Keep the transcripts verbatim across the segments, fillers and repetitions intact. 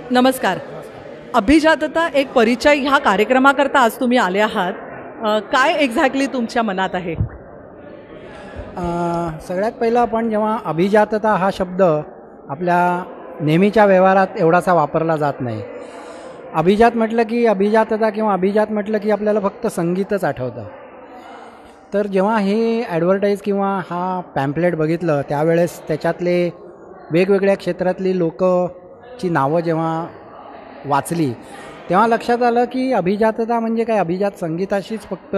नमस्कार. अभिजातता एक परिचय ह्या कार्यक्रमाकरता आज तुम्ही आले आहात. काय एक्झॅक्टली तुमच्या मनात आहे? सगळ्यात पहिलं आपण जेव्हा अभिजातता हा शब्द आपल्या नेहमीच्या व्यवहारात एवढासा वापरला जात नाही. अभिजात म्हटलं की अभिजातता किंवा अभिजात म्हटलं की आपल्याला फक्त संगीतच आठवतं. तर जेव्हा हे ॲडव्हर्टाईज किंवा हा पॅम्पलेट बघितलं त्यावेळेस त्याच्यातले वेगवेगळ्या क्षेत्रातली लोकची नावं जेव्हा वाचली तेव्हा लक्षात आलं की अभिजातता म्हणजे काय, अभिजात संगीताशीच फक्त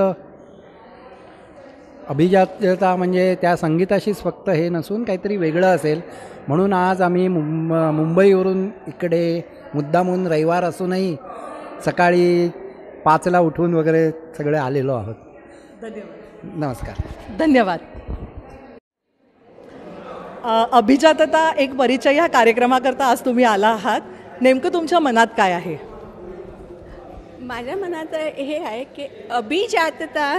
अभिजातता म्हणजे त्या संगीताशीच फक्त हे नसून काहीतरी वेगळं असेल. म्हणून आज आम्ही मुंब मुंबईवरून इकडे मुद्दामून रविवार असूनही सकाळी पाचला उठून वगैरे सगळे आलेलो आहोत. धन्यवाद. नमस्कार. धन्यवाद. अभिजातता एक परिचय ह्या कार्यक्रमाकरता आज तुम्ही आला आहात. नेमकं तुमच्या मनात काय आहे? माझ्या मनात हे आहे की अभिजातता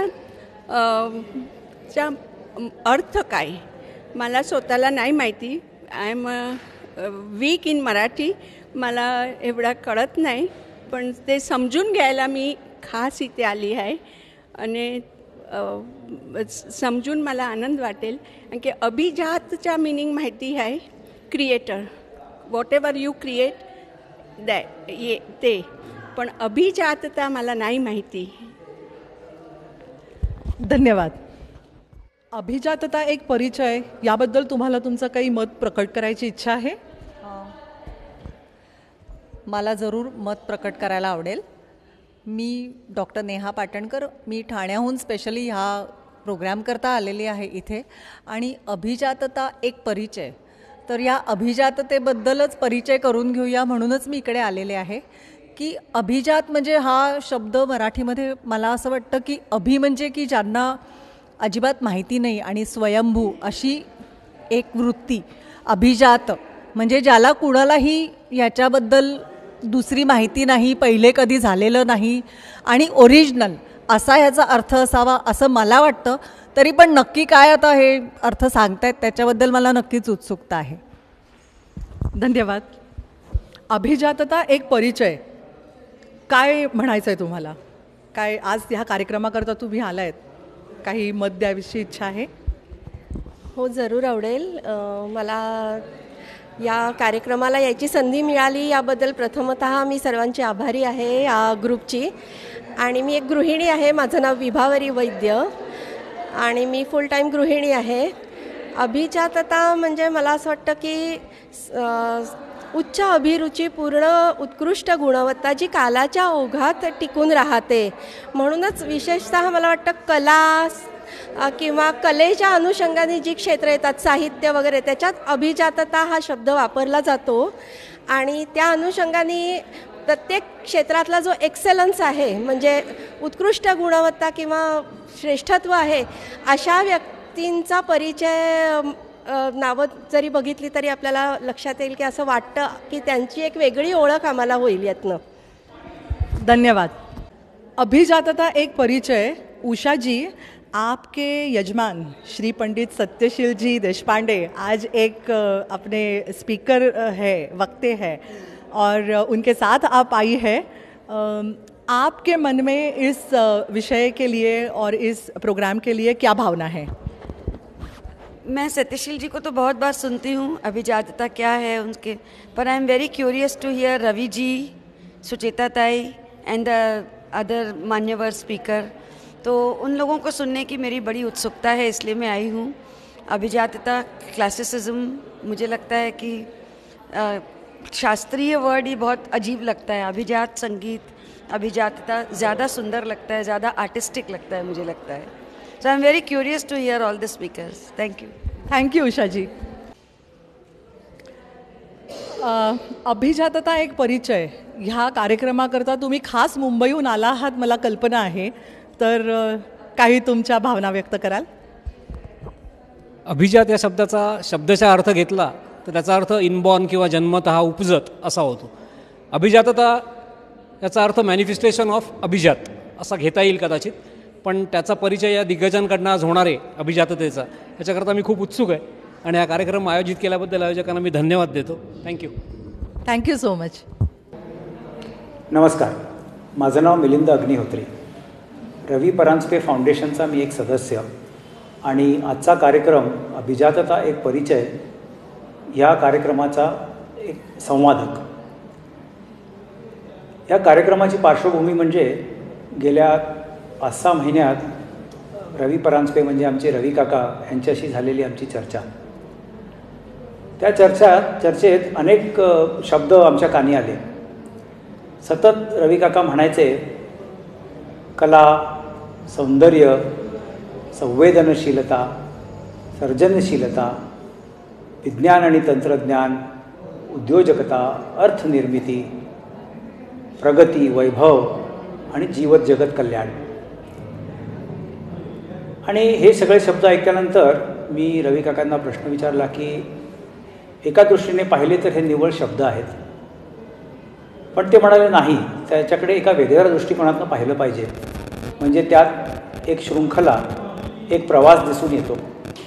चा अर्थ काय मला स्वतःला नाही माहिती. I am weak in Marathi, मला एवढा कळत नाही, पण ते समजून घ्यायला मी खास इथे आली आहे आणि समजून मला आनंद वाटेल. की अभिजातच्या मिनिंग माहिती आहे, creator, whatever you create that ये ते, पण अभिजातता मला नाही माहिती. धन्यवाद. अभिजातता एक परिचय याबद्दल तुम्हाला तुमचं काही मत प्रकट करायची इच्छा आहे? मला जरूर मत प्रकट करायला आवडेल. मी डॉक्टर नेहा पाटणकर, मी ठाण्याहून स्पेशली ह्या प्रोग्राम करता आलेली आहे इथे. आणि अभिजातता एक परिचय, तर या अभिजाततेबद्दलच परिचय करून घेऊया म्हणूनच मी इकडे आलेले आहे. की अभिजात म्हणजे हा शब्द मराठीमध्ये मला असं वाटतं की अभि म्हणजे की ज्यांना अजिबात माहिती नाही आणि स्वयंभू अशी एक वृत्ती. अभिजात म्हणजे ज्याला कुणालाही याच्याबद्दल दुसरी माहिती नाही, पहिले कधी झालेलं नाही आणि ओरिजिनल असा ह्याचा अर्थ असावा असं मला वाटतं. तरी पण नक्की काय आता हे अर्थ सांगतायत त्याच्याबद्दल मला नक्कीच उत्सुकता आहे. धन्यवाद. अभिजातता एक परिचय काय म्हणायचं आहे तुम्हाला? काय आज ह्या कार्यक्रमाकरता तुम्ही आलायत, काही मत द्याविषयी इच्छा आहे? हो, जरूर आवडेल. मला या कार्यक्रमाला यायची संधी मिळाली याबद्दल प्रथमतः मी सर्वांची आभारी आहे या ग्रुपची. आणि मी एक गृहिणी आहे, माझं नाव विभावरी वैद्य आणि मी फुल टाईम गृहिणी आहे. अभिजातता म्हणजे मला असं वाटतं की उच्च अभिरुचीपूर्ण उत्कृष्ट गुणवत्ता जी कालाच्या ओघात टिकून राहते. म्हणूनच विशेषतः मला वाटतं कला किंवा कलेच्या अनुषंगाने जी क्षेत्र येतात, साहित्य वगैरे, त्याच्यात अभिजातता हा शब्द वापरला जातो. आणि त्या अनुषंगाने प्रत्येक क्षेत्रातला जो एक्सेलन्स आहे म्हणजे उत्कृष्ट गुणवत्ता किंवा श्रेष्ठत्व आहे, अशा व्यक्तींचा परिचय नावं जरी बघितली तरी आपल्याला लक्षात येईल की असं वाटतं की त्यांची एक वेगळी ओळख आम्हाला होईल यातनं. धन्यवाद. अभिजातता एक परिचय. उषा जी, आपके यजमान श्री पंडित सत्यशील जी देशपांडे आज एक अपने स्पीकर है, वक्ते हैं और उनके साथ आप आई है. आपके मन में इस विषय के लिए और इस प्रोग्राम के लिए क्या भावना है? मैं सत्यशील जी को तो बहुत बार सुनती हूँ अभिजातता क्या है उनके, पर I am very curious to hear Ravi ji, Sucheta Tai and the other मान्यवर स्पीकर. तो उन लोगों को सुनने की मेरी बड़ी उत्सुकता है, इसलिए मैं आई हूँ. अभिजातता, क्लासिसिज्म, मुझे लगता है कि आ, शास्त्रीय वर्ड ही बहुत अजीब लगता है. अभिजात संगीत, अभिजातता ज़्यादा सुंदर लगता है, ज़्यादा आर्टिस्टिक लगता है मुझे लगता है. So I'm very curious to hear all the speakers. Thank you. Thank you, Usha जी. अभिजातता एक परिचय ह्या कार्यक्रमाकरता तुम्ही खास मुंबईहून आला आहात मला कल्पना आहे. तर काही तुमच्या भावना व्यक्त कराल? अभिजात या शब्दाचा शब्दशः अर्थ घेतला तर त्याचा अर्थ इनबॉर्न किंवा जन्मतः उपजत असा होतो. अभिजातता याचा अर्थ मॅनिफेस्टेशन ऑफ अभिजात असा घेता येईल कदाचित, पण त्याचा परिचय या दिग्गजांकडनं आज होणार आहे अभिजाततेचा, याच्याकरता मी खूप उत्सुक आहे आणि हा कार्यक्रम आयोजित केल्याबद्दल आयोजकांना मी धन्यवाद देतो. थँक्यू. Thank you so much. नमस्कार, माझं नाव मिलिंद अग्निहोत्री. रवी परांजपे फाउंडेशनचा मी एक सदस्य आणि आजचा कार्यक्रम अभिजातता एक परिचय या कार्यक्रमाचा एक संवादक. या कार्यक्रमाची पार्श्वभूमी म्हणजे गेल्या पाच सहा महिन्यात रवी परांजपे म्हणजे आमचे रवी काका यांच्याशी झालेली आमची चर्चा. त्या चर्चा चर्चेत अनेक शब्द आमच्या कानी आले. सतत रवी काका म्हणायचे, कला, सौंदर्य, संवेदनशीलता, सर्जनशीलता, विज्ञान आणि तंत्रज्ञान, उद्योजकता, अर्थनिर्मिती, प्रगती, वैभव आणि जीवन जगत कल्याण. आणि हे सगळे शब्द ऐकल्यानंतर मी रवी काकांना प्रश्न विचारला की एका दृष्टीने पाहिले तर हे निव्वळ शब्द आहेत, पण ते म्हणाले नाही, त्याच्याकडे एका वेगळ्या दृष्टिकोनातून पाहिलं पाहिजे. म्हणजे त्यात एक शृंखला, एक प्रवास दिसून येतो.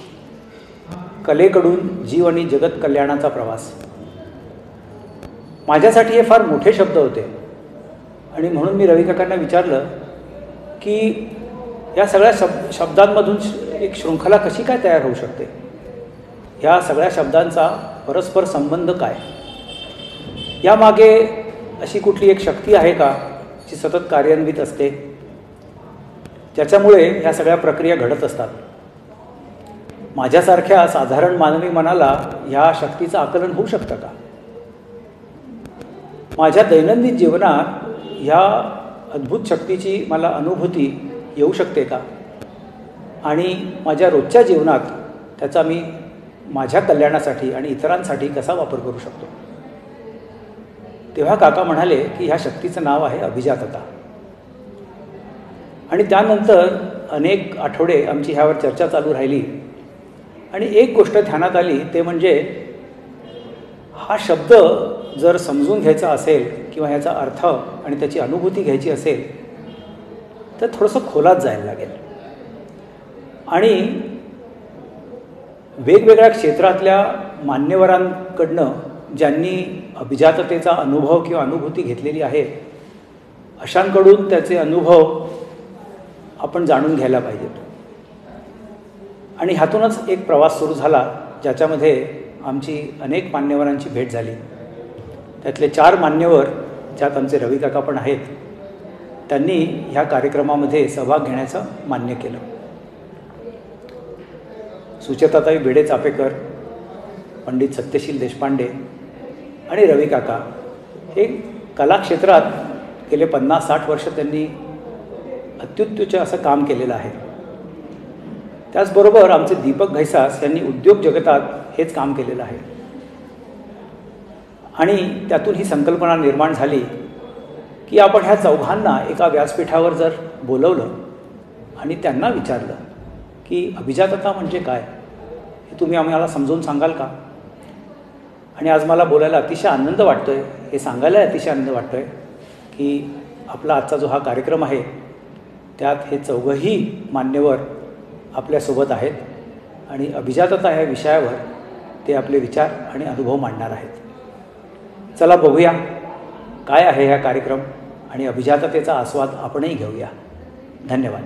कलेकडून जीव आणि जगत कल्याणाचा प्रवास. माझ्यासाठी हे फार मोठे शब्द होते आणि म्हणून मी रवी काकांना विचारलं की या सगळ्या शब्द शब्दांमधून एक शृंखला कशी काय तयार होऊ शकते? ह्या सगळ्या शब्दांचा परस्पर संबंध काय? यामागे अशी कुठली एक शक्ती आहे का जी सतत कार्यान्वित असते, ज्याच्यामुळे ह्या सगळ्या प्रक्रिया घडत असतात? माझ्यासारख्या साधारण मानवी मनाला ह्या शक्तीचं आकलन होऊ शकतं का? माझ्या दैनंदिन जीवनात ह्या अद्भुत शक्तीची मला अनुभूती येऊ शकते का? आणि माझ्या रोजच्या जीवनात त्याचा मी माझ्या कल्याणासाठी आणि इतरांसाठी कसा वापर करू शकतो? तेव्हा काका म्हणाले की ह्या शक्तीचं नाव आहे अभिजातता. आणि त्यानंतर अनेक आठवडे आमची ह्यावर चर्चा चालू राहिली आणि एक गोष्ट ध्यानात आली, ते म्हणजे हा शब्द जर समजून घ्यायचा असेल किंवा ह्याचा अर्थ आणि त्याची अनुभूती घ्यायची असेल तर थोडंसं खोलात जायला लागेल. आणि वेगवेगळ्या क्षेत्रातल्या मान्यवरांकडनं ज्यांनी अभिजाततेचा अनुभव किंवा अनुभूती घेतलेली आहे अशांकडून त्याचे अनुभव आपण जाणून घ्यायला पाहिजेत. आणि ह्यातूनच एक प्रवास सुरू झाला ज्याच्यामध्ये आमची अनेक मान्यवरांची भेट झाली. त्यातले चार मान्यवर, ज्यात आमचे रवी काका पण आहेत, त्यांनी ह्या कार्यक्रमामध्ये सहभाग घेण्याचं मान्य केलं. सुचेताताई भिडे-चापेकर, पंडित सत्यशील देशपांडे आणि रवी काका हे कला क्षेत्रात गेले पन्नास साठ वर्ष त्यांनी अत्युत्तुच असं काम केलेलं आहे. त्याचबरोबर आमचे दीपक घैसास यांनी उद्योग जगतात हेच काम केलेलं आहे. आणि त्यातून ही संकल्पना निर्माण झाली की आपण ह्या चौघांना एका व्यासपीठावर जर बोलवलं आणि त्यांना विचारलं की अभिजातता म्हणजे काय, हे तुम्ही आम्हाला समजून सांगाल का? आणि आज मला बोलायला अतिशय आनंद वाटतो आहे, हे सांगायला अतिशय आनंद वाटतो आहे की आपला आजचा जो हा कार्यक्रम आहे त्यात हे चौघंही मान्यवर आपल्यासोबत आहेत आणि अभिजातता ह्या विषयावर ते आपले विचार आणि अनुभव मांडणार आहेत. चला बघूया काय आहे हा कार्यक्रम आणि अभिजाततेचा आस्वाद आपणही घेऊया. धन्यवाद.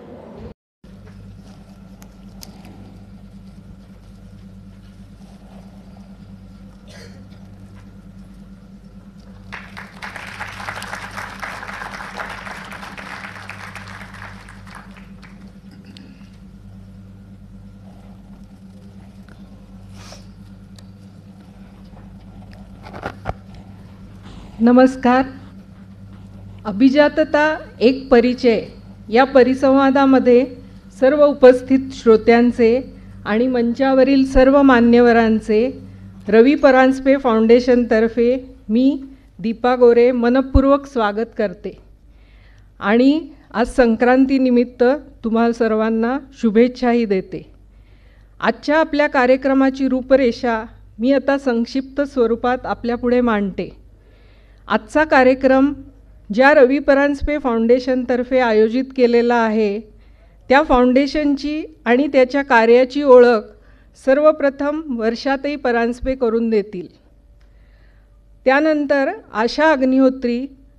नमस्कार. अभिजातता एक परिचय या परिसंवादामध्ये सर्व उपस्थित श्रोत्यांचे आणि मंचावरील सर्व मान्यवरांचे रवी परांजपे फाउंडेशनतर्फे मी दीपा गोरे मनपूर्वक स्वागत करते. आणि आज संक्रांतीनिमित्त तुम्हा सर्वांना शुभेच्छाही देते. आजच्या आपल्या कार्यक्रमाची रूपरेषा मी आता संक्षिप्त स्वरूपात आपल्यापुढे मांडते. आजचा कार्यक्रम ज्या रवी परांजपे फाउंडेशनतर्फे आयोजित केलेला आहे त्या फाउंडेशनची आणि त्याच्या कार्याची ओळख सर्वप्रथम वर्षाताई परांजपे करून देतील. त्यानंतर आशा अग्निहोत्री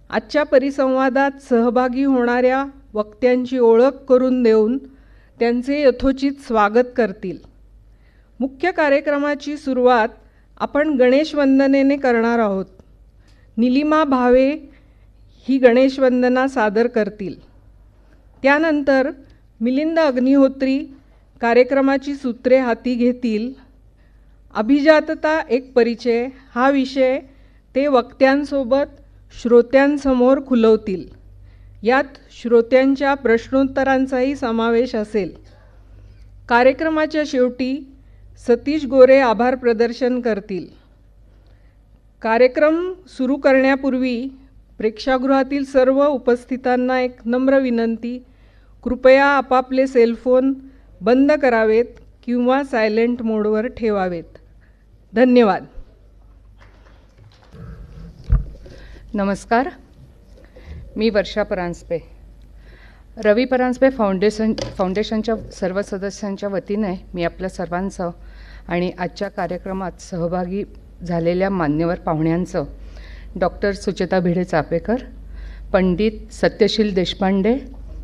आजच्या परिसंवादात सहभागी होणाऱ्या वक्त्यांची ओळख करून देऊन त्यांचे यथोचित स्वागत करतील. मुख्य कार्यक्रमाची सुरुवात आपण गणेश वंदनेने करणार आहोत. निलिमा भावे ही गणेश वंदना सादर करतील. त्यानंतर मिलिंद अग्निहोत्री कार्यक्रमाची सूत्रे हाती घेतील. अभिजातता एक परिचय हा विषय ते वक्त्यांसोबत श्रोत्यांसमोर खुलवतील. यात श्रोत्यांच्या प्रश्नोत्तरांचाही समावेश असेल. कार्यक्रमाच्या शेवटी सतीश गोरे आभार प्रदर्शन करतील. कार्यक्रम सुरू करण्यापूर्वी प्रेक्षागृहातील सर्व उपस्थितांना एक नम्र विनंती, कृपया आपापले सेलफोन बंद करावेत किंवा सायलेंट मोडवर ठेवावेत. धन्यवाद. नमस्कार, मी वर्षा परांजपे. रवी परांजपे फाउंडेशन फाउंडेशनच्या सर्व सदस्यांच्या वतीने मी आपल्या सर्वांचं आणि आजच्या कार्यक्रमात सहभागी झालेल्या मान्यवर पाहुण्यांचं, डॉक्टर सुचेता भिडे-चापेकर, पंडित सत्यशील देशपांडे,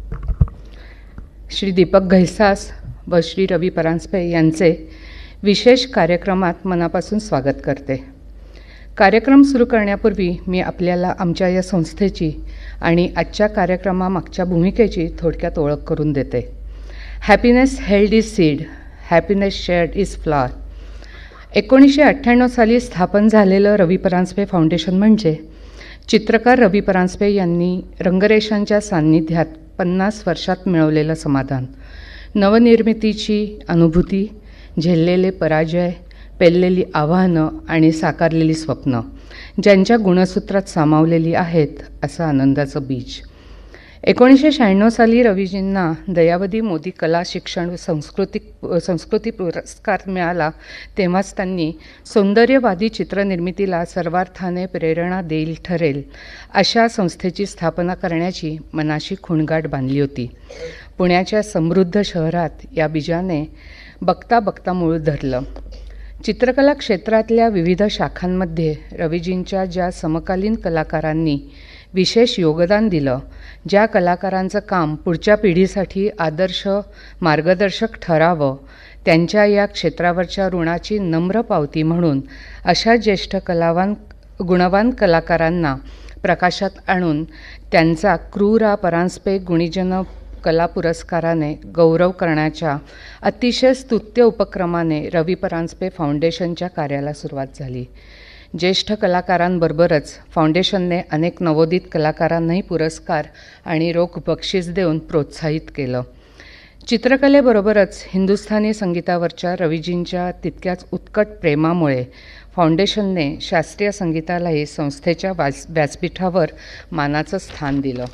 श्री दीपक घैसास व श्री रवी परांजपे यांचे विशेष कार्यक्रमात मनापासून स्वागत करते. कार्यक्रम सुरू करण्यापूर्वी मी आपल्याला आमच्या या संस्थेची आणि आजच्या कार्यक्रमामागच्या भूमिकेची थोडक्यात ओळख करून देते. Happiness held is seed, happiness shared is flower. एकोणीसशे अठ्ठ्याण्णव साली स्थापन झालेलं रवी परांजपे फाउंडेशन म्हणजे चित्रकार रवी परांजपे यांनी रंगरेषांच्या सान्निध्यात पन्नास वर्षात मिळवलेलं समाधान, नवनिर्मितीची अनुभूती, झेललेले पराजय, पेललेली आव्हानं आणि साकारलेली स्वप्न ज्यांच्या गुणसूत्रात सामावलेली आहेत असं आनंदाचं बीज. एकोणीसशे शहाण्णव साली रवीजींना दयावती मोदी कला शिक्षण व सांस्कृतिक संस्कृती पुरस्कार मिळाला. तेव्हाच त्यांनी सौंदर्यवादी चित्रनिर्मितीला सर्वार्थाने प्रेरणा देईल ठरेल अशा संस्थेची स्थापना करण्याची मनाशी खुणगाठ बांधली होती. पुण्याच्या समृद्ध शहरात या बीजाने बघता बघता मूळ धरलं. चित्रकला क्षेत्रातल्या विविध शाखांमध्ये रवीजींच्या ज्या समकालीन कलाकारांनी विशेष योगदान दिलं, ज्या कलाकारांचं काम पुढच्या पिढीसाठी आदर्श मार्गदर्शक ठरावं, त्यांच्या या क्षेत्रावरच्या ऋणाची नम्र पावती म्हणून अशा ज्येष्ठ कलावान गुणवान कलाकारांना प्रकाशात आणून त्यांचा क्रूरा परांजपे गुणीजन कला पुरस्काराने गौरव करण्याच्या अतिशय स्तुत्य उपक्रमाने रवी परांजपे फाउंडेशनच्या कार्याला सुरुवात झाली. ज्येष्ठ कलाकारांबरोबरच फाउंडेशनने अनेक नवोदित कलाकारांनाही पुरस्कार आणि रोख बक्षीस देऊन प्रोत्साहित केलं. चित्रकलेबरोबरच हिंदुस्थानी संगीतावरच्या रवीजींच्या तितक्याच उत्कट प्रेमामुळे फाउंडेशनने शास्त्रीय संगीतालाही संस्थेच्या व्यास व्यासपीठावर मानाचं स्थान दिलं.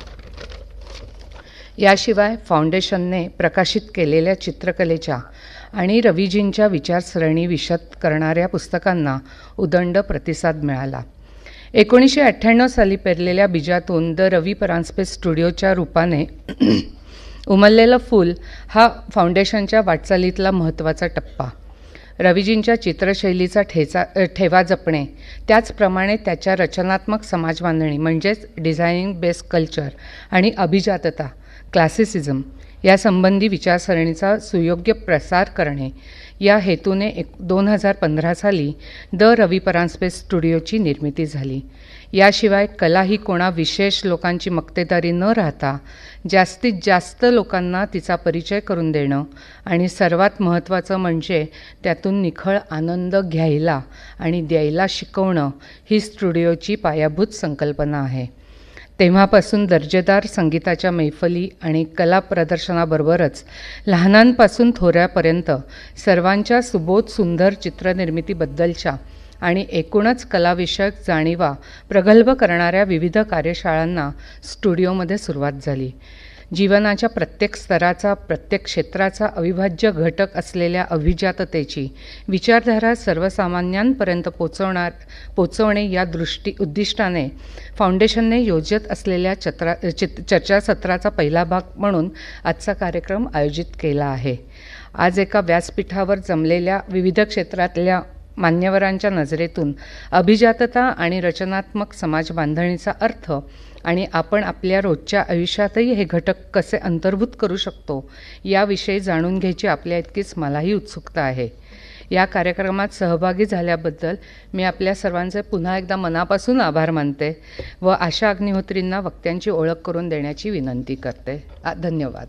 याशिवाय फाउंडेशनने प्रकाशित केलेल्या चित्रकलेच्या आणि रवीजींच्या विचारसरणी विशद करणाऱ्या पुस्तकांना उदंड प्रतिसाद मिळाला. एकोणीसशे अठ्ठ्याण्णव साली पेरलेल्या बीजातून द रवी परांजपे स्टुडिओच्या रूपाने उमललेलं फूल हा फाउंडेशनच्या वाटचालीतला महत्त्वाचा टप्पा. रवीजींच्या चित्रशैलीचा ठेचा ठेवा जपणे, त्याचप्रमाणे त्याच्या रचनात्मक समाजबांधणी म्हणजेच डिझायनिंग बेस्ड कल्चर आणि अभिजातता क्लासिसिझम यासंबंधी विचारसरणीचा सुयोग्य प्रसार करणे या हेतूने एक दोन हजार पंधरा साली द रवी परांजपे स्टुडिओची निर्मिती झाली. याशिवाय कला ही कोणा विशेष लोकांची मक्तेदारी न राहता जास्तीत जास्त लोकांना तिचा परिचय करून देणं आणि सर्वात महत्त्वाचं म्हणजे त्यातून निखळ आनंद घ्यायला आणि द्यायला शिकवणं ही स्टुडिओची पायाभूत संकल्पना आहे. तेव्हापासून दर्जेदार संगीताच्या मैफली आणि कला प्रदर्शनाबरोबरच लहानांपासून थोऱ्यापर्यंत सर्वांच्या सुबोध सुंदर चित्रनिर्मितीबद्दलच्या आणि एकूणच कलाविषयक जाणीवा प्रगल्भ करणाऱ्या विविध कार्यशाळांना स्टुडिओमध्ये सुरुवात झाली. जीवनाच्या प्रत्येक स्तराचा, प्रत्येक क्षेत्राचा अविभाज्य घटक असलेल्या अभिजाततेची विचारधारा सर्वसामान्यांपर्यंत पोचवणार पोचवणे या दृष्टी उद्दिष्टाने फाउंडेशनने योजत असलेल्या चत्रा चित चर्चासत्राचा पहिला भाग म्हणून आजचा कार्यक्रम आयोजित केला आहे. आज एका व्यासपीठावर जमलेल्या विविध क्षेत्रातल्या मान्यवरांच्या नजरेतून अभिजातता आणि रचनात्मक समाज बांधणीचा अर्थ आणि आपण आपल्या रोजच्या आयुष्यातही हे घटक कसे अंतर्भूत करू शकतो याविषयी जाणून घ्यायची आपल्या इतकीच मलाही उत्सुकता आहे. या कार्यक्रमात सहभागी झाल्याबद्दल मी आपल्या सर्वांचे पुन्हा एकदा मनापासून आभार मानते व आशा अग्निहोत्रींना वक्त्यांची ओळख करून देण्याची विनंती करते. धन्यवाद.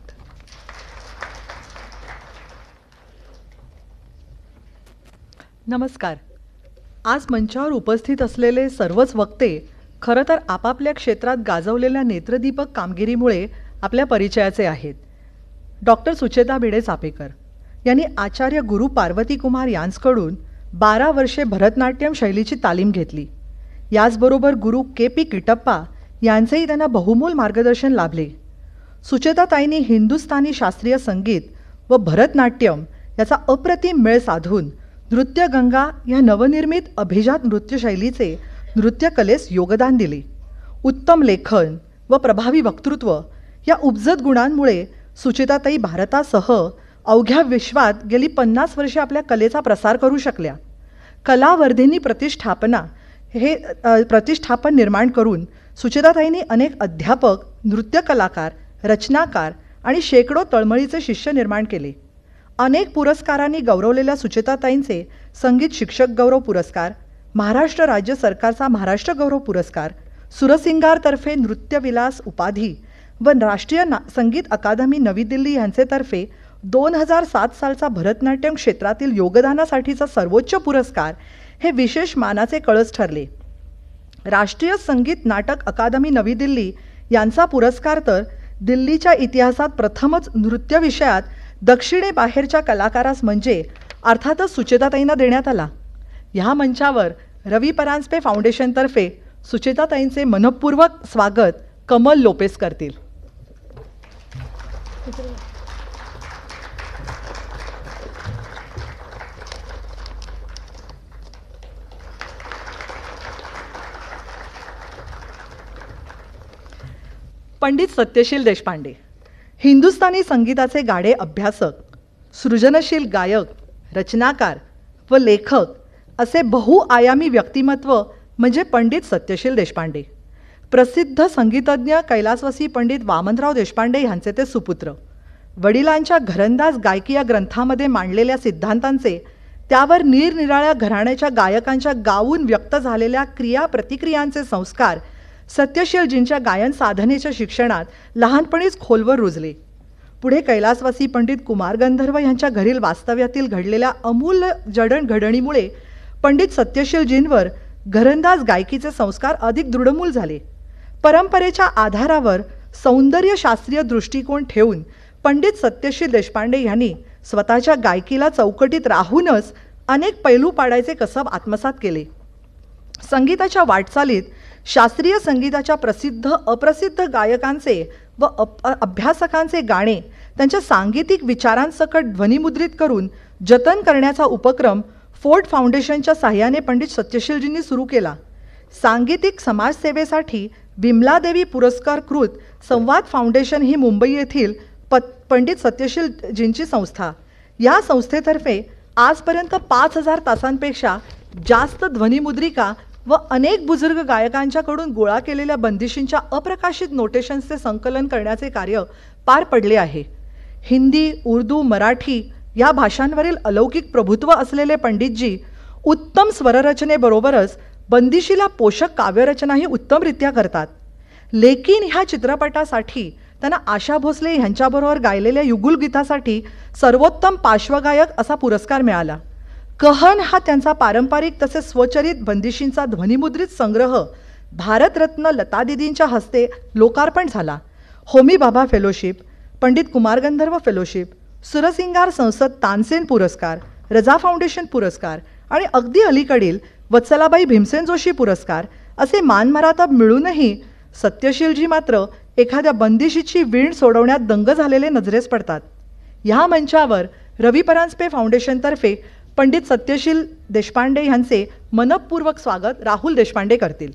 नमस्कार. आज मंचावर उपस्थित असलेले सर्वच वक्ते खरं तर आपापल्या क्षेत्रात गाजवलेल्या नेत्रदीपक कामगिरीमुळे आपल्या परिचयाचे आहेत. डॉक्टर सुचेता भिडे-चापेकर यांनी आचार्य गुरु पार्वती कुमार यांच्याकडून बारा वर्षे भरतनाट्यम शैलीची तालीम घेतली. याचबरोबर गुरु के पी किटप्पा यांचेही त्यांना बहुमोल मार्गदर्शन लाभले. सुचेताताईंनी हिंदुस्थानी शास्त्रीय संगीत व भरतनाट्यम याचा अप्रतिम मेळ साधून नृत्यगंगा या नवनिर्मित अभिजात नृत्यशैलीचे नृत्यकलेस योगदान दिले. उत्तम लेखन व प्रभावी वक्तृत्व या उपजत गुणांमुळे सुचेताताई भारतासह अवघ्या विश्वात गेली पन्नास वर्षे आपल्या कलेचा प्रसार करू शकल्या. कलावर्धिनी प्रतिष्ठापना हे प्रतिष्ठापन निर्माण करून सुचेताताईंनी अनेक अध्यापक, नृत्य कलाकार, रचनाकार आणि शेकडो तळमळीचे शिष्य निर्माण केले. अनेक पुरस्कारांनी गौरवलेल्या सुचेताताईंचे संगीत शिक्षक गौरव पुरस्कार, महाराष्ट्र राज्य सरकारचा महाराष्ट्र गौरव पुरस्कार, सुरसिंगारतर्फे नृत्यविलास उपाधी व राष्ट्रीय ना संगीत अकादमी नवी दिल्ली यांचेतर्फे दोन हजार सात सालचा भरतनाट्यम क्षेत्रातील योगदानासाठीचा सर्वोच्च पुरस्कार हे विशेष मानाचे कळस ठरले. राष्ट्रीय संगीत नाटक अकादमी नवी दिल्ली यांचा पुरस्कार तर दिल्लीच्या इतिहासात प्रथमच नृत्य विषयात दक्षिणेबाहेरच्या कलाकारास म्हणजे अर्थातच सुचेताताईंना देण्यात आला. ह्या मंचावर रवी परांजपे फाउंडेशनतर्फे सुचेताताईंचे मनपूर्वक स्वागत कमल लोपेस करतील. पंडित सत्यशील देशपांडे हिंदुस्थानी संगीताचे गाढे अभ्यासक, सृजनशील गायक, रचनाकार व लेखक असे बहुआयामी व्यक्तिमत्व म्हणजे पंडित सत्यशील देशपांडे. प्रसिद्ध संगीतज्ञ कैलासवासी पंडित वामनराव देशपांडे यांचे ते सुपुत्र. वडिलांच्या घरंदाज गायकी या ग्रंथामध्ये मांडलेल्या सिद्धांतांचे त्यावर निरनिराळ्या घराण्याच्या गायकांच्या गाऊन व्यक्त झालेल्या क्रिया प्रतिक्रियांचे संस्कार सत्यशीलजींच्या गायन साधनेच्या शिक्षणात लहानपणीच खोलवर रुजले. पुढे कैलासवासी पंडित कुमार गंधर्व यांच्या घरील वास्तव्यातील घडलेल्या अमूल्य जडणघडणीमुळे पंडित सत्यशीलजींवर घरंदाज गायकीचे संस्कार अधिक दृढमूल झाले. परंपरेच्या आधारावर सौंदर्यशास्त्रीय दृष्टिकोन ठेवून पंडित सत्यशील देशपांडे यांनी स्वतःच्या गायकीला चौकटीत राहूनच अनेक पैलू पाडायचे कसब आत्मसात केले. संगीताच्या वाटचालीत शास्त्रीय संगीताच्या प्रसिद्ध अप्रसिद्ध गायकांचे व अभ्यासकांचे गाणे त्यांच्या सांगीतिक विचारांसकट ध्वनिमुद्रित करून जतन करण्याचा उपक्रम फोर्ट फाउंडेशनच्या साह्याने पंडित सत्यशीलजींनी सुरू केला. सांगीतिक समाजसेवेसाठी विमलादेवी पुरस्कारकृत संवाद फाउंडेशन ही मुंबई येथील प पंडित सत्यशीलजींची संस्था. या संस्थेतर्फे आजपर्यंत पाच हजार तासांपेक्षा जास्त ध्वनिमुद्रिका व अनेक बुजुर्ग गायकांच्याकडून गोळा केलेल्या बंदिशींच्या अप्रकाशित नोटेशन्सचे संकलन करण्याचे कार्य पार पडले आहे. हिंदी, उर्दू, मराठी या भाषांवरील अलौकिक प्रभुत्व असलेले पंडितजी उत्तम स्वररचनेबरोबरच बंदिशीला पोषक काव्यरचनाही उत्तमरित्या करतात. लेकिन ह्या चित्रपटासाठी त्यांना आशा भोसले यांच्याबरोबर गायलेल्या युगुल गीतासाठी सर्वोत्तम पार्श्वगायक असा पुरस्कार मिळाला. कहन हा त्यांचा पारंपरिक तसेच स्वचरित बंदिशींचा ध्वनिमुद्रित संग्रह भारतरत्न लतादीदींच्या हस्ते लोकार्पण झाला. होमी भाभा फेलोशिप, पंडित कुमार गंधर्व फेलोशिप, सुरसिंगार संसद तानसेन पुरस्कार, रजा फाउंडेशन पुरस्कार आणि अगदी अलीकडील वत्सलाबाई भीमसेन जोशी पुरस्कार असे मानमरातब मिळूनही सत्यशीलजी मात्र एखाद्या बंदिशीची वीण सोडवण्यात दंग झालेले नजरेस पडतात. ह्या मंचावर रवी परांजपे फाउंडेशनतर्फे पंडित सत्यशील देशपांडे यांचे मनपूर्वक स्वागत राहुल देशपांडे करतील.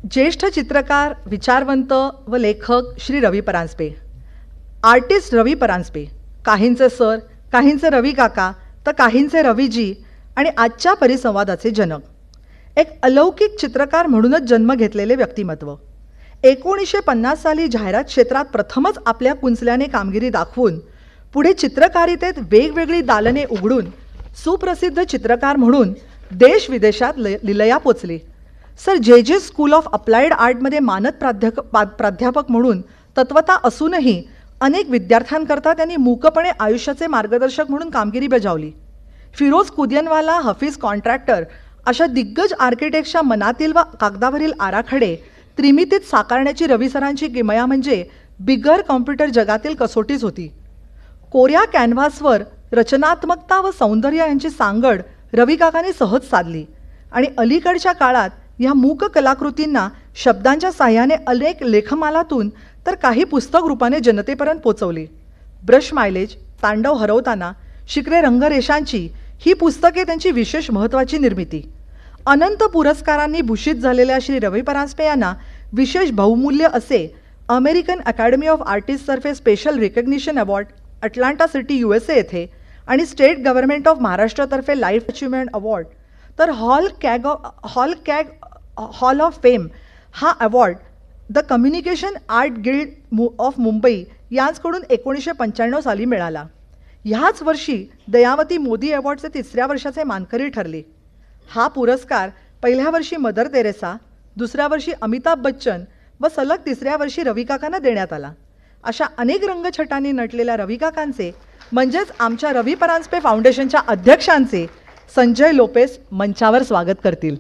ज्येष्ठ चित्रकार, विचारवंत व लेखक श्री रवी परांजपे, आर्टिस्ट रवी परांजपे, काहींचे सर, काहींचे रवी काका तर काहींचे रवीजी आणि आजच्या परिसंवादाचे जनक. एक अलौकिक चित्रकार म्हणूनच जन्म घेतलेले व्यक्तिमत्व. एकोणीसशे पन्नास साली जाहिरात क्षेत्रात प्रथमच आपल्या कुंचल्याने कामगिरी दाखवून पुढे चित्रकारितेत वेगवेगळी दालने उघडून सुप्रसिद्ध चित्रकार म्हणून देश विदेशात लिलया पोचले. सर जे जे स्कूल ऑफ अप्लाइड आर्टमध्ये मानद प्राध्यापक प्राध्यापक म्हणून तत्वता असूनही अनेक विद्यार्थ्यांकरता त्यांनी मूकपणे आयुष्याचे मार्गदर्शक म्हणून कामगिरी बजावली. फिरोज कुदियनवाला, हफीज कॉन्ट्रॅक्टर अशा दिग्गज आर्किटेक्टच्या मनातील व कागदावरील आराखडे त्रिमितीत साकारण्याची रवी सरांची किमया म्हणजे बिगर कॉम्प्युटर जगातील कसोटीच होती. कोऱ्या कॅनव्हासवर रचनात्मकता व सौंदर्य यांची सांगड रवी काकांनी सहज साधली आणि अलीकडच्या काळात या मूक कलाकृतींना शब्दांच्या साह्याने अनेक लेखमालातून तर काही पुस्तक रूपाने जनतेपर्यंत पोचवले. ब्रश मायलेज, तांडव हरवताना, शिकरे रंगरेषांची ही पुस्तके त्यांची विशेष महत्त्वाची निर्मिती. अनंत पुरस्कारांनी भूषित झालेल्या श्री रवी परांजपे यांना विशेष बहुमूल्य असे अमेरिकन अकॅडमी ऑफ आर्टिस्टतर्फे special recognition award Atlanta city U S A येथे आणि स्टेट गव्हर्नमेंट ऑफ महाराष्ट्रतर्फे लाईफ अचिव्हमेंट अवॉर्ड तर हॉल कॅग हॉल कॅग हॉल ऑफ फेम हा award the communication art guild मु ऑफ मुंबई यांकडून एकोणीसशे पंच्याण्णव साली मिळाला. ह्याच वर्षी दयावती मोदी अवॉर्डचे तिसऱ्या वर्षाचे मानकरी ठरले. हा पुरस्कार पहिल्या वर्षी मदर तेरेसा, दुसऱ्या वर्षी अमिताभ बच्चन व सलग तिसऱ्या वर्षी रवी काकांना देण्यात आला. अशा अनेक रंगछटांनी नटलेल्या रवी काकांचे म्हणजेच आमच्या रवी परांजपे फाउंडेशनच्या अध्यक्षांचे संजय लोपेस मंचावर स्वागत करतील.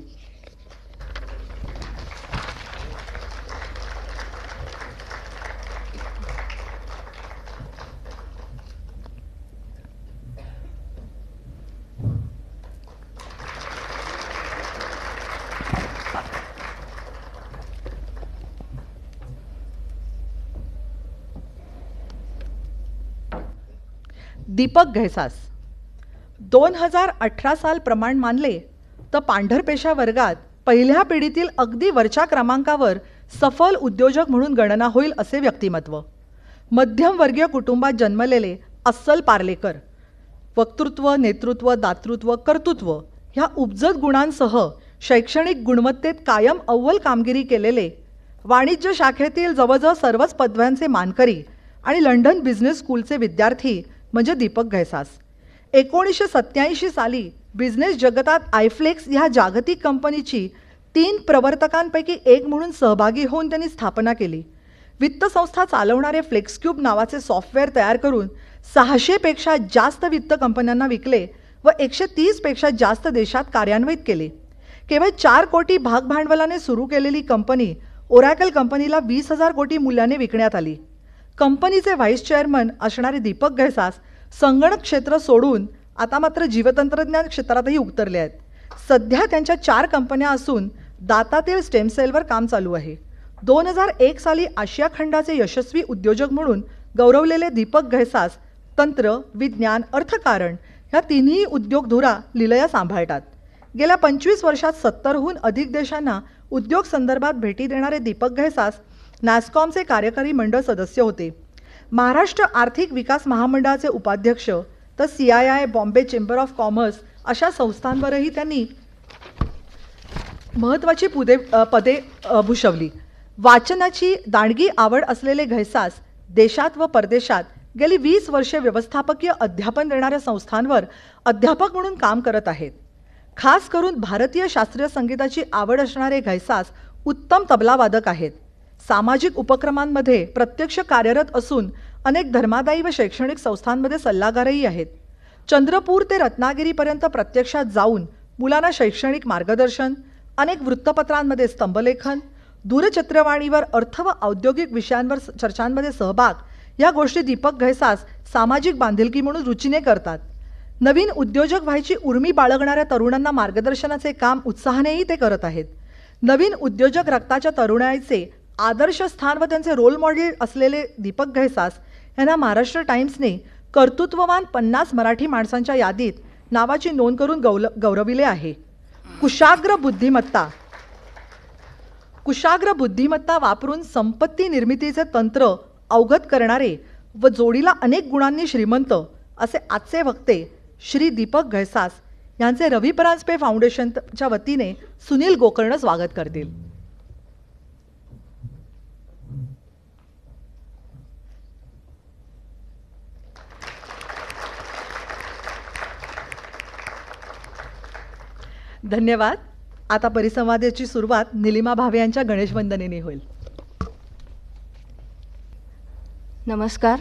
दीपक घैसास. दोन हजार अठरा साल प्रमाण मानले तर पांढरपेशा वर्गात पहिल्या पिढीतील अगदी वरच्या क्रमांकावर सफल उद्योजक म्हणून गणना होईल असे व्यक्तिमत्व. मध्यमवर्गीय कुटुंबात जन्मलेले अस्सल पार्लेकर. वक्तृत्व, नेतृत्व, दातृत्व, कर्तृत्व ह्या उपजत गुणांसह शैक्षणिक गुणवत्तेत कायम अव्वल कामगिरी केलेले, वाणिज्य शाखेतील जवळजवळ सर्वच पदव्यांचे मानकरी आणि लंडन बिझनेस स्कूलचे विद्यार्थी म्हणजे दीपक घैसास. एकोणीसशे सत्याऐंशी साली बिझनेस जगतात आयफ्लेक्स ह्या जागतिक कंपनीची तीन प्रवर्तकांपैकी एक म्हणून सहभागी होऊन त्यांनी स्थापना केली. वित्तसंस्था चालवणारे फ्लेक्सक्यूब नावाचे सॉफ्टवेअर तयार करून सहाशेपेक्षा जास्त वित्त कंपन्यांना विकले व एकशे तीसपेक्षा जास्त देशात कार्यान्वित केले. केवळ चार कोटी भागभांडवलाने सुरू केलेली कंपनी ओरॅकल कंपनीला वीस हजार कोटी मूल्याने विकण्यात आली. कंपनीचे व्हाईस चेअरमन असणारे दीपक घैसास संगणक क्षेत्र सोडून आता मात्र जीवतंत्रज्ञान क्षेत्रातही उतरले आहेत. सध्या त्यांच्या चार कंपन्या असून दातातील स्टेम सेलवर काम चालू आहे. दोन हजार एक साली आशिया खंडाचे यशस्वी उद्योजक म्हणून गौरवलेले दीपक घैसास तंत्र, विज्ञान, अर्थकारण ह्या तिन्ही उद्योगधुरा लिलया सांभाळतात. गेल्या पंचवीस वर्षात सत्तरहून अधिक देशांना उद्योग संदर्भात भेटी देणारे दीपक घैसास नॅस्कॉमचे कार्यकारी मंडळ सदस्य होते. महाराष्ट्र आर्थिक विकास महामंडळाचे उपाध्यक्ष तर C I I, Bombay chamber of commerce अशा संस्थांवरही त्यांनी महत्त्वाची पुदे पदे भूषवली. वाचनाची दांडगी आवड असलेले घैसास देशात व परदेशात गेली वीस वर्षे व्यवस्थापकीय अध्यापन देणाऱ्या संस्थांवर अध्यापक म्हणून काम करत आहेत. खास करून भारतीय शास्त्रीय संगीताची आवड असणारे घैसास उत्तम तबलावादक आहेत. सामाजिक उपक्रमांमध्ये प्रत्यक्ष कार्यरत असून अनेक धर्मादायी व शैक्षणिक संस्थांमध्ये सल्लागारही आहेत. चंद्रपूर ते रत्नागिरीपर्यंत प्रत्यक्षात जाऊन मुलांना शैक्षणिक मार्गदर्शन, अनेक वृत्तपत्रांमध्ये स्तंभलेखन, दूरचित्रवाणीवर अर्थ व औद्योगिक विषयांवर चर्चांमध्ये सहभाग या गोष्टी दीपक घैसास सामाजिक बांधिलकी म्हणून रुचीने करतात. नवीन उद्योजक व्हायची उर्मी बाळगणाऱ्या तरुणांना मार्गदर्शनाचे काम उत्साहानेही ते करत आहेत. नवीन उद्योजक रक्ताच्या तरुणाईचे आदर्श स्थान व त्यांचे रोल मॉडेल असलेले दीपक घैसास यांना महाराष्ट्र टाइम्सने कर्तृत्ववान पन्नास मराठी माणसांच्या यादीत नावाची नोंद करून गौल गौरविले आहे. कुशाग्र बुद्धिमत्ता कुशाग्र बुद्धिमत्ता वापरून संपत्ती निर्मितीचे तंत्र अवगत करणारे व जोडीला अनेक गुणांनी श्रीमंत असे आजचे वक्ते श्री दीपक घैसास यांचे रवी परांजपे फाउंडेशनच्या वतीने सुनील गोकर्ण स्वागत करतील. धन्यवाद. आता परिसंवादाची सुरुवात निलिमा भावे यांच्या गणेश वंदनेने होईल. नमस्कार.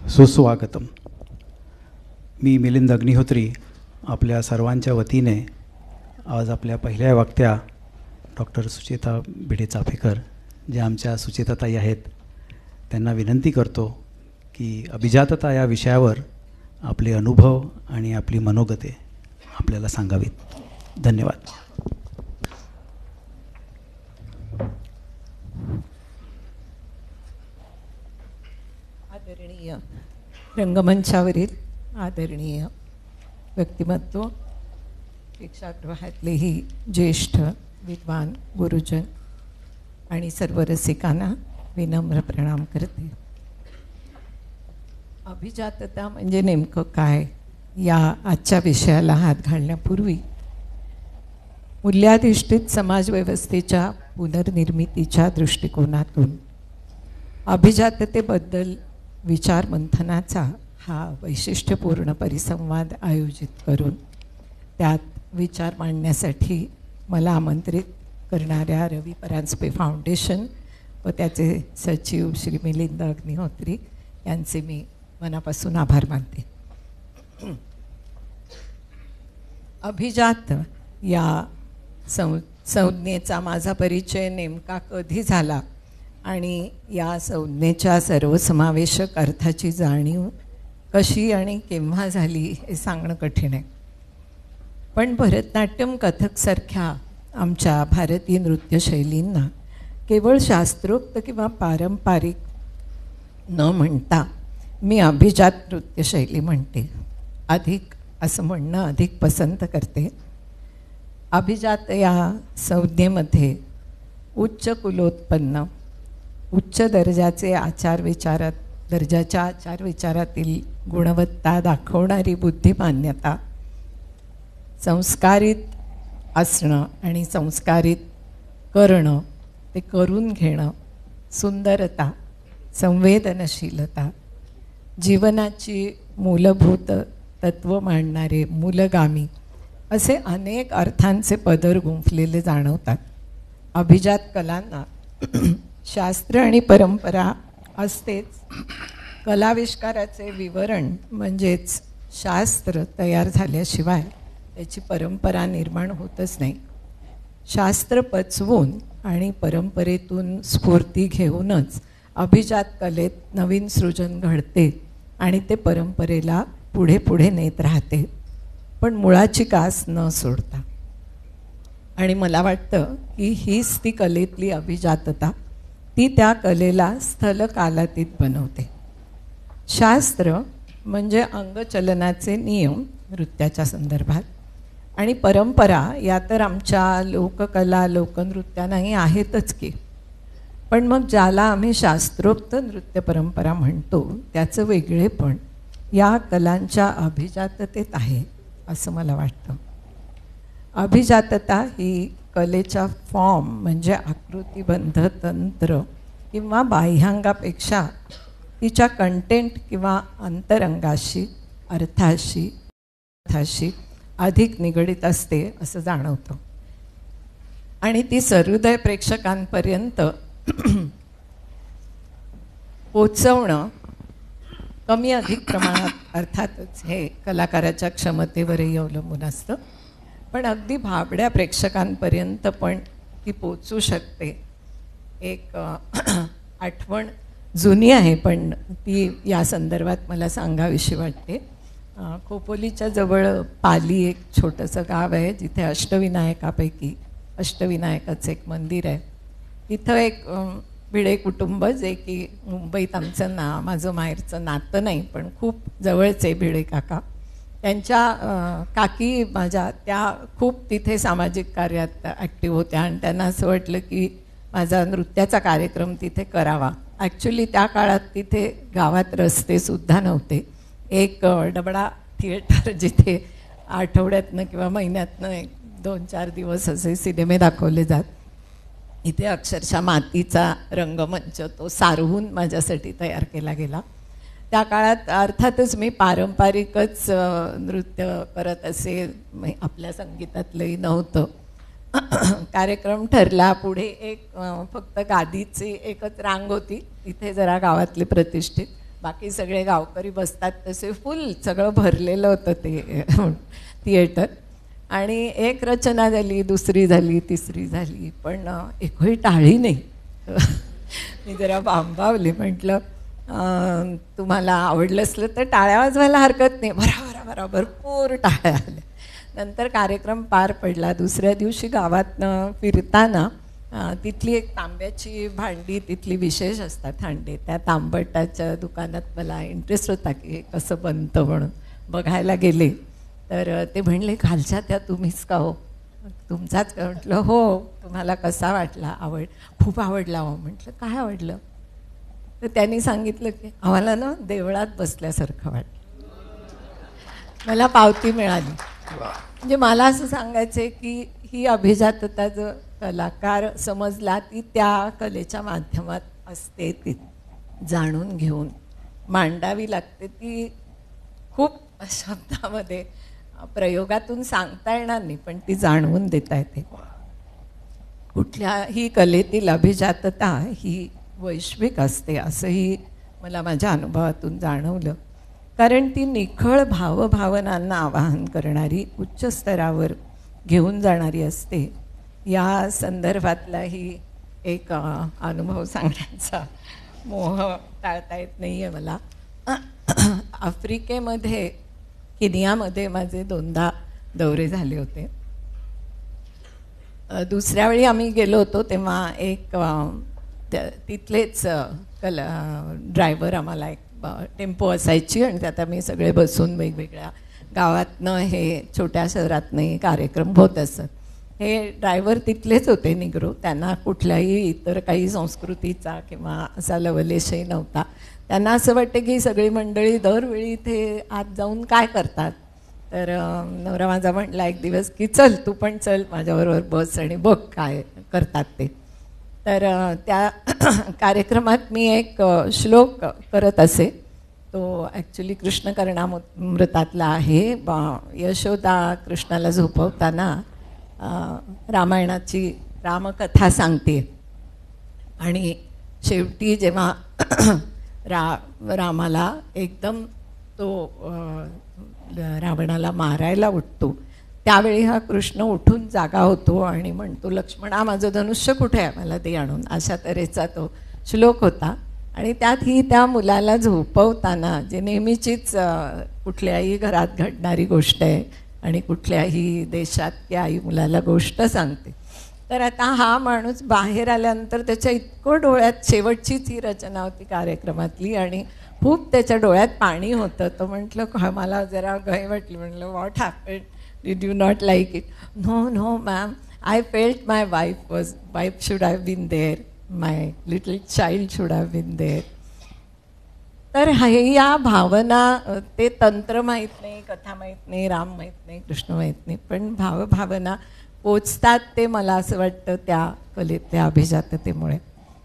सुस्वागतम. मी मिलिंद अग्निहोत्री आपल्या सर्वांच्या वतीने आज आपल्या पहिल्या वक्त्या डॉक्टर सुचेता भिडे-चाफेकर ज्या आमच्या सुचेताताई आहेत त्यांना विनंती करतो की अभिजातता या विषयावर आपले अनुभव आणि आपली मनोगते आपल्याला सांगावीत. धन्यवाद. आदरणीय रंगमंचावरील आदरणीय व्यक्तिमत्व, प्रेक्षागृहातलेही ज्येष्ठ विद्वान गुरुजन आणि सर्व रसिकांना विनम्र प्रणाम करते. अभिजातता म्हणजे नेमकं काय या आजच्या विषयाला हात घालण्यापूर्वी मूल्याधिष्ठित समाजव्यवस्थेच्या पुनर्निर्मितीच्या दृष्टिकोनातून अभिजाततेबद्दल विचारमंथनाचा हा वैशिष्ट्यपूर्ण परिसंवाद आयोजित करून त्यात विचार मांडण्यासाठी मला आमंत्रित करणाऱ्या रवी परांजपे फाउंडेशन व त्याचे सचिव श्री मिलिंद अग्निहोत्री यांचे मी मनापासून आभार मानते. अभिजात या सं संज्ञेचा माझा परिचय नेमका कधी झाला आणि या संज्ञेच्या सर्वसमावेशक अर्थाची जाणीव कशी आणि केव्हा झाली हे सांगणं कठीण आहे. पण भरतनाट्यम कथकसारख्या आमच्या भारतीय नृत्यशैलींना केवळ शास्त्रोक्त किंवा पारंपरिक न म्हणता मी अभिजात नृत्यशैली म्हणते. अधिक असं म्हणणं अधिक पसंत करते. अभिजात या संज्ञेमध्ये उच्च कुलोत्पन्न, उच्च दर्जाचे आचारविचारात दर्जाच्या आचारविचारातील गुणवत्ता दाखवणारी बुद्धिमान्यता, संस्कारित असणं आणि संस्कारित करणं, ते करून घेणं, सुंदरता, संवेदनशीलता, जीवनाची मूलभूत तत्त्व मांडणारे मूलगामी असे अनेक अर्थांचे पदर गुंफलेले जाणवतात. अभिजात कलांना शास्त्र आणि परंपरा असतेच. कलाविष्काराचे विवरण म्हणजेच शास्त्र तयार झाल्याशिवाय त्याची परंपरा निर्माण होतच नाही. शास्त्र पचवून आणि परंपरेतून स्फूर्ती घेऊनच अभिजात कलेत नवीन सृजन घडते आणि ते परंपरेला पुढे पुढे नेत राहते, पण मुळाची कास न सोडता. आणि मला वाटतं की हीच ती कलेतली अभिजातता, ती त्या कलेला स्थलकालातीत बनवते. शास्त्र म्हणजे अंगचलनाचे नियम नृत्याच्या संदर्भात, आणि परंपरा या तर आमच्या लोककला लोकनृत्यानाही आहेतच की. पण मग ज्याला आम्ही शास्त्रोक्त नृत्य परंपरा म्हणतो त्याचं वेगळेपण या कलांच्या अभिजाततेत आहे असं मला वाटतं. अभिजातता ही कलेच्या फॉर्म म्हणजे आकृतिबंध तंत्र किंवा बाह्यांगापेक्षा तिच्या कंटेंट किंवा अंतरंगाशी अर्थाशी अर्थाशी अधिक निगडीत असते असं जाणवतं. आणि ती सहृदय प्रेक्षकांपर्यंत पोचवणं कमी अधिक प्रमाणात अर्थातच हे कलाकाराच्या क्षमतेवरही अवलंबून असतं, पण अगदी भाबड्या प्रेक्षकांपर्यंत पण ती पोचू शकते. एक आठवण जुनी आहे पण ती या संदर्भात मला सांगावीशी वाटते. खोपोलीच्या जवळ पाली एक छोटंसं गाव आहे जिथे अष्टविनायकापैकी अष्टविनायकाचं एक मंदिर आहे. तिथं एक भिडे कुटुंब जे की मुंबईत आमचं ना माझं माहेरचं नातं नाही पण खूप जवळचे भिडे काका, त्यांच्या काकी माझ्या त्या खूप तिथे सामाजिक कार्यात ॲक्टिव्ह होत्या आणि त्यांना असं वाटलं की माझा नृत्याचा कार्यक्रम तिथे करावा. ॲक्च्युली त्या काळात तिथे गावात रस्तेसुद्धा नव्हते. एक डबडा थिएटर जिथे आठवड्यातनं किंवा महिन्यातनं एक दोन चार दिवस असे सिनेमे दाखवले जात, इथे अक्षरशः मातीचा रंगमंच तो सारवून माझ्यासाठी तयार केला गेला. त्या काळात अर्थातच मी पारंपरिकच नृत्य करत असे, आपल्या संगीतातलंही नव्हतं. कार्यक्रम ठरला. पुढे एक फक्त गादीची एकच रांग होती, तिथे जरा गावातले प्रतिष्ठित बाकी सगळे गावकरी बसतात तसे फुल सगळं भरलेलं होतं ते थिएटर. आणि एक रचना झाली, दुसरी झाली, तिसरी झाली, पण एकही टाळी नाही. मी जरा बांबावली, म्हटलं तुम्हाला आवडलं असलं तर टाळ्या वाजवायला हरकत नाही. भरा भरा भरा भरपूर टाळ्या आल्या. नंतर कार्यक्रम पार पडला. दुसऱ्या दिवशी गावातनं फिरताना तिथली एक तांब्याची भांडी तिथली विशेष असतात हांडे, त्या तांबटाच्या दुकानात मला इंटरेस्ट होता की हे कसं बनतं म्हणून बघायला गेले. तर ते म्हणले खालच्या त्या तुम्हीच का हो, तुमचाच का? म्हटलं हो. तुम्हाला कसा वाटला? आवड खूप आवडला हो. म्हटलं काय आवडलं? तर त्यांनी सांगितलं की आम्हाला ना देवळात बसल्यासारखं वाटलं. मला पावती मिळाली. म्हणजे मला असं सांगायचं आहे की ही अभिजातता जो कलाकार समजला ती त्या कलेच्या माध्यमात असते, ती जाणून घेऊन मांडावी लागते. ती खूप शब्दामध्ये प्रयोगातून सांगता येणार नाही, पण ती जाणवून देता येते. कुठल्याही कलेतील अभिजातता ही वैश्विक असते असंही मला माझ्या अनुभवातून जाणवलं. कारण ती निखळ भावभावनांना आवाहन करणारी, उच्च स्तरावर घेऊन जाणारी असते. या संदर्भातलाही एक अनुभव सांगण्याचा मोह टाळता येत नाही आहे मला. आफ्रिकेमध्ये, केनियामध्ये माझे दोनदा दौरे झाले होते. दुसऱ्या वेळी आम्ही गेलो होतो तेव्हा एक तिथलेच कला ड्रायव्हर आम्हाला एक टेम्पो असायची आणि त्यात आम्ही सगळे बसून वेगवेगळ्या गावातनं हे छोट्या शहरातनंही कार्यक्रम होत असत. हे ड्रायव्हर तिथलेच होते निग्रो, त्यांना कुठल्याही इतर काही संस्कृतीचा किंवा असा लवलेशही नव्हता. त्यांना असं वाटतं की सगळी मंडळी दरवेळी इथे आत जाऊन काय करतात. तर नवरा माझा म्हटला एक दिवस की चल तू पण चल माझ्याबरोबर बस आणि बघ काय करतात ते. तर त्या कार्यक्रमात मी एक श्लोक करत असे. तो ॲक्च्युली कृष्ण कर्णामृतातला आहे. यशोदा कृष्णाला झोपवताना रामायणाची रामकथा सांगते आणि शेवटी जेव्हा रा रामाला एकदम तो रावणाला मारायला उठतो त्यावेळी हा कृष्ण उठून जागा होतो आणि म्हणतो लक्ष्मणा माझं धनुष्य कुठे आहे, मला ते आणून. अशा तऱ्हेचा तो श्लोक होता. आणि त्यात ही त्या मुलाला झोपवताना जे नेहमीचीच कुठल्याही घरात घडणारी गोष्ट आहे आणि कुठल्याही देशात की आई मुलाला गोष्ट सांगते. तर आता हा माणूस बाहेर आल्यानंतर त्याच्या इतकं डोळ्यात, शेवटचीच ही रचना होती कार्यक्रमातली आणि खूप त्याच्या डोळ्यात पाणी होतं. तो म्हटलं मला जरा गय वाटली. म्हटलं what happen, did you not like it? No no ma'am, I felt my wife was wife should have been there, my little child should have been there. तर हे या भावना, ते तंत्र माहीत नाही, कथा माहीत नाही, राम माहीत नाही, कृष्ण माहीत नाही, पण भावभावना पोचतात ते मला असं वाटतं त्या कलेत, त्या अभिजाततेमुळे.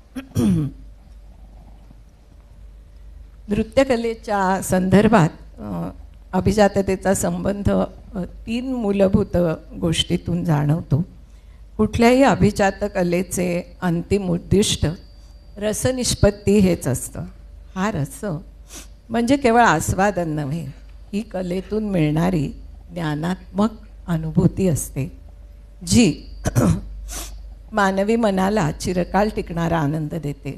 नृत्यकलेच्या संदर्भात अभिजाततेचा संबंध तीन मूलभूत गोष्टीतून जाणवतो. कुठल्याही अभिजात कलेचे अंतिम उद्दिष्ट रसनिष्पत्ती हेच असतं. हा रस म्हणजे केवळ आस्वादन नव्हे, ही कलेतून मिळणारी ज्ञानात्मक अनुभूती असते जी मानवी मनाला चिरकाल टिकणारा आनंद देते.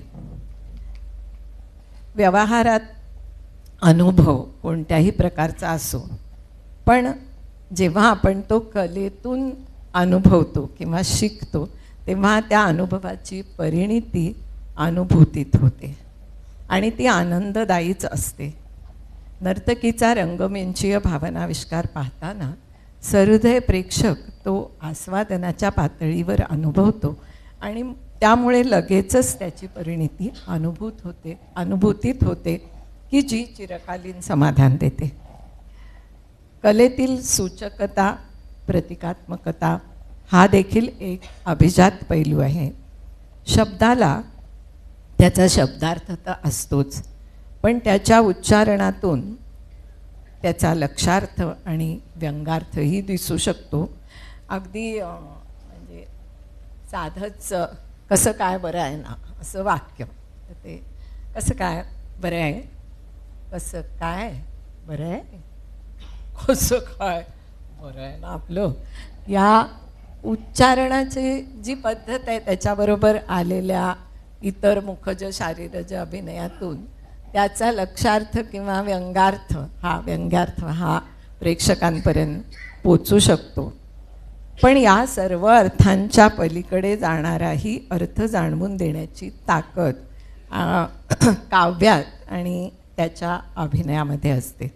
व्यवहारात अनुभव कोणत्याही प्रकारचा असो, पण जेव्हा आपण तो कलेतून अनुभवतो किंवा शिकतो तेव्हा त्या अनुभवाची परिणिती अनुभूतीत होते आणि ती आनंददायीच असते. नर्तकीचा रंगमंचीय भावनाविष्कार पाहताना सहृदय प्रेक्षक तो आस्वादनाच्या पातळीवर अनुभवतो आणि त्यामुळे लगेचच त्याची परिणिती अनुभूत होते अनुभूतीत होते की जी चिरकालीन समाधान देते. कलेतील सूचकता, प्रतिकात्मकता हा देखील एक अभिजात पैलू आहे. शब्दाला त्याचा शब्दार्थ तर असतोच, पण त्याच्या उच्चारणातून त्याचा लक्षार्थ आणि व्यंगार्थही दिसू शकतो. अगदी म्हणजे साधंच कसं काय बरं आहे ना असं वाक्य, ते कसं काय बरं आहे कसं काय बरं आहे, कसं काय बरं आहे ना आपलं, या उच्चारणाची जी पद्धत आहे त्याच्याबरोबर आलेल्या इतर मुखज शारीरज अभिनयातून त्याचा लक्षार्थ किंवा व्यंगार्थ हा व्यंग्यार्थ हा प्रेक्षकांपर्यंत पोचू शकतो. पण या सर्व अर्थांच्या पलीकडे जाणाराही अर्थ जाणवून देण्याची ताकद काव्यात आणि त्याच्या अभिनयामध्ये असते.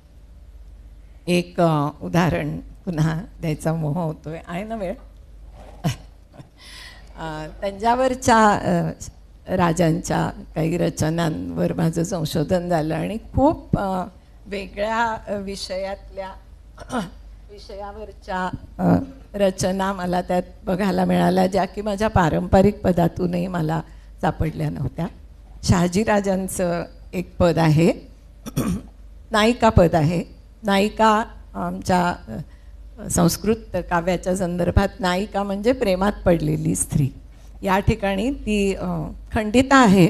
एक उदाहरण पुन्हा द्यायचा मोह होतोय, आहे ना वेळ? तंजावरच्या राजांच्या काही रचनांवर माझं संशोधन झालं आणि खूप वेगळ्या विषयातल्या विषयावरच्या रचना मला त्यात बघायला मिळाल्या, ज्या की माझ्या पारंपरिक पदातूनही मला सापडल्या नव्हत्या. शहाजीराजांचं एक पद आहे, नायिका पद आहे. नायिका आमच्या संस्कृत काव्याच्या संदर्भात नायिका म्हणजे प्रेमात पडलेली स्त्री. या ठिकाणी ती खंडिता आहे.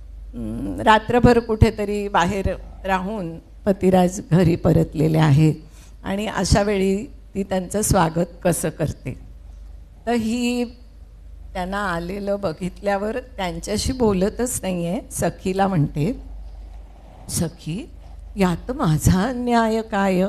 रात्रभर कुठेतरी बाहेर राहून पतिराज घरी परतलेले आहेत आणि अशा वेळी ती त्यांचं स्वागत कसं करते. तर ही त्यांना आलेलं बघितल्यावर त्यांच्याशी बोलतच नाही आहे, सखीला म्हणते, सखी यात माझा अन्याय काय,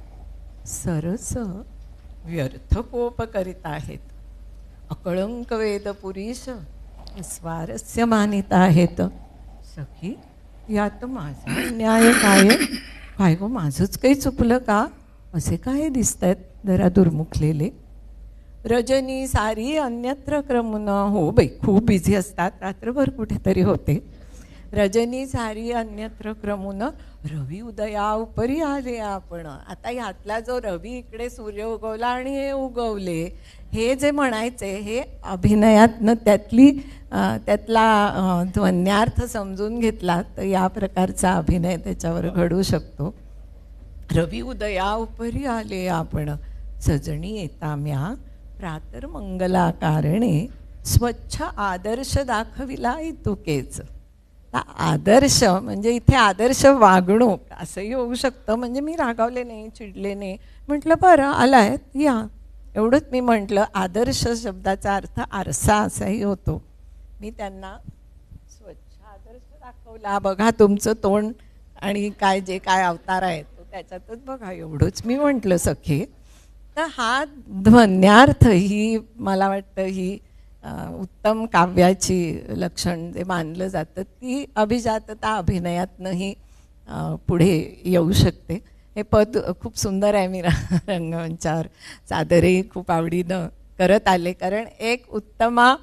सरस व्यर्थ कोप करीत आहेत, अकळंक वेद पुरीश स्वारस्य मानित आहेत. सखी यात माझा अन्याय काय, काय गो माझंच काही चुकलं का, असे काय दिसत आहेत जरा दुर्मुखलेले. रजनी सारी अन्यत्र क्रमून, हो बाई खूप बिझी असतात, रात्रभर कुठेतरी होते. रजनी सारी अन्यत्र क्रमून रवी उदया उपरी आले आपण. आता ह्यातला जो रवी इकडे सूर्य उगवला आणि हे उगवले हे जे म्हणायचे हे अभिनयातनं त्यातली त्यातला ध्वन्यार्थ समजून घेतला तर या प्रकारचा अभिनय त्याच्यावर घडू शकतो. रवी उदया उपरी आले आपण, सजणी येता म्या प्रातर मंगला कारणे, स्वच्छ आदर्श दाखविला इतुकेच. आदर्श म्हणजे इथे आदर्श वागणूक असंही होऊ शकतं, म्हणजे मी रागावले नाही, चिडले नाही, म्हटलं बरं आलाय या, एवढंच मी म्हटलं. आदर्श शब्दाचा अर्थ आरसा असाही होतो. मी त्यांना स्वच्छ आदर्श दाखवला, बघा तुमचं तोंड आणि काय जे काय अवतार आहे तो त्याच्यातच बघा, एवढंच मी म्हटलं सखे. तर हा ध्वन्यार्थ ही मला वाटतं ही उत्तम काव्याची लक्षण जे मानलं जातं ती अभिजातता अभिनयातनंही पुढे येऊ शकते. हे पद खूप सुंदर आहे, मी रंगमंचावर सादरही खूप आवडीनं करत आले, कारण एक उत्तमा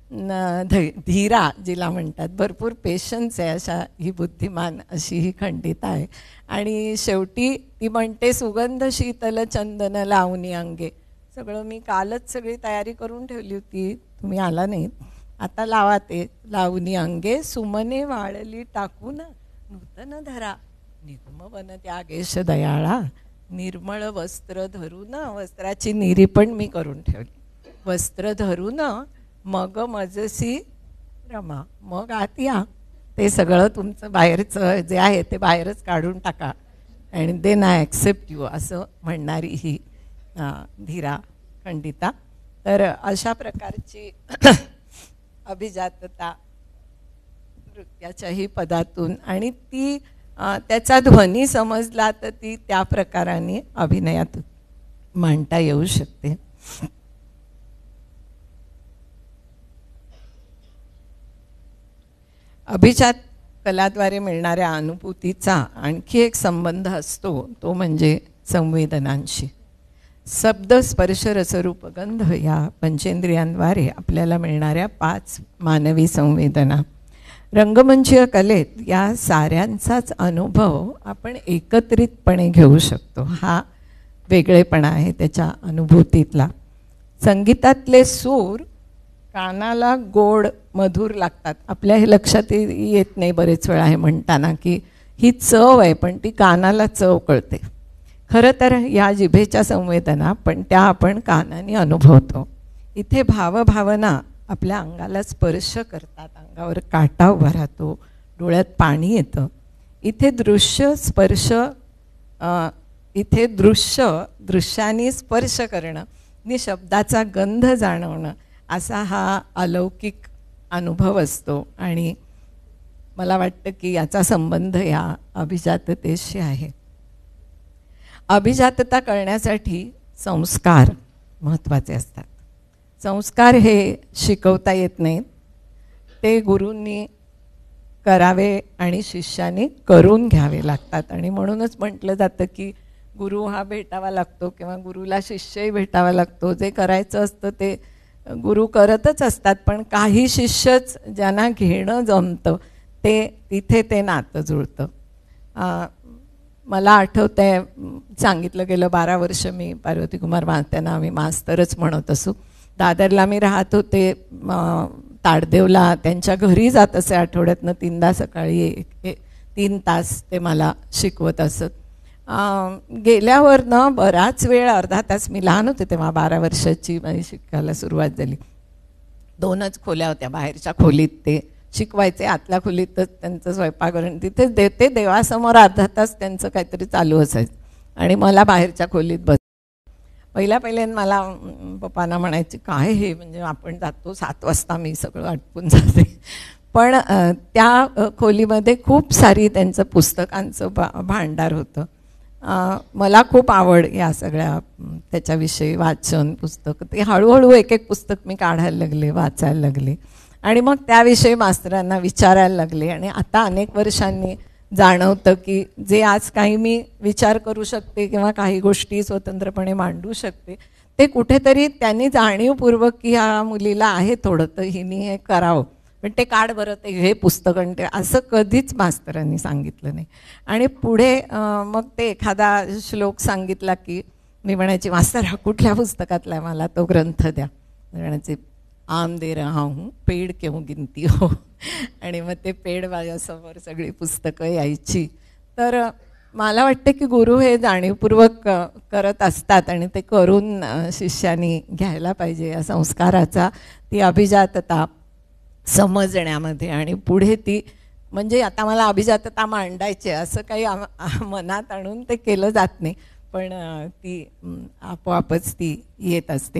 धीरा जिला म्हणतात, भरपूर पेशन्स आहे अशा ही बुद्धिमान अशी ही खंडिता आहे. आणि शेवटी ती म्हणते, सुगंध शीतल चंदन लावणी अंगे. सगळं मी कालच सगळी तयारी करून ठेवली होती, तुम्ही आला नाहीत, आता लावा ते. लावणी अंगे सुमने वाळली टाकून नूतन धरा, निगम वन त्यागेश दयाळा, निर्मळ वस्त्र धरून, वस्त्राची निरी पण मी करून ठेवली, वस्त्र धरून मग मजसी रमा, मग आत या. ते सगळं तुमचं बाहेरचं जे आहे ते बाहेरच काढून टाका आणि देन आय ॲक्सेप्ट यू असं म्हणणारी ही धीरा खंडिता. तर अशा प्रकारची अभिजातता नृत्याच्याही पदातून आणि ती त्याचा ध्वनी समजला तर ती त्या प्रकाराने अभिनयात मांडता येऊ शकते. अभिजात कलाद्वारे मिळणाऱ्या अनुभूतीचा आणखी एक संबंध असतो, तो म्हणजे संवेदनांशी. शब्द स्पर्श रसरूप गंध या पंचेंद्रियांद्वारे आपल्याला मिळणाऱ्या पाच मानवी संवेदना, रंगमंचीय कलेत या साऱ्यांचाच अनुभव आपण एकत्रितपणे घेऊ शकतो. हा वेगळेपणा आहे त्याच्या अनुभूतीतला. संगीतातले सूर कानाला गोड मधुर लागतात, आपल्या हे लक्षात येत नाही बरेच वेळा हे म्हणताना की ही चव आहे, पण ती कानाला चव कळते. खरं तर या जिभेच्या संवेदना पण त्या आपण कानाने अनुभवतो. इथे भावभावना आपल्या अंगाला स्पर्श करतात, अंगावर काटा उभा राहतो, डोळ्यात पाणी येतं. इथे दृश्य स्पर्श इथे दृश्य दृश्याने स्पर्श करणं आणि शब्दाचा गंध जाणवणं असा हा अलौकिक अनुभव असतो. आणि मला वाटतं की याचा संबंध या अभिजाततेशी आहे. अभिजातता करण्यासाठी संस्कार महत्त्वाचे असतात. संस्कार हे शिकवता येत नाहीत, ते गुरूंनी करावे आणि शिष्याने करून घ्यावे लागतात. आणि म्हणूनच म्हटलं जातं की गुरु हा भेटावा लागतो किंवा गुरुला शिष्यही भेटावा लागतो. जे करायचं असतं ते गुरु करतच असतात, पण काही शिष्यच ज्यांना घेणं जमतं ते तिथे ते नातं जुळतं. मला आठवतं आहे, सांगितलं गेलं बारा वर्ष मी पार्वती कुमार त्यांना आम्ही मास्तरच म्हणत असू. दादरला मी राहत होते, ताडदेवला त्यांच्या घरी जात असे. आठवड्यातनं तीनदा सकाळी एक तीन तास ते मला शिकवत असत. गेल्यावर ना बराच वेळ, अर्धा तास, मी लहान होते तेव्हा, बारा वर्षाची माझी शिकायला सुरुवात झाली. दोनच खोल्या होत्या, बाहेरच्या खोलीत ते शिकवायचे, आतल्या खोलीतच त्यांचं स्वयंपाकघर, तिथे देते देवासमोर अर्धा तास त्यांचं काहीतरी चालू असायचं आणि मला बाहेरच्या खोलीत बस. पहिल्या पहिल्यांदा मला पप्पांना म्हणायचे काय हे, म्हणजे आपण जातो सात वाजता, मी सगळं आटपून जाते. पण त्या खोलीमध्ये खूप सारी त्यांचं पुस्तकांचं भा भांडार होतं. मला खूप आवड या सगळ्या त्याच्याविषयी, वाचन, पुस्तक. ते हळूहळू एक एक पुस्तक मी काढायला लागले, वाचायला लागले आणि मग त्याविषयी मास्तरांना विचारायला लागले. आणि आता अनेक वर्षांनी जाणवतं की जे आज काही मी विचार करू शकते किंवा काही गोष्टी स्वतंत्रपणे मांडू शकते, ते कुठेतरी त्यांनी जाणीवपूर्वक की ह्या मुलीला आहे थोडं तर हिने हे करावं, पण ते काढ बरं ते हे पुस्तक आणि ते, असं कधीच मास्तरांनी सांगितलं नाही. आणि पुढे मग ते एखादा श्लोक सांगितला की मी म्हणायची, मास्तर हा कुठल्या पुस्तकातला आहे, मला तो ग्रंथ द्या. म्हणायचे, आम दे रहा हूँ पेड़ क्यों गिनती हो. आणि मग ते पेड माझ्यासमोर सगळी पुस्तकं यायची. तर मला वाटतं की गुरु हे जाणीवपूर्वक करत असतात आणि ते करून शिष्यानी घ्यायला पाहिजे. या संस्काराचा, ती अभिजातता समजण्यामध्ये आणि पुढे ती, म्हणजे आता मला अभिजातता मांडायची असं काही मनात आणून ते केलं जात नाही, पण ती आपोआपच ती येत असते.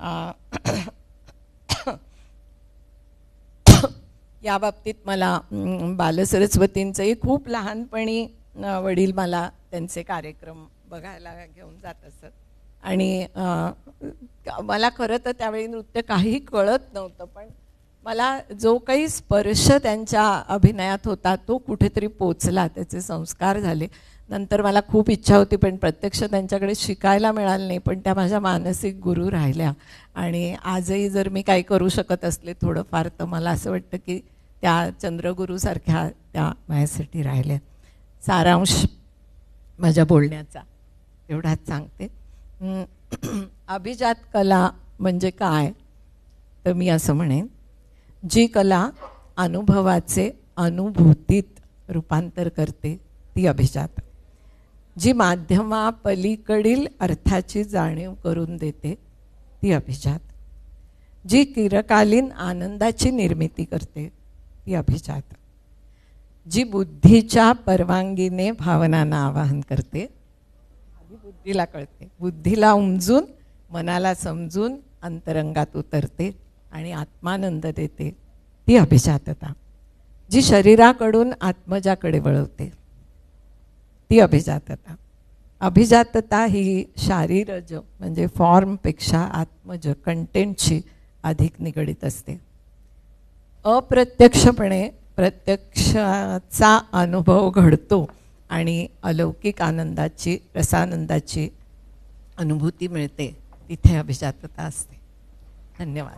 या बाबतीत मला बालसरस्वतींचंही खूप लहानपणी वडील मला त्यांचे कार्यक्रम बघायला घेऊन जात असत. आणि मला खरं तर त्यावेळी नृत्य काही कळत नव्हतं, पण मला जो काही स्पर्श त्यांच्या अभिनयात होता तो कुठेतरी पोचला, त्याचे संस्कार झाले. नंतर मला खूप इच्छा होती, पण प्रत्यक्ष त्यांच्याकडे शिकायला मिळालं नाही, पण त्या माझ्या मानसिक गुरु राहिल्या. आणि आजही जर मी काही करू शकत असले थोडंफार, तर मला असं वाटतं की त्या चंद्रगुरूसारख्या त्या माझ्यासाठी राहिल्या. सारांश माझ्या बोलण्याचा एवढाच सांगते. अभिजात कला म्हणजे काय, तर मी असं म्हणेन, जी कला अनुभवाचे अनुभूतीत रूपांतर करते ती अभिजात. जी माध्यमापलीकडील अर्थाची जाणीव करून देते ती अभिजात. जी चिरकालीन आनंदाची निर्मिती करते ती अभिजात. जी बुद्धीच्या परवानगीने भावनांना आवाहन करते, आधी बुद्धीला कळते, बुद्धीला उमजून मनाला समजून अंतरंगात उतरते आणि आत्मानंद देते ती अभिजातता. जी शरीराकडून आत्मजाकडे वळवते ती अभिजातता. अभिजातता ही शारीरज म्हणजे फॉर्मपेक्षा आत्मज कंटेंटशी अधिक निगडीत असते. अप्रत्यक्षपणे प्रत्यक्षाचा अनुभव घडतो आणि अलौकिक आनंदाची, रसानंदाची अनुभूती मिळते, तिथे अभिजातता असते. धन्यवाद.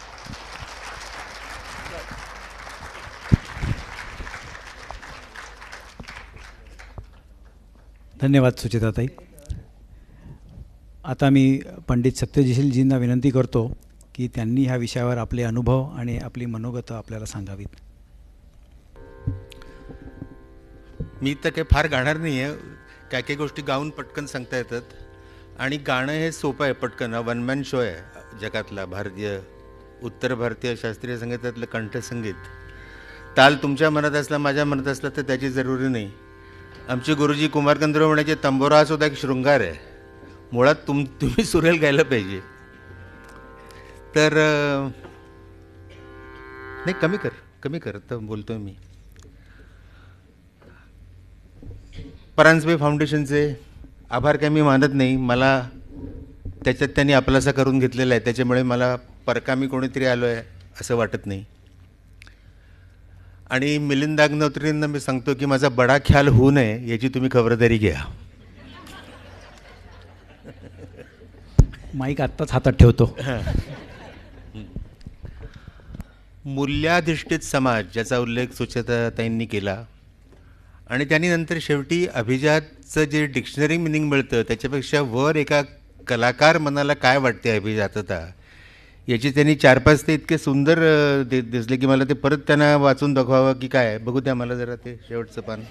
धन्यवाद सुचेताताई. आता मी पंडित सत्यशीलजींना विनंती करतो की त्यांनी ह्या विषयावर आपले अनुभव आणि आपली मनोगत आपल्याला सांगावीत. मी तर काही फार गाणार नाही आहे, काय काही गोष्टी गाऊन पटकन सांगता येतात. आणि गाणं हे सोपं आहे, पटकन. वन मॅन शो आहे जगातला, भारतीय उत्तर भारतीय शास्त्रीय संगीतातलं कंठसंगीत. ताल तुमच्या मनात असला माझ्या मनात असला तर त्याची जरुरी नाही. आमचे गुरुजी कुमार गंधर्व म्हणायचे तंबोरा हा सुद्धा एक शृंगार आहे. मुळात तुम तुम्ही सुरेल गायला पाहिजे. तर नाही कमी कर कमी कर तर बोलतोय मी. परांजपे फाउंडेशनचे आभार काय मी मानत नाही. मला त्याच्यात त्यांनी आपलासा करून घेतलेला आहे, त्याच्यामुळे मला परकामी कोणीतरी आलो आहे असं वाटत नाही. आणि मिलिंद अग्नोत्रींना मी सांगतो की माझा बडा ख्याल होऊ नये याची तुम्ही खबरदारी घ्या. माईक आत्ताच हातात ठेवतो. मूल्याधिष्ठित समाज ज्याचा उल्लेख सुचेताताईंनी केला आणि त्यांनी नंतर शेवटी अभिजातचं जे डिक्शनरी मिनिंग मिळतं त्याच्यापेक्षा वर एका कलाकार मनाला काय वाटते अभिजातता याची त्यांनी चार पाच ते इतके सुंदर दे दिसले की मला ते परत त्यांना वाचून दाखवावं की काय. बघू द्या मला जरा ते शेवटचं पान.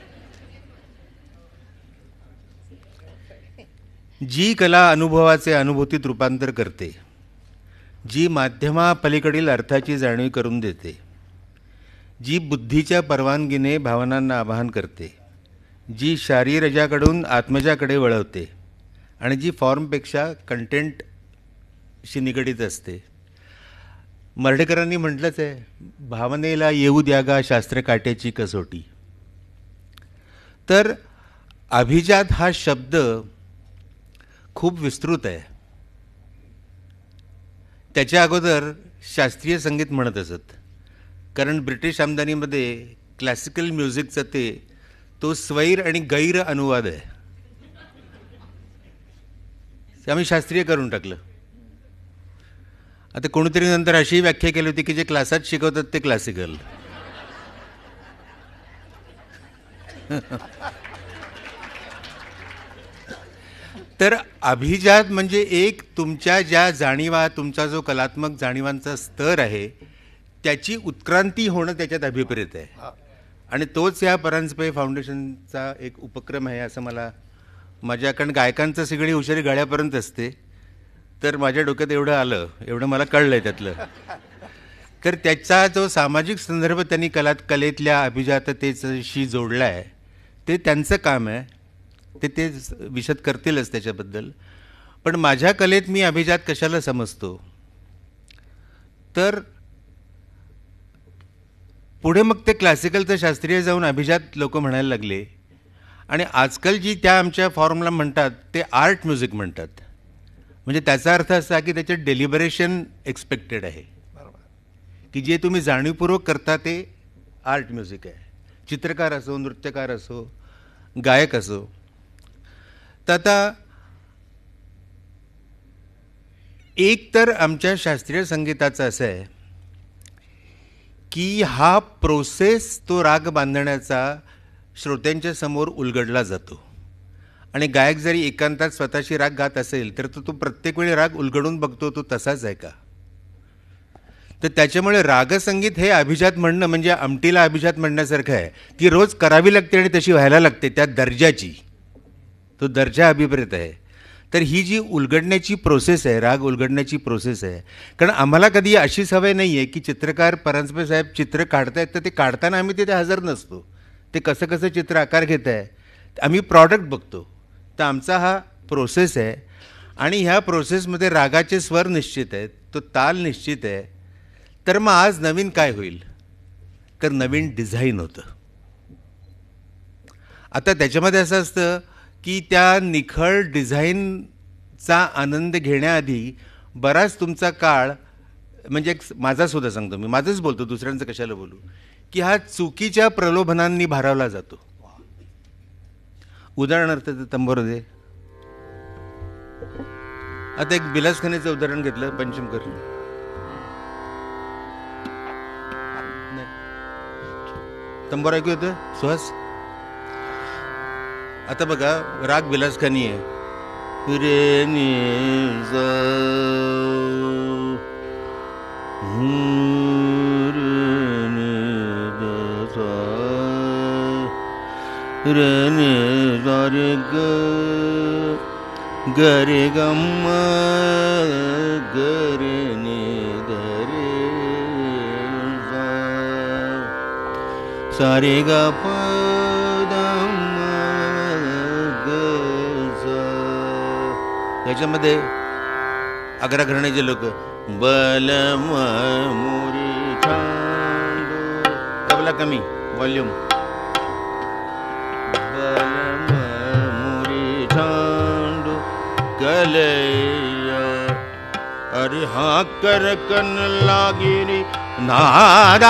जी कला अनुभवाचे अनुभूतीत रूपांतर करते, जी माध्यमापलीकडील अर्थाची जाणीव करून देते, जी बुद्धीच्या परवानगीने भावनांना आवाहन करते, जी शारीरजाकडून आत्मजाकडे वळवते आणि जी फॉर्मपेक्षा कंटेंटशी निगडीत असते. मर्ढेकरांनी म्हटलंच आहे, भावनेला येऊ द्या गा शास्त्र काट्याची कसोटी. तर अभिजात हा शब्द खूप विस्तृत आहे. त्याच्या अगोदर शास्त्रीय संगीत म्हणत असत, कारण ब्रिटिश आमदानीमध्ये क्लासिकल म्युझिकचा ते तो स्वैर आणि गैर अनुवाद आहे. ते आम्ही शास्त्रीय करून टाकलं. आता कोणीतरी नंतर अशी व्याख्या केली होती की जे क्लासात शिकवतात ते क्लासिकल. तर अभिजात म्हणजे एक तुमच्या ज्या जाणीवा, तुमचा जो कलात्मक जाणीवांचा स्तर आहे त्याची उत्क्रांती होणं त्याच्यात अभिप्रेत आहे. आणि तोच या परांजपे फाउंडेशनचा एक उपक्रम आहे असं मला माझ्या, कारण गायकांचं सगळी हुशारी गळ्यापर्यंत असते, तर माझ्या डोक्यात एवढं आलं, एवढं मला कळलं आहे त्यातलं. तर त्याचा जो सामाजिक संदर्भ त्यांनी कलात कलेतल्या अभिजाततेशी जोडला आहे ते त्यांचं काम आहे. ते ते विशद करतीलच त्याच्याबद्दल. पण माझ्या कलेत मी अभिजात कशाला समजतो, तर पुढे मग ते क्लासिकलचं शास्त्रीय जाऊन अभिजात लोक म्हणायला लागले. आणि आजकाल जी त्या आमच्या फॉर्मला म्हणतात ते आर्ट म्युझिक म्हणतात. म्हणजे त्याचा अर्थ असा की त्याच्यात डेलिबरेशन एक्सपेक्टेड आहे, की जे तुम्ही जाणीवपूर्वक करता ते आर्ट म्युझिक आहे. चित्रकार असो, नृत्यकार असो, गायक असो. तर आता एक तर आमच्या शास्त्रीय संगीताचं असं आहे की हा प्रोसेस तो राग बांधण्याचा श्रोत्यांच्या समोर उलगडला जातो. आणि गायक जरी एकांतात स्वतःशी राग गात असेल तर तो तो प्रत्येक वेळी राग उलगडून बघतो तो तसाच आहे का. तर त्याच्यामुळे रागसंगीत हे अभिजात म्हणणं म्हणजे आमटीला अभिजात म्हणण्यासारखं आहे. ती रोज करावी लागते आणि तशी व्हायला लागते त्या दर्जाची. तो दर्जा अभिप्रेत आहे. तर ही जी उलगडण्याची प्रोसेस आहे, राग उलगडण्याची प्रोसेस आहे. कारण आम्हाला कधी अशी सवय नाही आहे की चित्रकार परांजपे साहेब चित्र काढतायत तर ते काढताना आम्ही तिथे हजर नसतो. ते कसं कसं चित्र आकार घेत आहे आम्ही प्रॉडक्ट बघतो. तर आमचा हा प्रोसेस आहे आणि ह्या प्रोसेसमध्ये रागाचे स्वर निश्चित आहेत, तो ताल निश्चित आहे. तर मग आज नवीन काय होईल, तर नवीन डिझाईन होतं. आता त्याच्यामध्ये असं असतं की त्या निखळ डिझाईनचा आनंद घेण्याआधी बराच तुमचा काळ, म्हणजे माझासुद्धा सांगतो मी, माझंच बोलतो दुसऱ्यांचं कशाला बोलू, की हा चुकीच्या प्रलोभनांनी भारावला जातो. उदाहरणार्थ तंबोरा दे. आता एक बिलासखानेचं उदाहरण घेतलं, पंचमकर. तंबोरा ऐकू येतं सुहास. आता बघा राग बिलासखानी आहे. रे नि ज रे नि ज रे ग ग रे ग म ग रे नि ग रे ज. सारे ग प त्याच्यामध्ये आग्रा घराण्याचे लोक बलम मोरी छांडू तबला कमी व्हॉल्यूम बलम मोरी छांडू गलैया अरे हाँ कर कन लागिरी नादा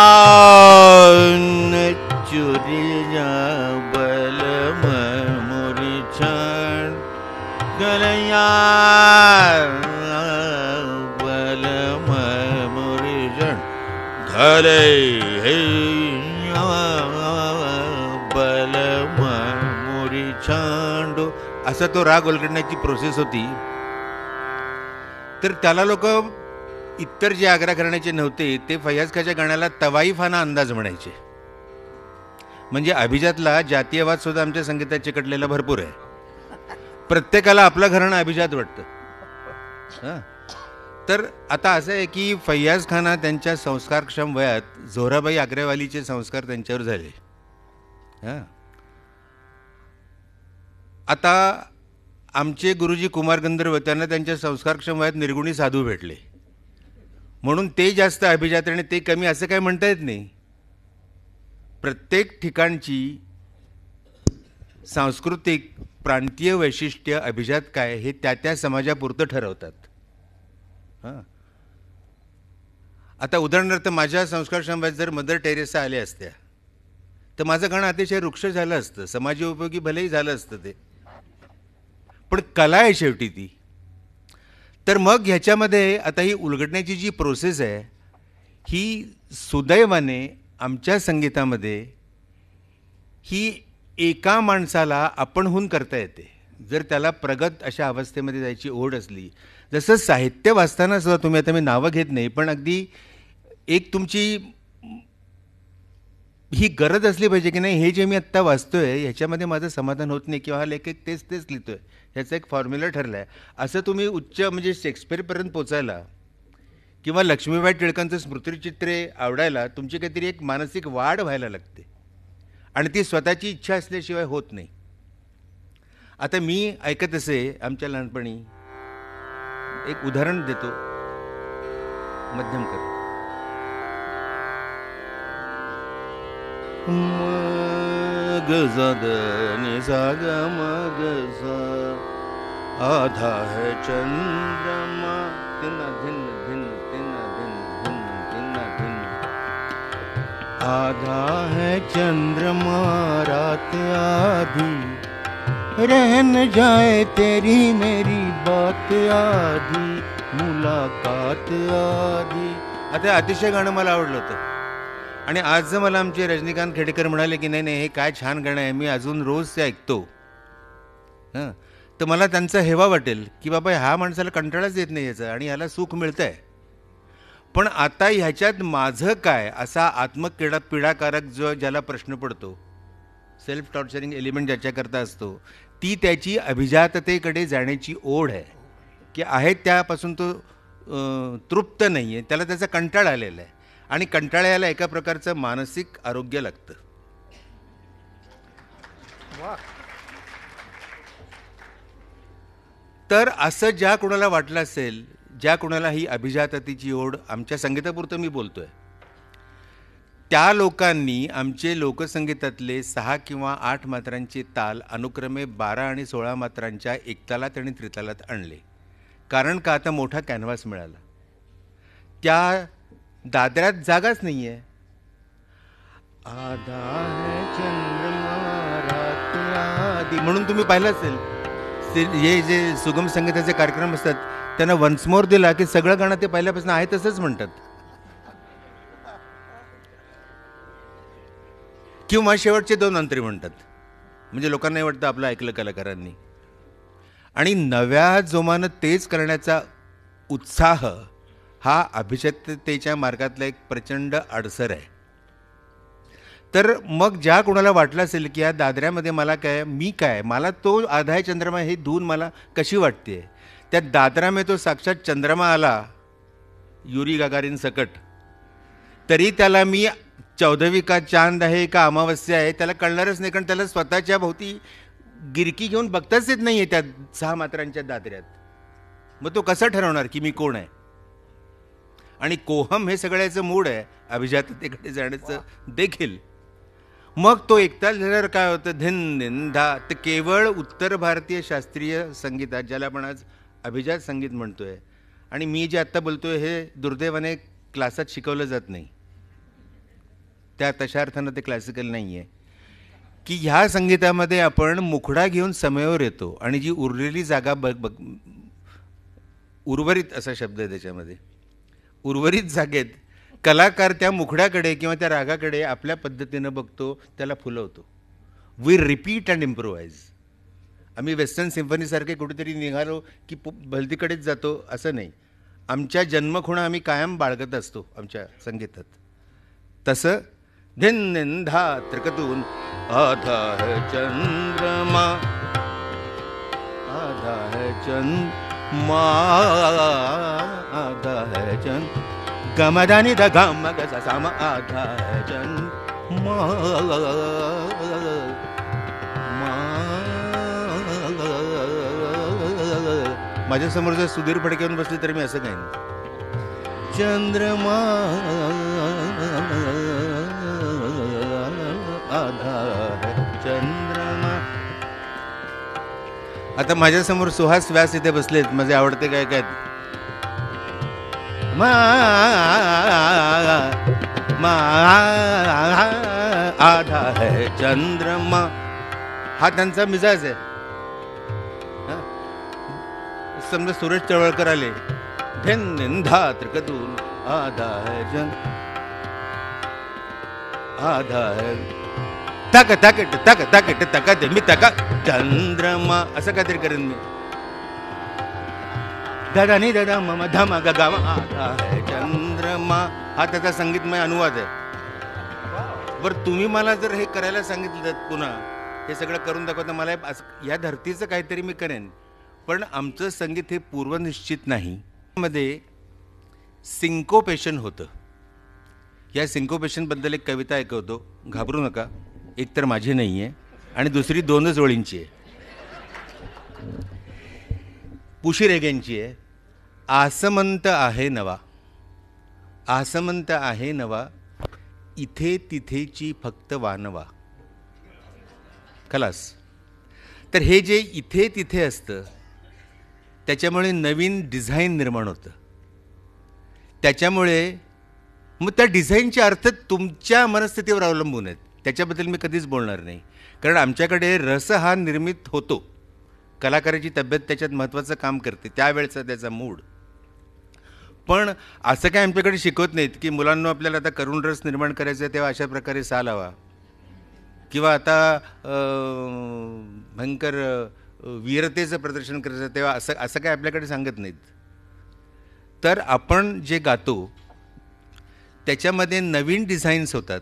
चुरी जा बलम मोरी छांड गलैया बलम मोरी छांड घले बलम मोरी छांडू असा तो राग ओलगडण्याची प्रोसेस होती. तर त्याला लोक इतर जे आग्रा घराण्याचे नव्हते ते फैयाज खाच्या गाण्याला तवाईफाना अंदाज म्हणायचे. म्हणजे अभिजातला जातीयवाद सुद्धा आमच्या संगीतात चिकटलेला भरपूर आहे. प्रत्येकाला आपलं घराणं अभिजात वाटतं. हां तर आता असं आहे की फैयाज खाना त्यांच्या संस्कारक्षम वयात झोराबाई आग्रेवालीचे संस्कार त्यांच्यावर झाले. हां आता आमचे गुरुजी कुमार गंधर्व त्यांना त्यांच्या संस्कारक्षम वयात निर्गुणी साधू भेटले म्हणून ते जास्त अभिजात आणि ते कमी असं काय म्हणता येत नाही. प्रत्येक ठिकाणची सांस्कृतिक प्रांतीय वैशिष्ट्य अभिजात काय हे त्या त्या समाजापुरतं ठरवतात. हां आता उदाहरणार्थ माझ्या संस्कारक्षम वयात जर मदर टेरेसा आल्या असत्या तर माझं गाणं अतिशय वृक्ष झालं असतं, समाजोपयोगी भलेही झालं असतं ते, पण कला आहे शेवटी ती. तर मग ह्याच्यामध्ये आता ही उलगडण्याची जी प्रोसेस आहे ही सुदैवाने आमच्या संगीतामध्ये ही एका माणसाला आपणहून करता येते जर त्याला प्रगत अशा अवस्थेमध्ये जायची ओढ असली. जसं साहित्य वाचताना सुद्धा तुम्ही, आता मी नावं घेत नाही, पण अगदी एक तुमची ही गरज असली पाहिजे की नाही हे जे मी आत्ता वाचतोय ह्याच्यामध्ये माझं समाधान होत नाही किंवा हा लेखक तेच तेच लिहितोय ह्याचा एक फॉर्म्युला ठरला आहे असं तुम्ही उच्च म्हणजे शेक्सपियरपर्यंत पोचायला किंवा लक्ष्मीबाई टिळकांचं स्मृतिचित्रे आवडायला तुमची काहीतरी एक मानसिक वाढ व्हायला लागते आणि ती स्वतःची इच्छा असल्याशिवाय होत नाही. आता मी ऐकत असे आमच्या लहानपणी एक उदाहरण देतो, मध्यम कर. मग जदनी साग मग सा आधा है चंद्रमा तिना धिन धिन तिना धिन धिन तिना धिन आधा है चंद्रमा रात आधी रहन जाए तेरी मेरी बात आधी मुलाकात आधी. आता अतिशय गाणं मला आवडलं होतं आणि आज जर मला आमचे रजनीकांत खेडेकर म्हणाले की नाही नाही हे काय छान गाणं आहे, मी अजून रोज ते ऐकतो, हां तर मला त्यांचा हेवा वाटेल की बाबा ह्या माणसाला कंटाळाच येत नाही याचा आणि ह्याला सुख मिळतं आहे. पण आता ह्याच्यात माझं काय असा आत्मकिडा पीडाकारक जो ज्याला प्रश्न पडतो, सेल्फ टॉर्चरिंग एलिमेंट ज्याच्याकरता असतो, ती त्याची अभिजाततेकडे जाण्याची ओढ आहे की आहे त्यापासून तो तृप्त नाही आहे, त्याला त्याचा कंटाळा आलेला आहे आणि कंटाळ्याला एका प्रकारचं मानसिक आरोग्य लागतं. तर असं ज्या कोणाला वाटलं असेल, ज्या कोणाला ही अभिजाततेची ओढ, आमच्या संगीतापुरतं मी बोलतोय, त्या लोकांनी आमचे लोकसंगीतातले सहा किंवा आठ मात्रांचे ताल अनुक्रमे बारा आणि सोळा मात्रांच्या एकतालात आणि त्रितालात आणले. कारण का आता मोठा कॅनव्हास मिळाला, त्या दादऱ्यात जागाच नाही आहे. आधा है चंद्रमा रात आधी म्हणून तुम्ही पाहिलं असेल हे जे सुगम संगीताचे कार्यक्रम असतात त्यांना वन्स मोर दिला की सगळं गाणं ते पहिल्यापासून आहे तसंच म्हणतात किंवा शेवटचे दोन अंतरी म्हणतात. म्हणजे लोकांनाही वाटतं आपलं ऐकलं कलाकारांनी. आणि नव्या जोमानं तेच करण्याचा उत्साह हा अभिजाततेच्या मार्गातला एक प्रचंड अडसर आहे. तर मग ज्या कोणाला वाटलं असेल की या दादऱ्यामध्ये मला काय, मी काय, मला तो आधा चंद्रमा हे धून मला कशी वाटते, त्या दादरामध्ये तो साक्षात चंद्रमा आला युरी गागारीन सकट, तरी त्याला मी चौदवी का चांद आहे का अमावस्या आहे त्याला कळणारच नाही, कारण त्याला स्वतःच्या भोवती गिरकी घेऊन बघताच येत नाही आहे त्या सहा मात्रांच्या दादऱ्यात. मग तो कसा ठरवणार की मी कोण आहे? आणि कोहम हे सगळ्याचं मूड आहे अभिजाततेकडे जाण्याचं देखील. मग तो एकताल झाल्यावर काय होतं, धिन धिन धा. तर केवळ उत्तर भारतीय शास्त्रीय संगीतात, ज्याला आपण आज अभिजात संगीत म्हणतोय, आणि मी जे आत्ता बोलतोय हे दुर्दैवाने क्लासात शिकवलं जात नाही, त्या तशा अर्थानं ते क्लासिकल नाही आहे, की ह्या संगीतामध्ये आपण मुखडा घेऊन समयवर येतो आणि जी उरलेली जागा बघ बघ उर्वरित असा शब्द आहे त्याच्यामध्ये, उर्वरित जागेत कलाकार त्या मुखड्याकडे किंवा त्या रागाकडे आपल्या पद्धतीनं बघतो, त्याला फुलवतो. We repeat and improvise. आम्ही वेस्टर्न सिम्फनीसारखे कुठेतरी निघालो की भलतीकडेच जातो असं नाही. आमच्या जन्मखुणा आम्ही कायम बाळगत असतो आमच्या संगीतात. तसं धिन धिन धा त्रिकतून आधा है चंद्रमा, आधा है चंद्रमा, आधा है चंद्र गमदानी द गम ग सा सा म आधा है चंद्रमा. माझ्या समोर जर सुधीर फडके येऊन बसले तरी मी असं काही नाही. चंद्रमा आधा है चंद्रमा. आता माझ्या समोर सुहास व्यास इथे बसलेत, माझे आवडते गायक आहेत. मा मा आधा है चंद्रमा हा त्यांचा मिजाज आहे. समजा सुरेश चळवळकर आले, धिन धिन धा त्रिकतून आधा है जन आधा है तक तकट तक तकट तकत मी तका चंद्रमा असं काहीतरी करेन मी. दादा नि दादा मम धम गगाम आधा है चंद्रमा हा त्याचा संगीतमय अनुवाद आहे. बरं तुम्ही मला जर हे करायला सांगितलं पुन्हा हे सगळं करून दाखवता, मला या धर्तीचं काहीतरी मी करेन. पण आमचं संगीत हे पूर्वनिश्चित नाही. मध्ये सिंकोपेशन होतं. या सिंकोपेशनबद्दल एक कविता ऐकवतो, घाबरू नका. एक तर माझी नाही आहे आणि दुसरी दोनच ओळींची आहे, पुशी रेग्यांची आहे. आसमंत आहे नवा, आसमंत आहे नवा, इथे तिथेची फक्त वानवा. खलास. तर हे जे इथे तिथे असतं त्याच्यामुळे नवीन डिझाईन निर्माण होतं. त्याच्यामुळे मग त्या डिझाईनचे अर्थ तुमच्या मनस्थितीवर अवलंबून आहेत. त्याच्याबद्दल मी कधीच बोलणार नाही, कारण आमच्याकडे रस हा निर्मित होतो. कलाकाराची तब्येत त्याच्यात महत्त्वाचं काम करते, त्यावेळेचा त्याचा मूड. पण असं काय आमच्याकडे शिकवत नाहीत की मुलांना आपल्याला आता करुण रस निर्माण करायचा आहे तेव्हा अशा प्रकारे सा लावा, किंवा आता भयंकर वीरतेचं प्रदर्शन करायचं तेव्हा असं असं काय आपल्याकडे सांगत नाहीत. तर आपण जे गातो त्याच्यामध्ये नवीन डिझाईन्स होतात.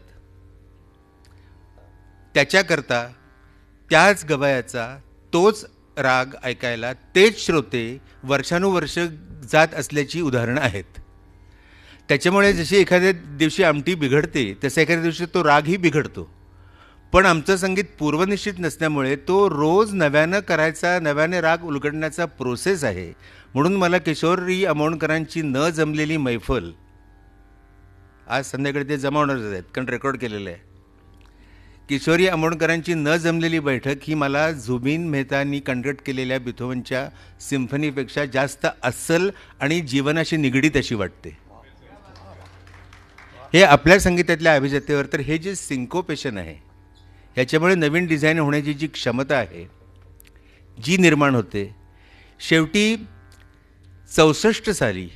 त्याच्याकरता त्याच गवयाचा तोच राग ऐकायला तेच श्रोते वर्षानुवर्ष जात असल्याची उदाहरणं आहेत. त्याच्यामुळे जशी एखाद्या दिवशी आमटी बिघडते तसं एखाद्या दिवशी तो रागही बिघडतो. पण आमचं संगीत पूर्वनिश्चित नसल्यामुळे तो रोज नव्यानं करायचा, नव्याने राग उलगडण्याचा प्रोसेस आहे. म्हणून मला किशोरी आमोणकरांची न जमलेली मैफल, आज संध्याकाळी ते जमावणारच आहेत कारण रेकॉर्ड केलेलं आहे, किशोरी आमोणकरांची न जमलेली बैठक ही मला झुबिन मेहतांनी कंडक्ट केलेल्या बिथोवनच्या सिम्फनीपेक्षा जास्त अस्सल आणि जीवनाशी निगडीत अशी वाटते. हे आपल्या संगीतातल्या अभिजातेवर. तर हे जे सिंकोपेशन आहे ह्याच्यामुळे नवीन डिझाईन होण्याची जी क्षमता आहे जी निर्माण होते, शेवटी चौसष्ट साली.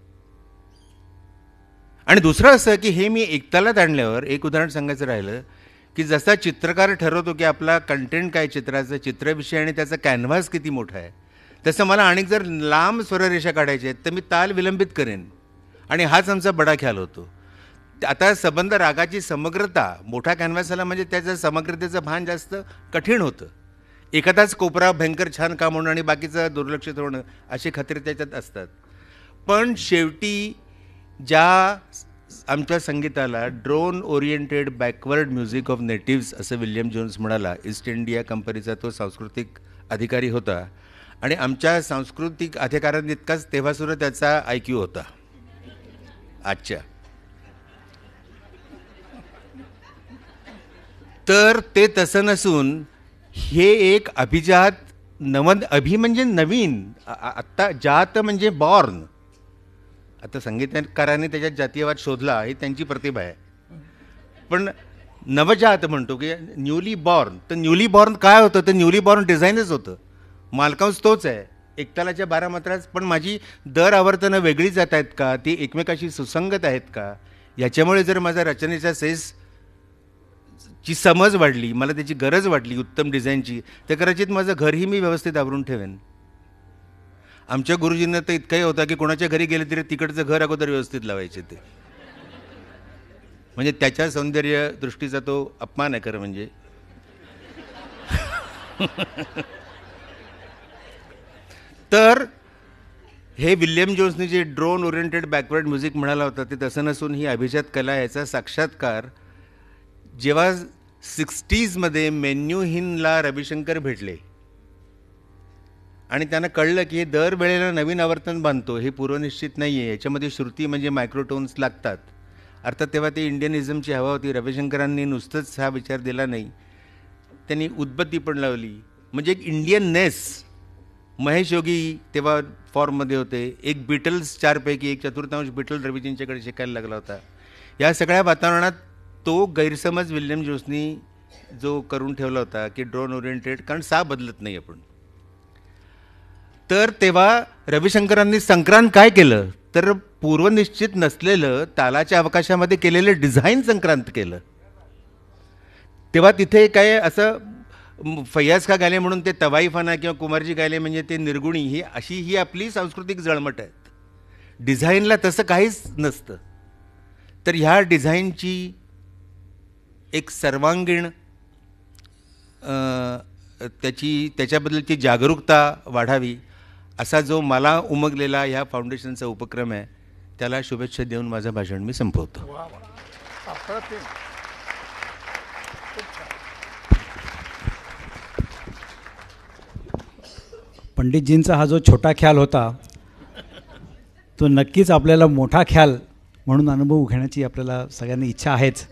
आणि दुसरं असं की हे मी एकतालात आणल्यावर एक उदाहरण सांगायचं राहिलं की जसा चित्रकार ठरवतो की आपला कंटेंट काय, चित्राचं चित्रविषय आणि त्याचा कॅनव्हास किती मोठा आहे, तसं मला अनेक जर लांब स्वररेषा काढायच्या आहेत तर मी ताल विलंबित करेन. आणि हाच आमचा बडा ख्याल होतो. आता संबंध रागाची समग्रता मोठा कॅनव्हासाला म्हणजे त्याचं समग्रतेचं भान जास्त कठीण होतं. एखादाच कोपरा भयंकर छान काम होणं आणि बाकीचं दुर्लक्षित होणं अशी खात्री त्याच्यात असतात. पण शेवटी ज्या आमच्या संगीताला drone oriented backward music of natives असं विल्यम जोन्स म्हणाला. ईस्ट इंडिया कंपनीचा तो सांस्कृतिक अधिकारी होता आणि आमच्या सांस्कृतिक अधिकाऱ्यांइतकाच तेव्हासुद्धा त्याचा आय क्यू होता आजच्या. तर ते तसं नसून हे एक अभिजात नवन अभि म्हणजे नवीन, आत्ता जात म्हणजे बॉर्न. आता संगीतकारांनी त्याच्यात जातीयवाद शोधला ही त्यांची प्रतिभा आहे, पण नवजात म्हणतो की न्यूली बॉर्न. तर न्यूली बॉर्न काय होतं? तर न्यूली बॉर्न डिझाईनच होतं. मालकांस तोच आहे, एकतालाच्या बारा मात्राच, पण माझी दर आवर्तनं वेगळी जात आहेत का, ती एकमेकाशी सुसंगत आहेत का, याच्यामुळे जर माझा रचनेचा सेस ची समज वाढली, मला त्याची गरज वाटली उत्तम डिझाईनची, तर कदाचित माझं घरही मी व्यवस्थित आवरून ठेवेन. आमच्या गुरुजींना तर इतकंही होता की कोणाच्या घरी गेले तरी तिकडचं घर अगोदर व्यवस्थित लावायचे ते, म्हणजे त्याच्या सौंदर्य दृष्टीचा तो अपमान आहे खरं म्हणजे. तर हे विल्यम जोन्सने जे ड्रोन ओरिएंटेड बॅकवर्ड म्युझिक म्हणाला होता ते तसं नसून ही अभिजात कला याचा साक्षात्कार जेव्हा सिक्स्टीजमध्ये मेन्यूहिनला रविशंकर भेटले आणि त्यांना कळलं की हे दरवेळेला नवीन आवर्तन बांधतो, हे पूर्वनिश्चित नाही आहे, याच्यामध्ये श्रुती म्हणजे मायक्रोटोन्स लागतात. अर्थात तेव्हा ते इंडियनिझमची हवा होती. रविशंकरांनी नुसतंच हा विचार दिला नाही, त्यांनी उद्बत्ती पण लावली, म्हणजे एक इंडियननेस. महेश योगी तेव्हा फॉर्ममध्ये होते, एक बिटल्स चारपैकी एक चतुर्थांश बिटल रविजींच्याकडे शिकायला लागला होता. या सगळ्या वातावरणात तो गैरसमज विल्यम जोन्सनी जो करून ठेवला होता की ड्रोन ओरिएंटेड, कारण सा बदलत नाही आपण. तर तेव्हा रविशंकरांनी संक्रांत काय केलं तर पूर्वनिश्चित नसलेलं तालाच्या अवकाशामध्ये केलेलं डिझाईन संक्रांत केलं. तेव्हा तिथे काय असं फैयाज खा गायले म्हणून ते तवाईफाना किंवा कुमारजी गायले म्हणजे ते निर्गुणी, ही अशी ही आपली सांस्कृतिक जळमट आहेत. डिझाईनला तसं काहीच नसतं. तर ह्या डिझाईनची एक सर्वांगीण त्याची त्याच्याबद्दलची जागरूकता वाढावी असा जो मला उमगलेला ह्या फाउंडेशनचा उपक्रम आहे, त्याला शुभेच्छा देऊन माझं भाषण मी संपवतो. पंडितजींचा हा जो छोटा ख्याल होता तो नक्कीच आपल्याला मोठा ख्याल म्हणून अनुभव घेण्याची आपल्याला सगळ्यांनी इच्छा आहेच.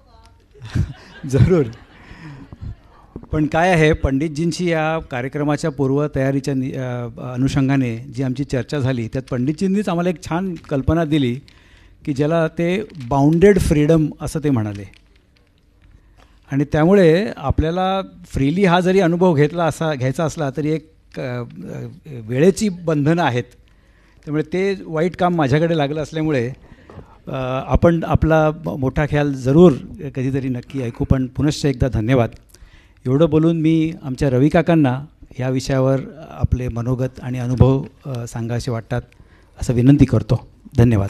जरूर. पण काय आहे, पंडितजींशी या कार्यक्रमाच्या पूर्वतयारीच्या अनुषंगाने जी आमची चर्चा झाली त्यात पंडितजींनीच आम्हाला एक छान कल्पना दिली की ज्याला ते बाउंडेड फ्रीडम असं ते म्हणाले. आणि त्यामुळे आपल्याला फ्रीली हा जरी अनुभव घेतला असा घ्यायचा असला तरी एक वेळेची बंधनं आहेत. त्यामुळे ते वाईट काम माझ्याकडे लागलं असल्यामुळे आपण आपला मोठा ख्याल जरूर कधीतरी नक्की ऐकू. पण पुनश्च एकदा धन्यवाद. एवढं बोलून मी आमच्या रवी काकांना या विषयावर आपले मनोगत आणि अनुभव सांगायचे वाटतात असं विनंती करतो. धन्यवाद.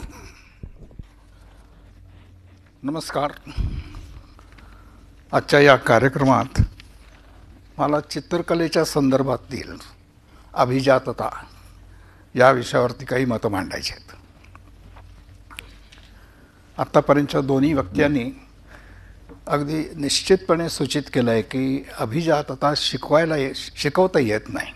नमस्कार. आजच्या या कार्यक्रमात मला चित्रकलेच्या संदर्भातील अभिजातता या विषयावरती काही मतं मांडायची आहेत. आत्तापर्यंतच्या दोन्ही वक्त्यांनी अगदी निश्चितपणे सूचित केलं आहे की अभिजातता शिकवायला ये शिकवता येत नाही.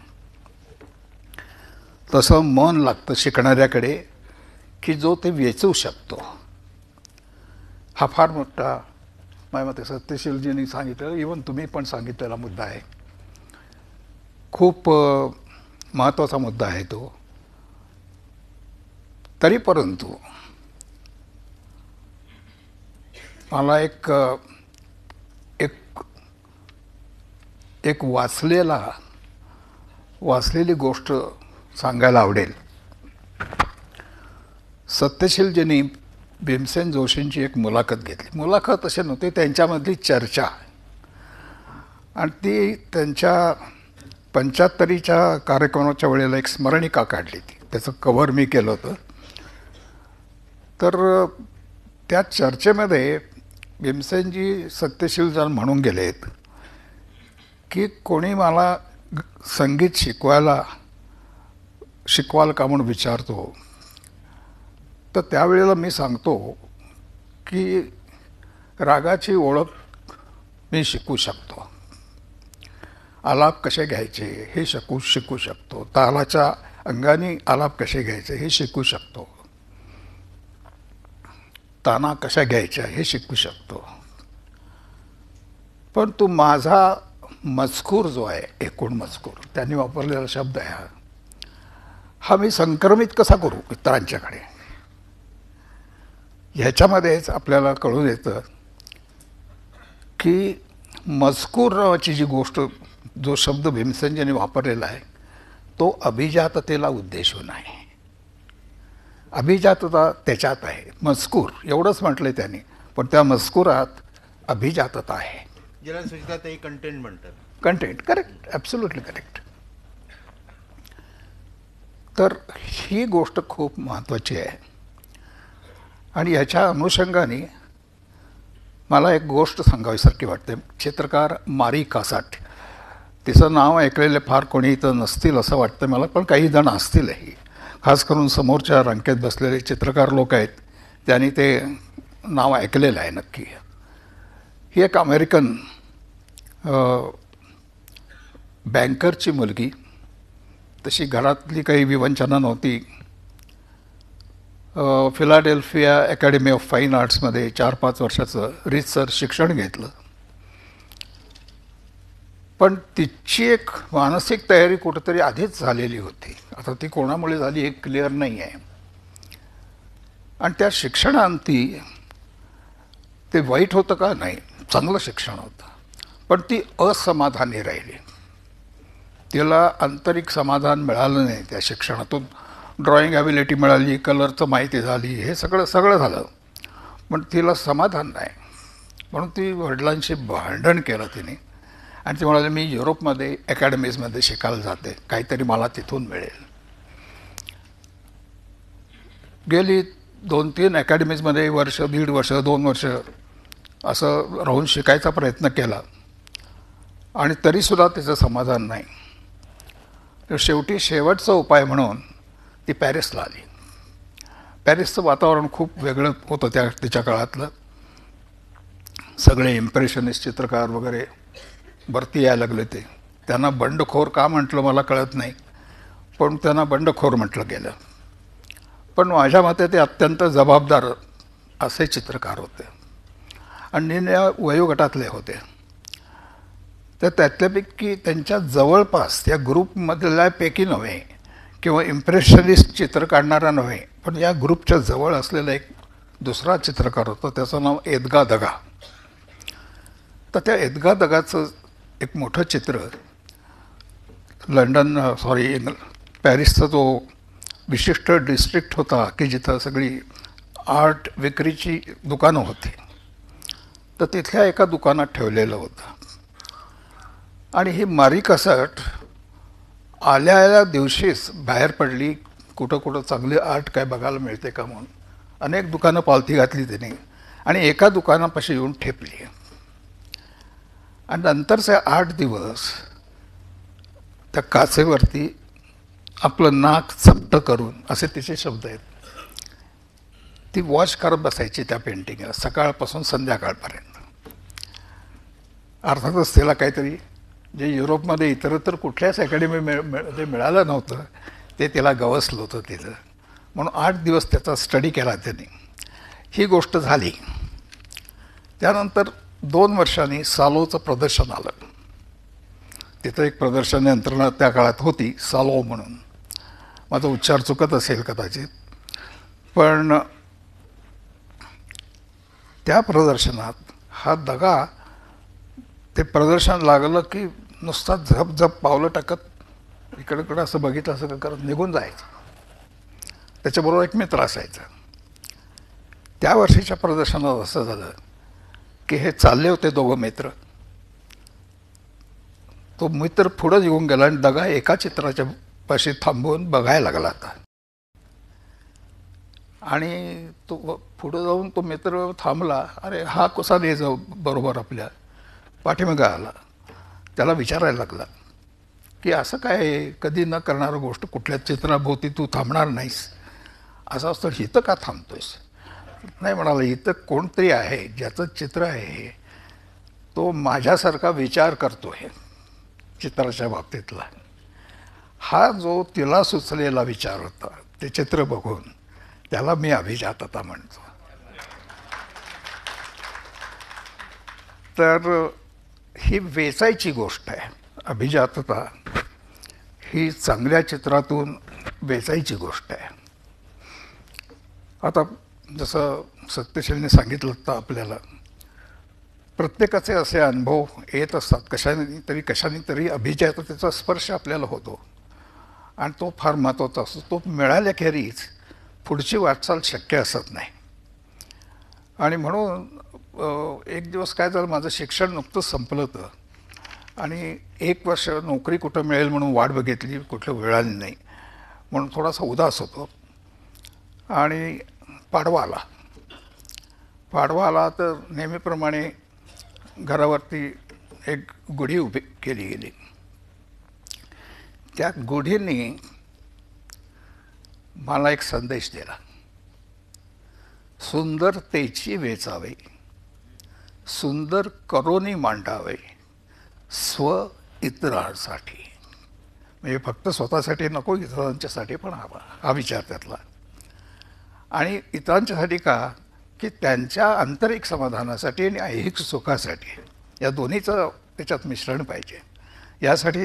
तसं मन लागतं शिकणाऱ्याकडे की जो ते वेचू शकतो. हा फार मोठा माझ्या मते सत्यशीलजींनी सांगितलं, इवन तुम्ही पण सांगितलेला मुद्दा आहे. खूप महत्त्वाचा मुद्दा आहे तो. तरी परंतु मला एक एक एक वाचलेला वाचलेली गोष्ट सांगायला आवडेल. सत्यशीलजींनी भीमसेन जोशींची एक मुलाखत घेतली. मुलाखत असे नव्हते, त्यांच्यामधली चर्चा. आणि ती त्यांच्या पंच्याहत्तरीच्या कार्यक्रमाच्या वेळेला एक स्मरणिका काढली. ती त्याचं कव्हर मी केलं होतं. तर त्या चर्चेमध्ये भीमसेनजी सत्यशीलजन म्हणून गेलेत की कोणी मला संगीत शिकवायला शिकवाल का म्हणून विचारतो तर त्यावेळेला मी सांगतो की रागाची ओळख मी शिकू शकतो, आलाप कसे घ्यायचे हे शिकू शिकू शकतो, तालाच्या अंगाने आलाप कसे घ्यायचे हे शिकू शकतो, ताना कशा घ्यायच्या हे शिकू शकतो. पण तू माझा मजकूर जो आहे, एकूण मजकूर त्यांनी वापरलेला शब्द आहे हा, हा मी संक्रमित कसा करू इतरांच्याकडे, ह्याच्यामध्येच आपल्याला कळून येतं की मजकूर नावाची जी गोष्ट, जो शब्द भीमसेनजींनी वापरलेला आहे तो अभिजाततेला उद्देशून आहे. अभिजातता त्याच्यात आहे, मजकूर एवढंच म्हटलंय त्यांनी, पण त्या मजकुरात अभिजातता आहे, ज्याला सुचिताताई कंटेंट म्हणतात. Content correct, absolutely correct. तर ही गोष्ट खूप महत्त्वाची आहे. आणि ह्याच्या अनुषंगाने मला एक गोष्ट सांगावीसारखी वाटते. चित्रकार मारी कासाट, तिचं नाव ऐकलेले फार कोणी इथं नसतील असं वाटतं मला, पण काही जण असतीलही, खास करून समोरच्या रांकेत बसलेले चित्रकार लोक आहेत, त्यांनी ते नाव ऐकलेलं आहे नक्की. ही एक अमेरिकन बँकरची मुलगी, तशी घरातली काही विवंचना नव्हती. फिलाडेल्फिया अकॅडमी ऑफ फाईन आर्ट्समध्ये चार पाच वर्षाचं रीतसर शिक्षण घेतलं. पण तिची एक मानसिक तयारी कुठेतरी आधीच झालेली होती. आता ती कोणामुळे झाली हे क्लिअर नाही आहे. आणि त्या शिक्षणांती ते वाईट होतं का? नाही, चांगलं शिक्षण होतं. पण ती असमाधानी राहिली, तिला आंतरिक समाधान मिळालं नाही त्या शिक्षणातून. ड्रॉइंग ॲबिलिटी मिळाली, कलरचं माहिती झाली, हे सगळं सगळं झालं, पण तिला समाधान नाही. म्हणून ती वडिलांशी भांडण केलं तिने आणि ती म्हणाली मी युरोपमध्ये अकॅडमीजमध्ये शिकायला जाते, काहीतरी मला तिथून मिळेल. गेली दोन तीन अकॅडमीजमध्ये वर्ष, दीड वर्ष, दोन वर्ष असं राहून शिकायचा प्रयत्न केला आणि तरीसुद्धा तिचं समाधान नाही. तर शेवटी शेवटचा उपाय म्हणून ती पॅरिसला आली. पॅरिसचं वातावरण खूप वेगळं होतं त्या तिच्या काळातलं. सगळे इम्प्रेशनिस्ट चित्रकार वगैरे भरती यायला लागले. ते त्यांना बंडखोर का म्हटलं मला कळत नाही, पण त्यांना बंडखोर म्हटलं गेलं. पण माझ्या मते ते अत्यंत जबाबदार असे चित्रकार होते आणि निम्या वयोगटातले होते. तर त्यातल्यापैकी त्यांच्या जवळपास त्या ग्रुपमधल्यापैकी नव्हे किंवा इम्प्रेशनिस्ट चित्र काढणारा नव्हे, पण या ग्रुपच्या जवळ असलेला एक दुसरा चित्रकार होता, त्याचं नाव एदगा दगा. तर त्या एदगा दगाचं एक मोठं चित्र लंडन सॉरी पॅरिसचा जो विशिष्ट डिस्ट्रिक्ट होता की जिथं सगळी आर्ट विक्रीची दुकानं होती, तर तिथल्या एका दुकानात ठेवलेलं होतं. आणि ही मारी कासाट आल्या आल्या दिवशीच बाहेर पडली, कुठं कुठं चांगले आर्ट काय बघायला मिळते का म्हणून. अनेक दुकानं पालथी घातली तिने आणि एका दुकानापाशी येऊन ठेपली. आणि नंतरचे आठ दिवस त्या काचेवरती आपलं नाक चपट करून, असे तिचे शब्द आहेत, ती वॉच करत बसायची त्या पेंटिंगला सकाळपासून संध्याकाळपर्यंत. अर्थातच तिला काहीतरी जे युरोपमध्ये इतरत्र कुठल्याच अकॅडमी मिळ मिळ मिळालं नव्हतं ते तिला गवसलं होतं तिथं. म्हणून आठ दिवस त्याचा स्टडी केला त्यांनी. ही गोष्ट झाली. त्यानंतर दोन वर्षांनी सालोचं प्रदर्शन आलं. तिथं एक प्रदर्शन यंत्रणा त्या काळात होती, सालो म्हणून. माझा उच्चार चुकत असेल कदाचित, पण त्या प्रदर्शनात हा दगा, ते प्रदर्शन लागलं की नुसता झप झप पावलं टाकत इकडं असं बघितलं असं करत निघून जायचं. त्याच्याबरोबर एक मित्र असायचा. त्या वर्षीच्या प्रदर्शनात असं झालं की हे चालले होते दोघं मित्र. तो मित्र पुढं येऊन गेला आणि दगा एका चित्राच्या पाशी थांबवून बघायला लागला आता. आणि तो पुढं जाऊन तो मित्र थांबला. अरे हा कसा नाही जाऊ बरोबर आपल्या पाठीमागं आला. त्याला विचारायला लागला की असं काय, कधी न करणारं गोष्ट कुठल्या चित्राभोवती तू थांबणार नाहीस, असं असतं, हिथं का थांबतोयस? नाही म्हणाला, इथं कोणतरी आहे ज्याचं चित्र आहे तो माझ्यासारखा विचार करतो आहे चित्राच्या बाबतीतला. हा जो तिला सुचलेला विचार होता ते चित्र बघून, त्याला मी अभिजातता म्हणतो. तर ही वेचायची गोष्ट आहे. अभिजातता ही चांगल्या चित्रातून वेचायची गोष्ट आहे. आता जसं सत्यशीलने सांगितलं तर आपल्याला प्रत्येकाचे असे अनुभव येत असतात, कशाने तरी कशाने तरी अभिजाततेचा स्पर्श आपल्याला होतो आणि तो फार महत्त्वाचा असतो. तो मिळाल्याखेरीज पुढची वाटचाल शक्य असत नाही. आणि म्हणून एक दिवस काय झालं, माझं शिक्षण नुकतंच संपलं होतं आणि एक वर्ष नोकरी कुठं मिळेल म्हणून वाट बघितली, कुठलं मिळाली नाही म्हणून थोडासा उदास होतो. आणि पाडवा आला. पाडवा आला तर नेहमीप्रमाणे घरावरती एक गुढी उभी केली गेली. त्या गुढीने मला एक संदेश दिला, सुंदरतेची वेचावे, सुंदर करोनी मांडावे, स्व इतरांसाठी. म्हणजे फक्त स्वतःसाठी नको, इतरांच्यासाठी पण हवा, हा विचार त्यातला. आणि इतरांच्यासाठी का, की त्यांच्या आंतरिक समाधानासाठी आणि ऐहिक सुखासाठी, या दोन्हीचं त्याच्यात मिश्रण पाहिजे. यासाठी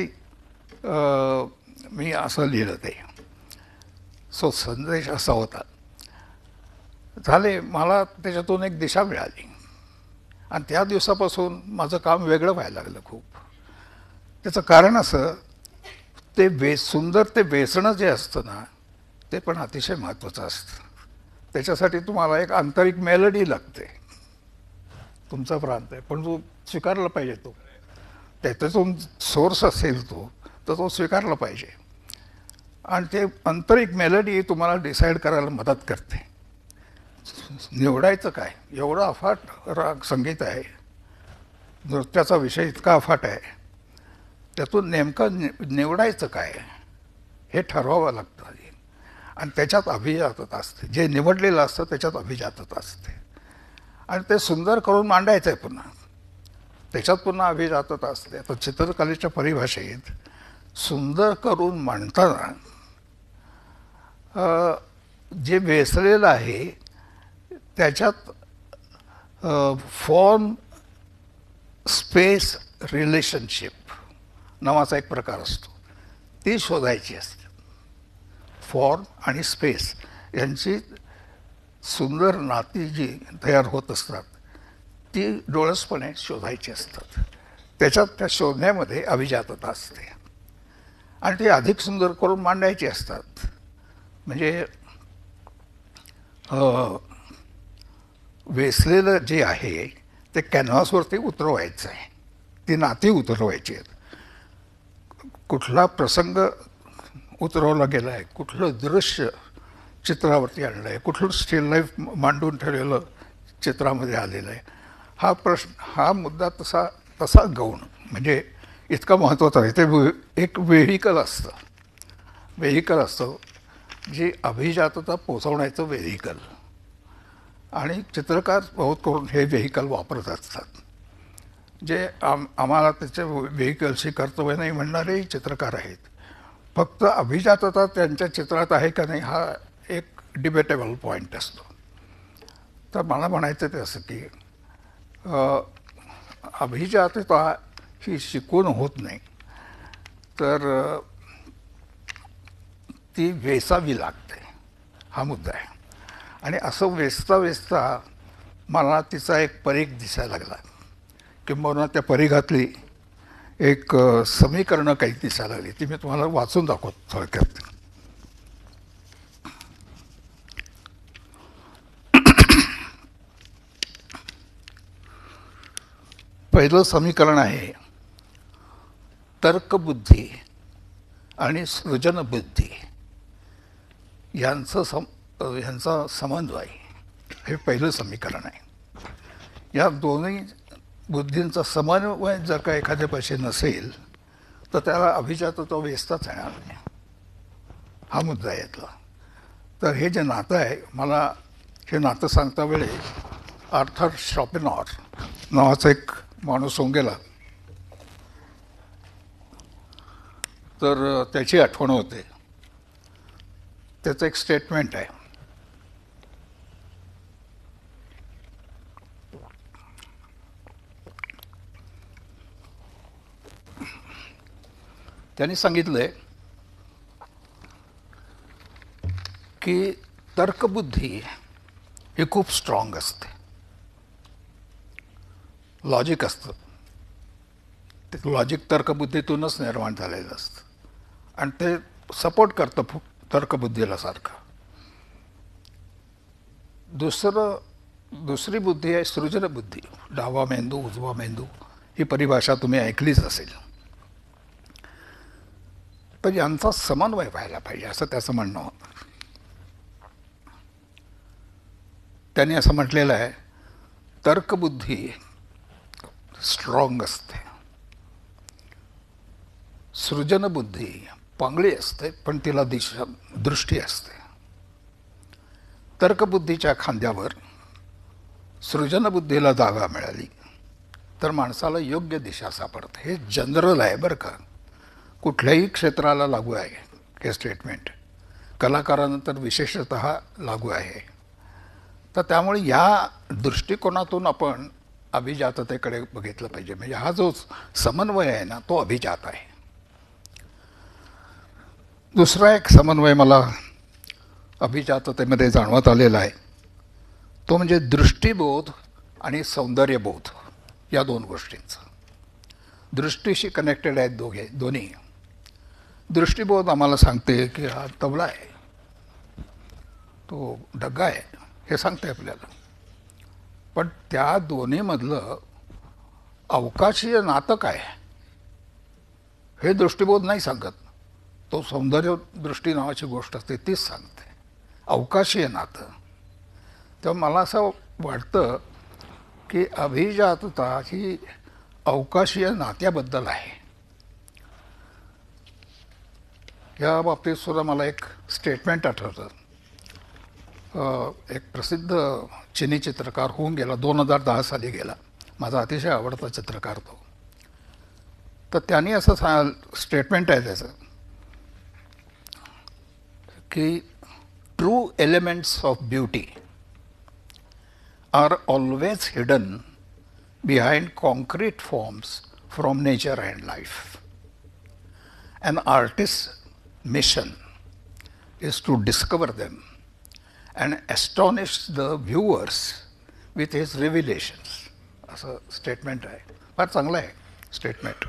मी असं लिहिलं ते. सो संदेश असा होता. झाले, मला त्याच्यातून एक दिशा मिळाली आणि त्या दिवसापासून माझं काम वेगळं व्हायला लागलं खूप. त्याचं कारण असं, ते वे सुंदर ते वेचणं जे असतं ना, ते पण अतिशय महत्त्वाचं असतं. त्याच्यासाठी तुम्हाला एक आंतरिक मेलडी लागते. तुमचा प्रांत आहे पण तो स्वीकारला पाहिजे. तो त्याच्यातून सोर्स असेल तो तर तो स्वीकारला पाहिजे. आणि ते आंतरिक मेलडी तुम्हाला डिसाईड करायला मदत करते. निवडायचं काय, एवढं अफाट राग संगीत आहे, नृत्याचा विषय इतका अफाट आहे, त्यातून नेमकं नि निवडायचं काय हे ठरवावं लागतं. आणि त्याच्यात अभिजातता असते. जे निवडलेलं असतं त्याच्यात अभिजातता असते. आणि ते सुंदर करून मांडायचं आहे पुन्हा, त्याच्यात पुन्हा अभिजातता असते. तर चित्रकलेच्या परिभाषेत सुंदर करून मांडताना जे वेचलेलं आहे त्याच्यात फॉर्म स्पेस रिलेशनशिप नावाचा एक प्रकार असतो, ती शोधायची असते. फॉर्म आणि स्पेस यांची सुंदर नाती जी तयार होत असतात ती डोळसपणे शोधायची असतात. त्याच्यात त्या शोधण्यामध्ये अभिजातता असते आणि ती अधिक सुंदर करून मांडायची असतात. म्हणजे वेचलेलं जे आहे ते कॅनव्हासवरती उतरवायचं आहे, ती नाती उतरवायची आहेत. कुठला प्रसंग उतरवला गेला आहे, कुठलं दृश्य चित्रावरती आणलं आहे, कुठलं स्टील लाईफ मांडून ठेवलेलं चित्रामध्ये आलेलं आहे, हा प्रश्न हा मुद्दा तसा तसा गौण म्हणजे इतका महत्त्वाचा आहे. ते एक व्हेहिकल असतं व्हेहिकल असतं जी अभिजातता पोचवण्याचं व्हेहिकल. आणि चित्रकार बहुत करून हे व्हेहिकल वापरत असतात. जे आम आम्हाला त्याचे व्हेहिकलशी कर्तव्य नाही म्हणणारेही चित्रकार आहेत. फक्त अभिजातता त्यांच्या चित्रात आहे का नाही हा एक डिबेटेबल पॉईंट असतो. तर मला म्हणायचं ते असं की अभिजातता ही शिकून होत नाही, तर ती वेचावी लागते, हा मुद्दा आहे. आणि असं वेचता वेचता मला तिचा एक परीघ दिसायला लागला, किंबहुना त्या परीघातली एक समीकरणं काही दिसायला लागली. ती मी तुम्हाला वाचून दाखवतो थोडक्यात. पहिलं समीकरण आहे तर्कबुद्धी आणि सृजनबुद्धी यांचं सम यांचा समन्वय, हे पहिलं समीकरण आहे. या दोन्ही बुद्धींचा समन्वय जर का एखाद्यापाशी नसेल तर त्याला अभिजातता वेचताच येणार नाही, हा मुद्दा आहे यातला. तर हे जे नातं आहे, मला हे नातं सांगता वेळी आर्थर शॉपेनॉर नावाचा एक माणूस होऊन गेला, तर त्याची आठवण होते. त्याचं एक स्टेटमेंट आहे. त्यांनी सांगितलंय की तर्कबुद्धी ही खूप स्ट्रॉंग असते, लॉजिक असतं. ते लॉजिक तर्कबुद्धीतूनच निर्माण झालेलं असतं आणि ते सपोर्ट करतं तर्कबुद्धीला सारखं. दुसरं दुसरी बुद्धी आहे सृजनबुद्धी, डावा मेंदू उजवा मेंदू. ही परिभाषा तुम्ही ऐकलीच असेल. पण यांचा समन्वय व्हायला पाहिजे असं त्याचं म्हणणं होतं. त्यांनी असं म्हटलेलं आहे, तर्कबुद्धी स्ट्रॉंग असते, सृजनबुद्धी पांगळी असते पण तिला दिशा दृष्टी असते. तर्कबुद्धीच्या खांद्यावर सृजनबुद्धीला जागा मिळाली तर माणसाला योग्य दिशा सापडते. हे जनरल आहे बरं का, कुठल्याही क्षेत्राला लागू आहे हे स्टेटमेंट. कलाकारानंतर विशेषतः लागू आहे. तर त्यामुळे या दृष्टिकोनातून आपण अभिजाततेकडे बघितलं पाहिजे. म्हणजे हा जो समन्वय आहे ना, तो अभिजात आहे. दुसरा एक समन्वय मला अभिजाततेमध्ये जाणवत आलेला आहे, तो म्हणजे दृष्टिबोध आणि सौंदर्यबोध या दोन गोष्टींचा. दृष्टीशी कनेक्टेड आहेत दोघे दोन्ही. दृष्टिबोध आम्हाला सांगते की हा तबला आहे, तो डग्गा आहे, हे सांगते आपल्याला. पण त्या दोन्हीमधलं अवकाशीय नातं काय हे दृष्टिबोध नाही सांगत. तो सौंदर्य दृष्टी नावाची गोष्ट असते तीच सांगते, अवकाशीय नातं. तेव्हा मला असं वाटतं की अभिजातता ही अवकाशीय नात्याबद्दल आहे. या बाबतीत सुद्धा मला एक स्टेटमेंट आठवतं. एक प्रसिद्ध चिनी चित्रकार होऊन गेला, दोन हजार दहा साली गेला, माझा अतिशय आवडता चित्रकार तो. तर त्यांनी असं सा स्टेटमेंट आहे त्याचं की true elements of beauty are always hidden behind concrete forms from nature and life. An artist's mission is to discover them and astonish the viewers with his revelations. असं स्टेटमेंट आहे. फार चांगलं आहे स्टेटमेंट.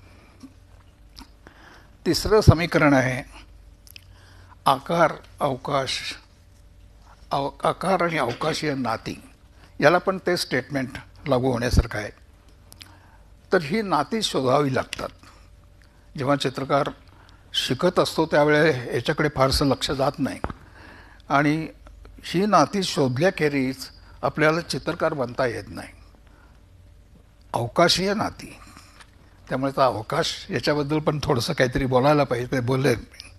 तिसरं समीकरण आहे आकार अवकाश अव आकार आणि अवकाशीय नाती. याला पण ते स्टेटमेंट लागू होण्यासारखं आहे. तर ही नाती शोधावी लागतात. जेव्हा चित्रकार शिकत असतो त्यावेळे याच्याकडे फारसं लक्ष जात नाही आणि ही नाती शोधल्याखेरीज आपल्याला चित्रकार बनता येत नाही. अवकाशीय नाती, त्यामुळे तर अवकाश याच्याबद्दल पण थोडंसं काहीतरी बोलायला पाहिजे, ते बोलले.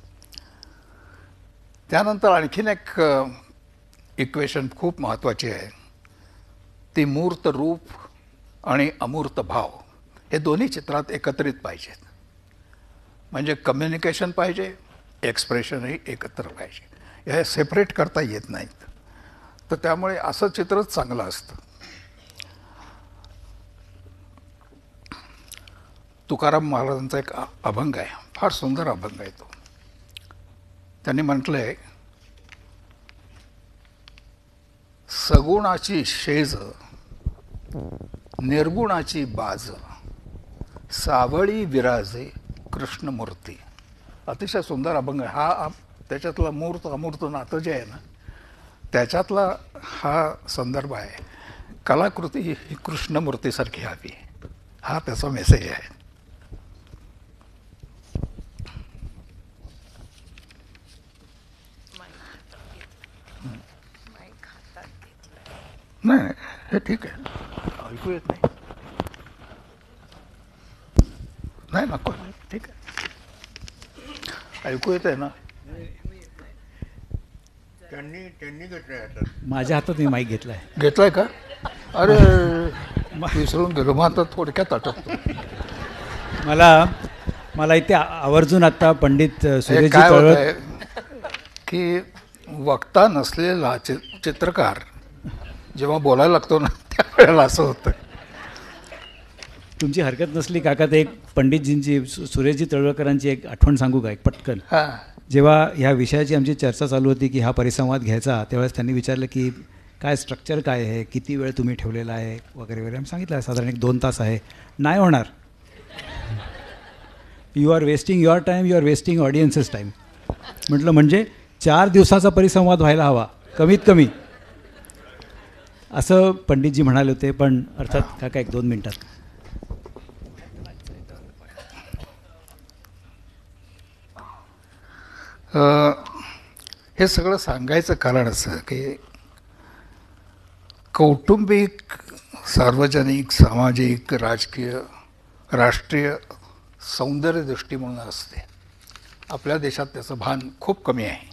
त्यानंतर आणखीन एक इक्वेशन खूप महत्त्वाची आहे, ती मूर्त रूप आणि अमूर्त भाव हे दोन्ही चित्रात एकत्रित पाहिजेत. म्हणजे कम्युनिकेशन पाहिजे, एक्सप्रेशनही एकत्र पाहिजे. हे सेपरेट करता येत नाहीत. तर त्यामुळे असं चित्रच चांगलं असतं. तुकाराम महाराजांचा एक अभंग आहे, फार सुंदर अभंग आहे तो. त्यांनी म्हटलंय, सगुणाची शेज निर्गुणाची बाज सावळी विराजे कृष्णमूर्ती. अतिशय सुंदर अभंग आहे हा. त्याच्यातला मूर्त अमूर्त नातं जे आहे ना, त्याच्यातला हा संदर्भ आहे. कलाकृती ही कृष्णमूर्तीसारखी हवी, हा त्याचा मेसेज आहे. नाही हे ठीक आहे, ऐकू येत नाही. नाही नको, ठीक आहे, ऐकू येत आहे ना. त्यांनी त्यांनी घेतलंय आता. माझ्या हातात मी माईक घेतलाय. घेतलाय का? अरे विसरून गेलो. मग आता थोडक्यात आटपतो. मला मला इथे आवर्जून आता पंडित सुरेशजी काय होत तळवट आहे की वक्ता नसलेला चि चित्रकार जेव्हा बोलायला लागतो ना त्यावेळेला असं होतं. तुमची हरकत नसली काका ते एक पंडितजींची सुरेशजी तळवळकरांची एक आठवण सांगू का एक पटकन. जेव्हा ह्या विषयाची आमची चर्चा चालू होती की हा परिसंवाद घ्यायचा त्यावेळेस त्यांनी विचारलं की काय स्ट्रक्चर काय आहे, किती वेळ तुम्ही ठेवलेला आहे वगैरे वगैरे. आम्ही सांगितलं साधारण एक दोन तास आहे. नाही होणार. You are wasting your time, you are wasting audience's time. म्हटलं म्हणजे चार दिवसाचा परिसंवाद व्हायला हवा कमीत कमी असं पंडितजी म्हणाले होते. पण अर्थात काका एक दोन मिनटात. हे सगळं सांगायचं कारण असं की कौटुंबिक, सार्वजनिक, सामाजिक, राजकीय, राष्ट्रीय सौंदर्यदृष्टी म्हणून असते. आपल्या देशात त्याचं भान खूप कमी आहे.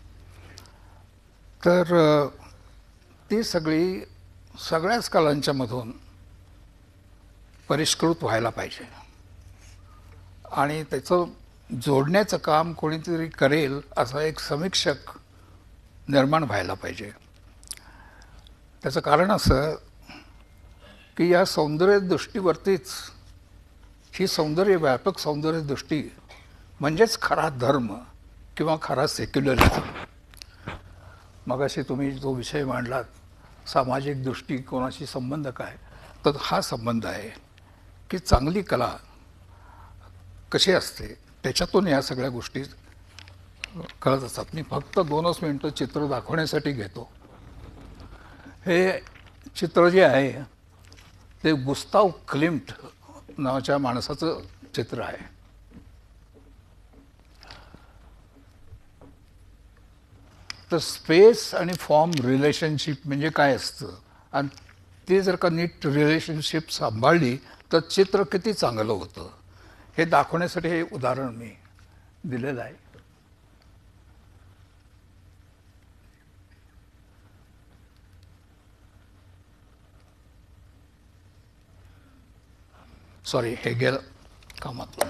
तर ती सगळी सगळ्याच कलांच्या मधून परिष्कृत व्हायला पाहिजे आणि त्याचं जोडण्याचं काम कोणीतरी करेल असा एक समीक्षक निर्माण व्हायला पाहिजे. त्याचं कारण असं की या सौंदर्य दृष्टीवरतीच ही सौंदर्य व्यापक सौंदर्य दृष्टी म्हणजेच खरा धर्म किंवा खरा सेक्युलरिझम. मगाशी तुम्ही जो विषय मांडलात सामाजिक दृष्टिकोनाशी संबंध काय, तर हा संबंध आहे की चांगली कला कशी असते त्याच्यातून या सगळ्या गोष्टी कळत असतात. मी फक्त दोनच मिनटं चित्र दाखवण्यासाठी घेतो. हे चित्र जे आहे ते गुस्ताव क्लिम्ट नावाच्या माणसाचं चित्र आहे. तर स्पेस आणि फॉर्म रिलेशनशिप म्हणजे काय असतं आणि ते जर का नीट रिलेशनशिप सांभाळली तर चित्र किती चांगलं होतं हे दाखवण्यासाठी हे उदाहरण मी दिलेलं आहे. सॉरी हे गेलं कामात.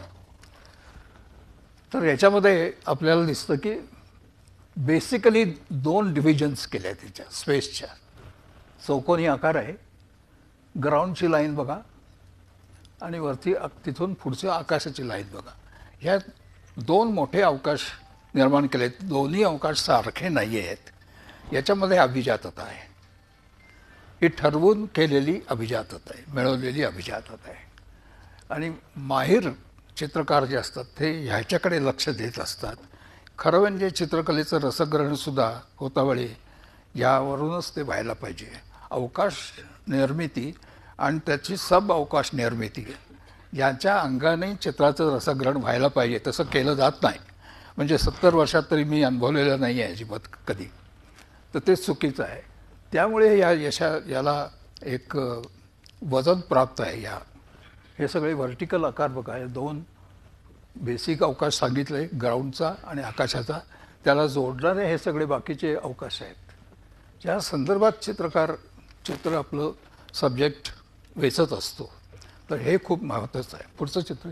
तर याच्यामध्ये आपल्याला दिसतं की बेसिकली दोन डिव्हिजन्स केल्या त्याच्या स्पेसच्या. चौकोनी आकार आहे, ग्राउंडची लाईन बघा आणि वरती तिथून पुढच्या आकाशाची लाईन बघा. ह्या दोन मोठे अवकाश निर्माण केले. दोन्ही अवकाश सारखे नाही आहेत. याच्यामध्ये अभिजातता आहे. ही ठरवून केलेली अभिजातता आहे, मिळवलेली अभिजातता आहे. आणि माहिर चित्रकार जे असतात ते ह्याच्याकडे लक्ष देत असतात. खरं म्हणजे चित्रकलेचं रसग्रहणसुद्धा होता वेळी यावरूनच ते व्हायला पाहिजे. अवकाश निर्मिती आणि त्याची सब अवकाश निर्मिती यांच्या अंगाने चित्राचं रसग्रहण व्हायला पाहिजे. तसं केलं जात नाही. म्हणजे सत्तर वर्षात तरी मी अनुभवलेलं नाही आहे अजिबात कधी. तर ते चुकीचं आहे. त्यामुळे या यशा याला एक वजन प्राप्त आहे. या हे सगळे व्हर्टिकल आकार बघा, हे दोन बेसिक अवकाश सांगितले ग्राउंडचा आणि आकाशाचा, त्याला जोडणारे हे सगळे बाकीचे अवकाश आहेत ज्या संदर्भात चित्रकार चित्र आपलं सब्जेक्ट वेचत असतो. तर हे खूप महत्त्वाचं आहे. पुढचं चित्र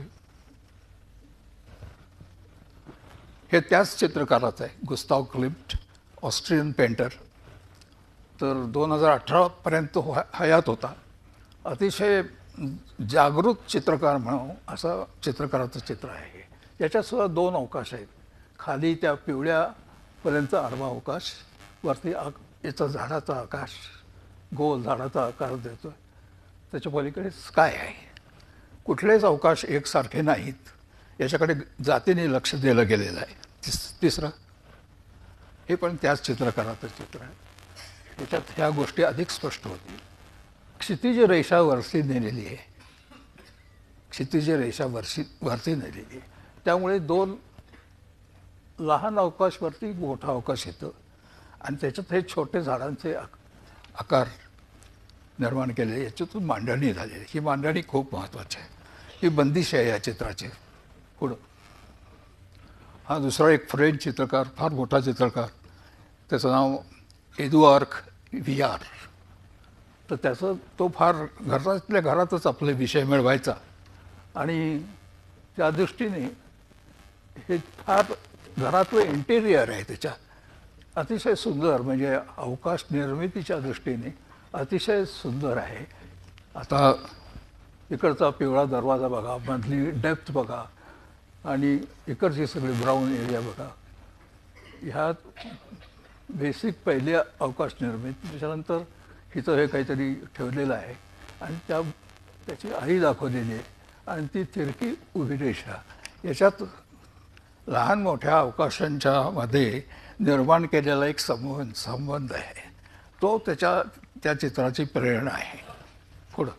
हे त्याच चित्रकाराचं आहे, गुस्ताव क्लिम्ट, ऑस्ट्रियन पेंटर. तर दोन हजार अठरापर्यंत हयात होता. अतिशय जागृत चित्रकार म्हणून असं चित्रकाराचं चित्र आहे. याच्यातसुद्धा दोन अवकाश आहेत. खाली त्या पिवळ्यापर्यंत आडवा अवकाश, वरती आ याचा झाडाचा आकाश, गोल झाडाचा आकार देतो. त्याच्या पलीकडे स्काय आहे. कुठलेच अवकाश एकसारखे नाहीत. याच्याकडे जातीने लक्ष दिलं गेलेलं आहे. तिस तिसरं हे पण त्याच चित्रकाराचं चित्र आहे. त्याच्यात ह्या गोष्टी अधिक स्पष्ट होतील. क्षितिज रेषा वरती नेलेली आहे. क्षितिज रेषा वरशी वरती नेलेली आहे. त्यामुळे दोन लहान अवकाशवरती मोठा अवकाश येतं आणि त्याच्यात हे छोटे झाडांचे आकार निर्माण केलेले, याच्यातून मांडणी झालेली. ही मांडणी खूप महत्त्वाची आहे. ही बंदिश आहे या चित्राची. पुढं हा दुसरा एक फ्रेंच चित्रकार, फार मोठा चित्रकार, त्याचं नाव एदुआर्क व्ही आर. तर त्याचं तो फार घरातल्या घरातच आपले विषय मिळवायचा आणि त्या दृष्टीने हे फार घरातलं इंटेरियर आहे त्याच्या अतिशय सुंदर, म्हणजे अवकाश निर्मितीच्या दृष्टीने अतिशय सुंदर आहे. आता इकडचा पिवळा दरवाजा बघा, मधली डेप्थ बघा आणि इकडची सगळी ब्राऊन एरिया बघा. ह्यात बेसिक पहिले अवकाश निर्मिती, त्याच्यानंतर हिचं हे काहीतरी ठेवलेलं आहे आणि त्या त्याची आई दाखवलेली आहे आणि ती तिरकी उभी रेषा. याच्यात लहान मोठ्या अवकाशांच्या मध्ये निर्माण केलेला एक संबंध संबंध आहे. तो त्याच्या त्या चित्राची प्रेरणा आहे. पुढं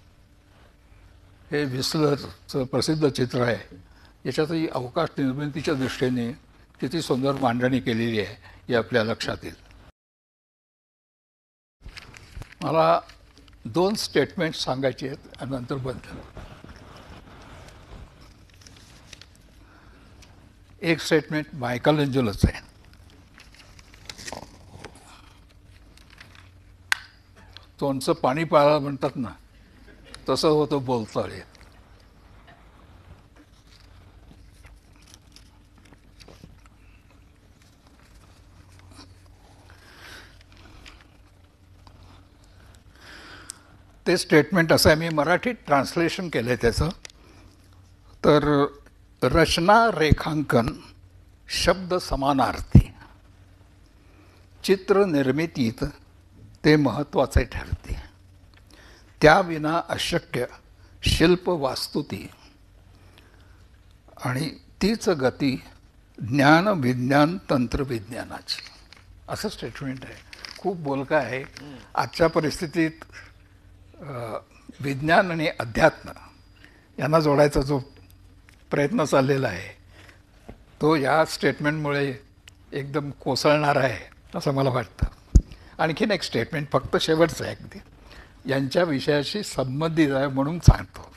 हे व्हिस्लरचं प्रसिद्ध चित्र आहे. याच्यातही अवकाश निर्मितीच्या दृष्टीने किती सुंदर मांडणी केलेली आहे हे आपल्या लक्षात येईल. मला दोन स्टेटमेंट सांगायचे आहेत आणि नंतर बंद. एक स्टेटमेंट मायकल एंजेलोचं आहे. तोंडचं पाणी पाळा म्हणतात ना, तसं होतं बोलताळे. ते स्टेटमेंट असं आहे, मी मराठीत ट्रान्सलेशन केलं आहे त्याचं. तर रचना रेखांकन शब्द समानार्थी, चित्र निर्मितीत ते महत्त्वाचे ठरते. त्याविना अशक्य शिल्प वास्तुती आणि तीच गती ज्ञान विज्ञान तंत्रविज्ञानाची. असं स्टेटमेंट आहे. खूप बोलकं आहे. आजच्या परिस्थितीत विज्ञान आणि अध्यात्म यांना जोडायचा जो प्रयत्न चाललेला आहे तो या स्टेटमेंटमुळे एकदम कोसळणार आहे असं मला वाटतं. आणखीन एक स्टेटमेंट फक्त शेवटचं आहे, अगदी यांच्या विषयाशी संबंधित आहे म्हणून सांगतो.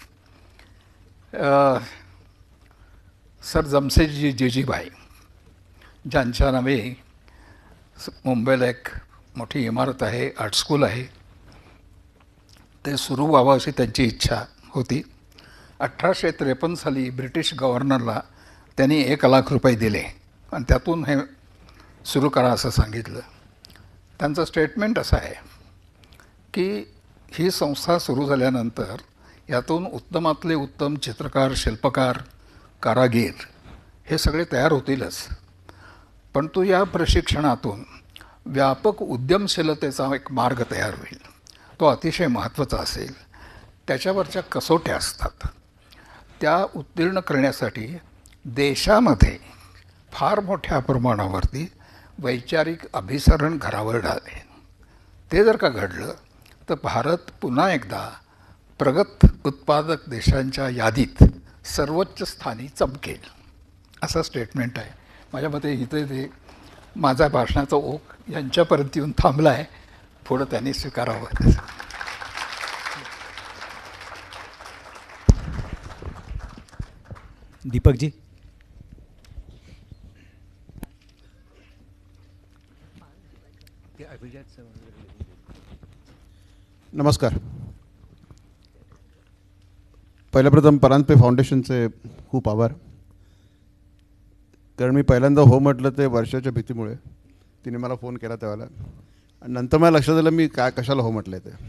सर जमशेदजी जिजीबाई, ज्यांच्या नावे मुंबईला एक मोठी इमारत आहे, आर्ट स्कूल आहे, ते सुरू व्हावं अशी त्यांची इच्छा होती. अठराशे त्रेपन्न साली ब्रिटिश गव्हर्नरला त्यांनी एक लाख रुपये दिले आणि त्यातून हे सुरू करा असं सांगितलं. त्यांचं स्टेटमेंट असं आहे की ही संस्था सुरू झाल्यानंतर यातून उत्तमातले उत्तम चित्रकार, शिल्पकार, कारागीर हे सगळे तयार होतीलच, परंतु या प्रशिक्षणातून व्यापक उद्यमशीलतेचा एक मार्ग तयार होईल. तो अतिशय महत्त्वाचा असेल. त्याच्यावरच्या कसोट्या असतात, त्या उत्तीर्ण करण्यासाठी देशामध्ये फार मोठ्या प्रमाणावरती वैचारिक अभिसरण घडावं लागेल. ते जर का घडलं तर भारत पुन्हा एकदा प्रगत उत्पादक देशांच्या यादीत सर्वोच्च स्थानी चमकेल असं स्टेटमेंट आहे. माझ्या मते इथे ते माझ्या भाषणाचा ओघ यांच्यापर्यंत येऊन थांबला आहे. पुढं त्यांनी स्वीकारावं. दीपकजी. नमस्कार. पहिल्याप्रथम परांजपे फाउंडेशनचे खूप आभार, कारण मी पहिल्यांदा हो म्हटलं ते वर्षाच्या भीतीमुळे. तिने मला फोन केला त्यावेळेला आणि नंतर मला लक्षात आलं मी काय कशाला हो म्हटलं ते.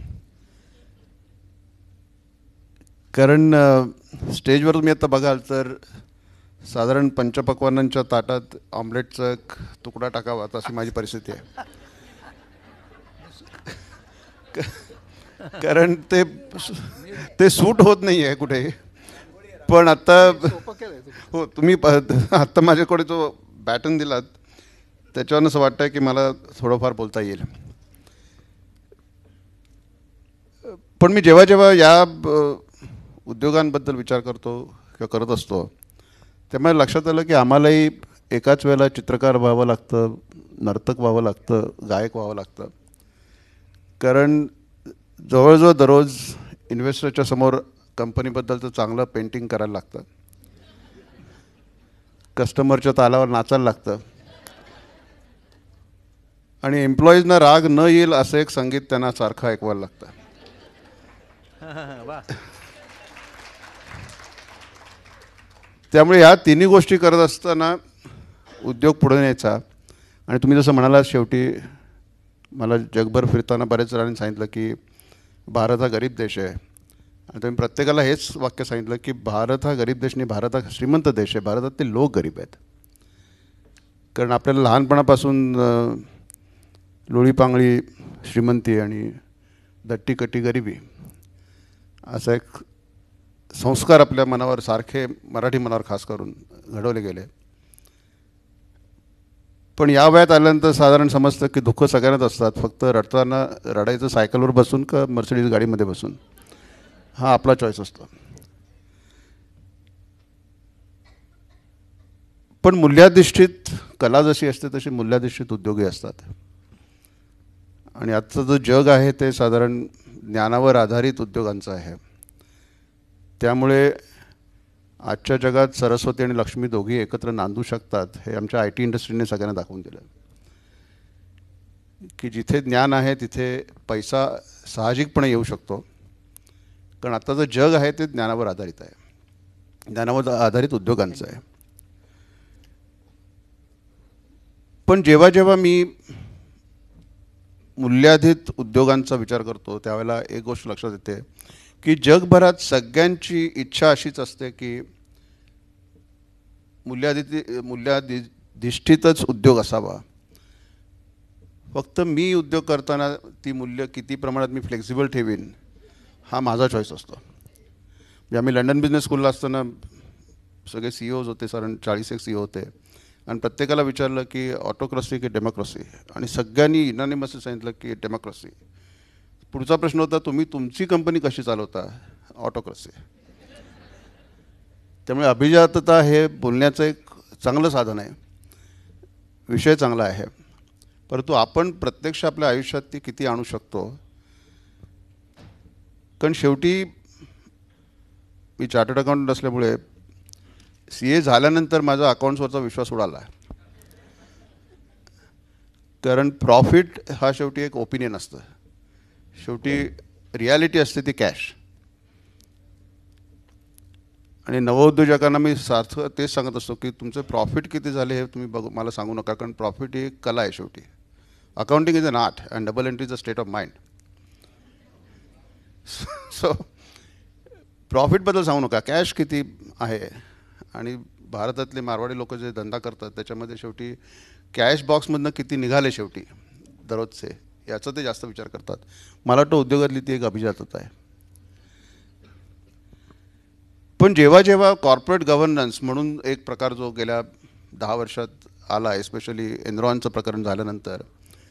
कारण स्टेजवर तुम्ही आता बघाल तर साधारण पंचपक्वान्नांच्या ताटात ऑमलेटचा एक तुकडा टाकावा तशी माझी परिस्थिती आहे. कारण ते ते सूट होत नाही आहे कुठे. पण आत्ता हो तुम्ही आत्ता माझ्याकडे जो बॅटन दिलात त्याच्यावरून असं वाटतं की मला थोडंफार बोलता येईल. पण मी जेव्हा जेव्हा या उद्योगांबद्दल विचार करतो किंवा करत असतो तेव्हा लक्षात आलं की आम्हालाही एकाच वेळेला चित्रकार व्हावं लागतं, नर्तक व्हावं लागतं, गायक व्हावं लागतं. कारण जवळजवळ दररोज इन्व्हेस्टरच्या समोर कंपनीबद्दलचं चांगलं पेंटिंग करायला लागतं, कस्टमरच्या तालावर नाचायला लागतं, आणि एम्प्लॉईजना राग न येईल असं एक संगीत त्यांना सारखं ऐकवायला लागतं. त्यामुळे ह्या तिन्ही गोष्टी करत असताना उद्योग पुढे न्यायचा. आणि तुम्ही जसं म्हणालात शेवटी मला जगभर फिरताना बऱ्याच जणांनी सांगितलं की भारत हा गरीब देश आहे. आणि तुम्ही प्रत्येकाला हेच वाक्य सांगितलं की भारत हा गरीब देश नाही, भारत हा श्रीमंत देश आहे. भारतातले लोक गरीब आहेत. कारण आपल्याला लहानपणापासून लोळीपांगळी श्रीमंती आणि दट्टीकट्टी गरिबी असा एक संस्कार आपल्या मनावर सारखे मराठी मनावर खास करून घडवले गेले. पण या वयात आल्यानंतर साधारण समजतं की दुःख सगळ्यांनाच असतात, फक्त रडताना रडायचं सायकलवर बसून का मर्सिडीज गाडीमध्ये बसून हा आपला चॉईस असतो. पण मूल्याधिष्ठित कला जशी असते तशी मूल्याधिष्ठित उद्योगही असतात. आणि आजचं जो जग आहे ते साधारण ज्ञानावर आधारित उद्योगांचं आहे. त्यामुळे आजच्या जगात सरस्वती आणि लक्ष्मी दोघी एकत्र नांदू शकतात हे आमच्या आय टी इंडस्ट्रीने सगळ्यांना दाखवून दिलं की जिथे ज्ञान आहे तिथे पैसा साहजिकपणे येऊ शकतो. कारण आत्ताचं जग आहे ते ज्ञानावर आधारित आहे, ज्ञानावर आधारित उद्योगांचं आहे. पण जेव्हा जेव्हा मी मूल्याधित उद्योगांचा विचार करतो त्यावेळेला एक गोष्ट लक्षात येते की जगभरात सगळ्यांची इच्छा अशीच असते की मूल्याधित मूल्याधिष्ठितच उद्योग असावा. फक्त मी उद्योग करताना ती मूल्य किती प्रमाणात मी फ्लेक्झिबल ठेवीन हा माझा चॉईस असतो. म्हणजे आम्ही लंडन बिझनेस स्कूलला असताना सगळे सी ओज होते, साधारण चाळीस एक सी ओ होते. आणि प्रत्येकाला विचारलं की ऑटोक्रॅसी की डेमोक्रॅसी, आणि सगळ्यांनी इनॉनिमसली सांगितलं की डेमोक्रॅसी. पुढचा प्रश्न होता तुम्ही तुमची कंपनी कशी चालवता, ऑटोक्रॅसी. त्यामुळे अभिजातता हे बोलण्याचं एक चांगलं साधन आहे, विषय चांगला आहे. परंतु आपण प्रत्यक्ष आपल्या आयुष्यात ती किती आणू शकतो. कारण शेवटी मी चार्टर्ड अकाउंटंट असल्यामुळे सी ए झाल्यानंतर माझा अकाउंट्सवरचा विश्वास उडाला. कारण प्रॉफिट हा शेवटी एक ओपिनियन असतं, शेवटी रियालिटी असते ती कॅश. आणि नवोद्योजकांना मी सारखं तेच सांगत असतो की तुमचं प्रॉफिट किती झाले हे तुम्ही बघ मला सांगू नका, कारण प्रॉफिट ही एक कला आहे. शेवटी accounting is an art and double entry is a state of mind. So प्रॉफिटबद्दल सांगू नका, कॅश किती आहे. आणि भारतातले मारवाडी लोक जे धंदा करतात त्याच्यामध्ये शेवटी कॅश बॉक्समधनं किती निघाले शेवटी दररोजचे याचा ते जास्त विचार करतात. मला वाटतं उद्योगातली ती एक अभिजातता आहे. पण जेव्हा जेव्हा कॉर्पोरेट गव्हर्नन्स म्हणून एक प्रकार जो गेल्या दहा वर्षात आला, एस्पेशली एनरॉनचं प्रकरण झाल्यानंतर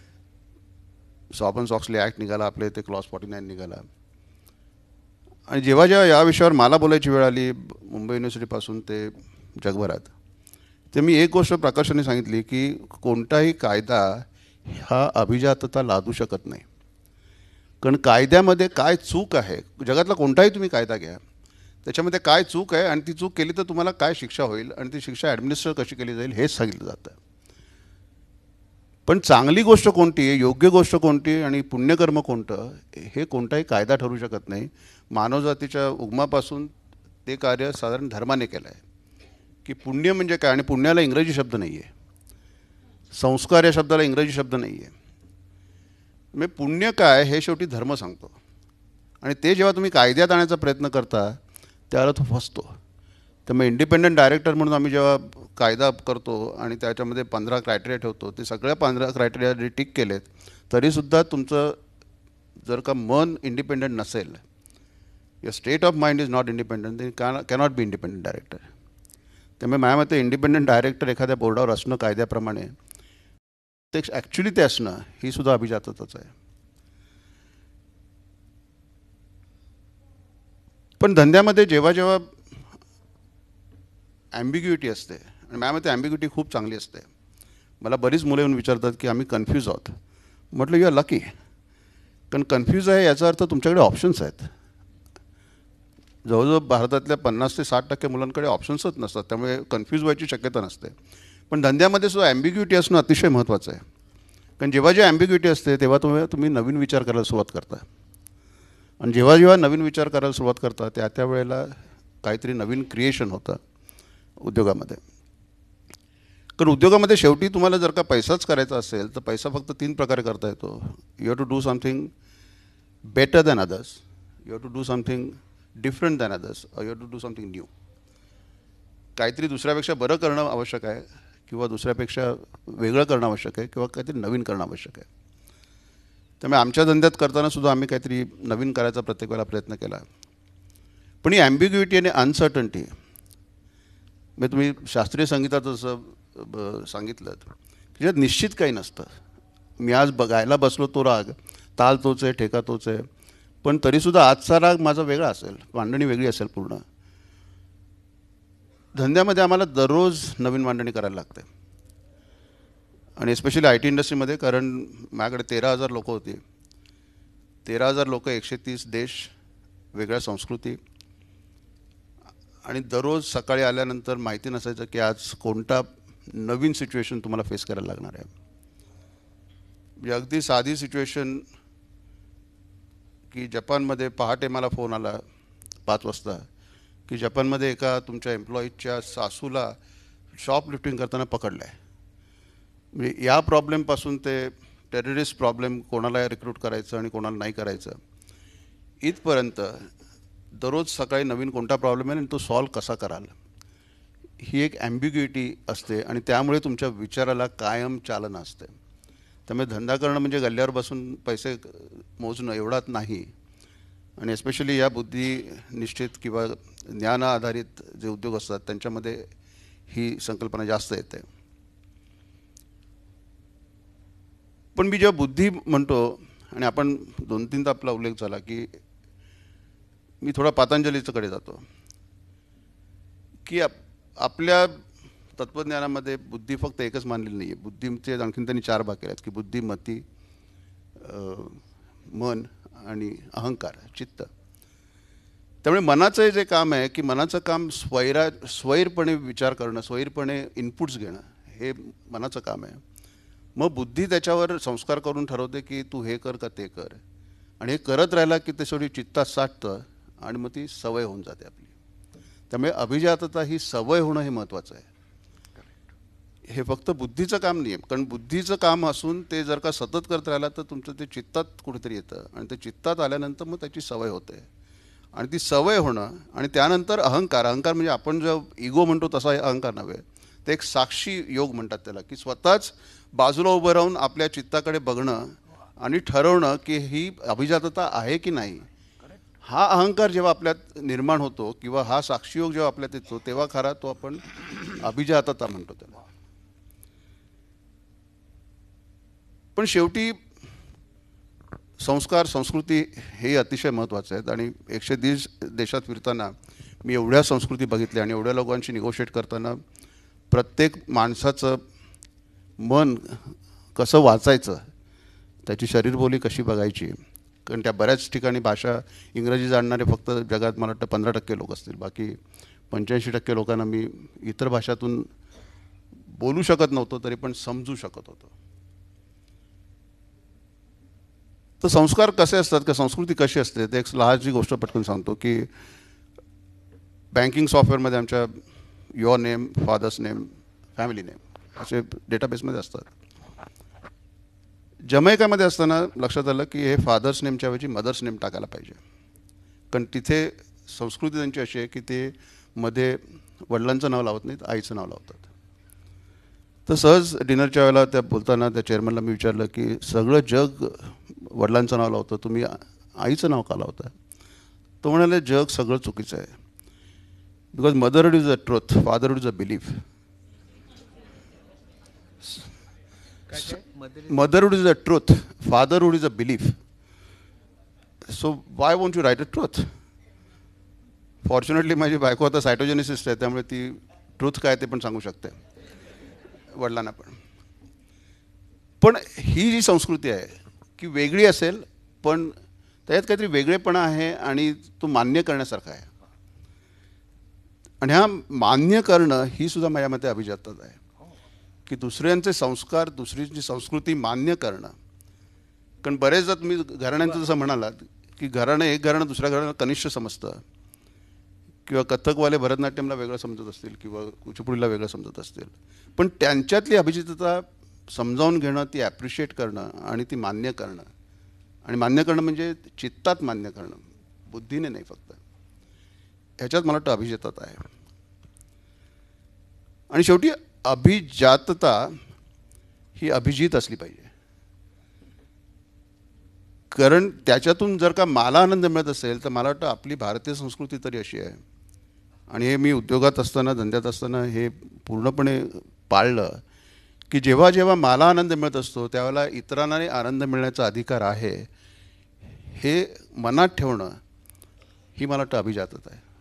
सॉबन सॉक्सली ॲक्ट निघाला, आपले ते क्लॉज फॉर्टी नाईन निघाला. आणि जेव्हा जेव्हा या विषयावर मला बोलायची वेळ आली मुंबई युनिव्हर्सिटीपासून ते जगभरात, ते मी एक गोष्ट प्रकर्षाने सांगितली की कोणताही कायदा हा अभिजातता लादू शकत नाही. कारण कायद्यामध्ये काय चूक आहे, जगातला कोणताही तुम्ही कायदा घ्या त्याच्यामध्ये काय चूक आहे आणि ती चूक केली तर तुम्हाला काय शिक्षा होईल आणि ती शिक्षा ॲडमिनिस्टर कशी केली जाईल हेच सांगितलं जातं. पण चांगली गोष्ट कोणती आहे, योग्य गोष्ट कोणती आणि पुण्यकर्म कोणतं हे कोणताही कायदा ठरू शकत नाही. मानवजातीच्या उगमापासून ते कार्य साधारण धर्माने केलं आहे की पुण्य म्हणजे काय. आणि पुण्याला इंग्रजी शब्द नाही आहे, संस्कार या शब्दाला इंग्रजी शब्द नाही आहे. म्हणजे पुण्य काय हे शेवटी धर्म सांगतो. आणि ते जेव्हा तुम्ही कायद्यात आणण्याचा प्रयत्न करता त्यावेळेला तो फसतो. त्यामुळे इंडिपेंडंट डायरेक्टर म्हणून आम्ही जेव्हा कायदा करतो आणि त्याच्यामध्ये पंधरा क्रायटेरिया ठेवतो, ते सगळ्या पंधरा क्रायटेरिया जरी टिक केलेत तरीसुद्धा तुमचं जर का मन इंडिपेंडंट नसेल, your state of mind is not independent, they can cannot be independent director. त्यामुळे माझ्या मते इंडिपेंडंट डायरेक्टर एखाद्या बोर्डावर असणं कायद्याप्रमाणे ते ॲक्च्युली ते असणं ही सुद्धा अभिजातताच आहे. पण धंद्यामध्ये जेव्हा जेव्हा ॲम्बिग्युइटी असते, आणि माझ्या मते ॲम्बिग्युइटी खूप चांगली असते. मला बरीच मुलं येऊन विचारतात की आम्ही कन्फ्यूज आहोत. म्हटलं यू आर लकी, कारण कन्फ्यूज आहे याचा अर्थ तुमच्याकडे ऑप्शन्स आहेत. जवळजवळ भारतातल्या पन्नास ते साठ टक्के मुलांकडे ऑप्शन्सच नसतात, त्यामुळे कन्फ्यूज व्हायची शक्यता नसते. पण धंद्यामध्ये सुद्धा ॲम्बिग्युइटी असणं अतिशय महत्त्वाचं आहे. कारण जेव्हा जी ॲम्बिग्युटी असते तेव्हा तुम्ही तुम्ही नवीन विचार करायला सुरुवात करता, आणि जेव्हा जेव्हा नवीन विचार करायला सुरुवात करता त्या त्या वेळेला काहीतरी नवीन क्रिएशन होतं उद्योगामध्ये. कारण उद्योगामध्ये शेवटी तुम्हाला जर का पैसाच करायचा असेल तर पैसा फक्त तीन प्रकारे करता येतो. You have to do something better than others, you have to do something different than others, you have to do something new. काहीतरी दुसऱ्यापेक्षा बरं करणं आवश्यक आहे, किंवा दुसऱ्यापेक्षा वेगळं करणं आवश्यक आहे, किंवा काहीतरी नवीन करणं आवश्यक आहे. त्यामुळे आमच्या धंद्यात करताना सुद्धा आम्ही काहीतरी नवीन करायचा प्रत्येक वेळेला प्रयत्न केला. पण ही ॲम्बिग्युटी आणि अनसर्टन्टी, म्हणजे तुम्ही शास्त्रीय संगीतात जसं सांगितलं त्याच्यात निश्चित काही नसतं. मी आज बघायला बसलो तो राग, ताल तोच आहे, ठेका तोच आहे, पण तरीसुद्धा आजचा राग माझा वेगळा असेल, मांडणी वेगळी असेल पूर्ण. धंद्यामध्ये आम्हाला दररोज नवीन मांडणी करायला लागते, आणि एस्पेशली आय टी इंडस्ट्रीमध्ये. कारण माझ्याकडे तेरा हजार लोकं होती, तेरा हजार लोकं, एकशे तीस देश, वेगळ्या संस्कृती, आणि दररोज सकाळी आल्यानंतर माहिती नसायचं की आज कोणता नवीन सिच्युएशन तुम्हाला फेस करायला लागणार आहे. म्हणजे अगदी साधी सिच्युएशन की जपानमध्ये पहाटे मला फोन आला पाच वाजता की जपानमध्ये एका तुमच्या एम्प्लॉईजच्या सासूला शॉप लिफ्टिंग करताना पकडलं आहे. म्हणजे या प्रॉब्लेमपासून ते टेररिस्ट प्रॉब्लेम, कोणाला रिक्रूट करायचं आणि कोणाला नाही करायचं, इथपर्यंत दररोज सकाळी नवीन कोणता प्रॉब्लेम आहे आणि तो सॉल्व कसा कराल, ही एक ॲम्बिग्युटी असते, आणि त्यामुळे तुमच्या विचाराला कायम चालना असते. त्यामुळे धंदा करणं म्हणजे गल्ल्यावर बसून पैसे मोजणं एवढाच नाही, आणि एस्पेशली या बुद्धिनिष्ठित किंवा ज्ञान आधारित जे उद्योग असतात त्यांच्यामध्ये ही संकल्पना जास्त येते. पण मी जेव्हा बुद्धी म्हणतो, आणि आपण दोन तीनदा आपला उल्लेख झाला की मी थोडा पातंजलीच्याकडे जातो, की आप आपल्या तत्त्वज्ञानामध्ये बुद्धी फक्त एकच मानलेली नाही आहे. बुद्धीचे आणखीन त्यांनी चार भाग केले आहेत, की बुद्धी, मती, मन आणि अहंकार, चित्त. त्यामुळे मनाचं जे काम आहे की मनाचं काम स्वैरा स्वैरपणे विचार करणं, स्वैरपणे इनपुट्स घेणं, हे मनाचं काम आहे. मग बुद्धी त्याच्यावर संस्कार करून ठरवते की तू हे कर का ते कर, आणि हे करत राहिला की ते शेवटी चित्तात साठतं आणि मग ती सवय होऊन जाते आपली. त्यामुळे अभिजातता ही सवय होणं हे महत्त्वाचं आहे. हे फक्त बुद्धीचं काम नाही आहे, कारण बुद्धीचं काम असून ते जर का सतत करत राहिला तर तुमचं ते चित्तात कुठेतरी येतं, आणि ते चित्तात आल्यानंतर मग त्याची सवय होते, आणि ती सवय होणं, आणि त्यानंतर अहंकार. अहंकार म्हणजे आपण जो इगो म्हणतो तसा अहंकार नव्हे, ते एक साक्षी योग म्हणतात त्याला, की स्वतःच बाजूला उभं राहून आपल्या चित्ताकडे बघणं आणि ठरवणं की ही अभिजातता आहे की नाही. हा अहंकार जेव्हा आपल्यात निर्माण होतो किंवा हा साक्षीयोग जेव्हा आपल्यात येतो तेव्हा खरा तो आपण अभिजातता म्हणतो त्याला. पण शेवटी संस्कार, संस्कृती हे अतिशय महत्त्वाचे आहेत, आणि एकशे तीस देशात फिरताना मी एवढ्या संस्कृती बघितल्या, आणि एवढ्या लोकांशी निगोशिएट करताना प्रत्येक माणसाचं मन कसं वाचायचं, त्याची शरीरबोली कशी बघायची. कारण त्या बऱ्याच ठिकाणी भाषा इंग्रजी जाणणारे फक्त जगात मला वाटतं पंधरा टक्के लोक असतील, बाकी पंच्याऐंशी टक्के लोकांना मी इतर भाषातून बोलू शकत नव्हतो तरी पण समजू शकत होतो. तर संस्कार कसे असतात का, संस्कृती कशी असते, ते एक लहानशी गोष्ट पटकन सांगतो की बँकिंग सॉफ्टवेअरमध्ये आमच्या your name, father's name, family name असे डेटाबेसमध्ये असतात. जमैकामध्ये असताना लक्षात आलं की हे फादर्स नेमच्या ऐवजी मदर्स नेम टाकायला पाहिजे, कारण तिथे संस्कृती त्यांची अशी आहे की ते मध्ये वडिलांचं नाव लावत नाहीत, आईचं नाव लावतात. तर सहज डिनरच्या वेळेला त्या बोलताना त्या चेअरमनला मी विचारलं की सगळं जग वडिलांचं नाव लावतं, तुम्ही आईचं नाव का लावता. तो म्हणाले जग सगळं चुकीचं आहे, because motherhood is a truth, fatherhood is a belief. Motherhood is a truth, fatherhood is a belief. So why won't you write a truth? Fortunately माझी बायको आता सायटोजेनेसिस्ट आहे, त्यामुळे ती ट्रूथ काय ते पण सांगू शकते वडिलांना पण. पण ही जी संस्कृती आहे की वेगळी असेल पण त्याच्यात काहीतरी वेगळेपणा आहे आणि तो मान्य करण्यासारखा आहे, आणि हा मान्य करणं ही सुद्धा माझ्या मते अभिजातता आहे. की दुसऱ्यांचे संस्कार, दुसऱ्यांची संस्कृती मान्य करणं. कारण बरेचदा तुम्ही घराण्यांचं जसं म्हणालात की घराणं एक घराणं दुसऱ्या घराणं कनिष्ठ समजतं, किंवा कथकवाले भरतनाट्यमला वेगळं समजत असतील किंवा कुचिपुडीला वेगळं समजत असतील, पण त्यांच्यातली अभिजितता समजावून घेणं, ती ॲप्रिशिएट करणं आणि ती मान्य करणं, आणि मान्य करणं म्हणजे चित्तात मान्य करणं, बुद्धीने नाही फक्त, ह्याच्यात मला वाटतं अभिजातता आहे. आणि शेवटी अभिजातता ही अभिजित असली पाहिजे, कारण त्याच्यातून जर का मला आनंद मिळत असेल तर मला वाटतं आपली भारतीय संस्कृती तरी अशी आहे, आणि हे मी उद्योगात असताना, धंद्यात असताना हे पूर्णपणे पाळलं की जेव्हा जेव्हा मला आनंद मिळत असतो त्यावेळेला इतरांनाही आनंद मिळण्याचा अधिकार आहे, हे मनात ठेवणं ही मला वाटतं अभिजातता आहे.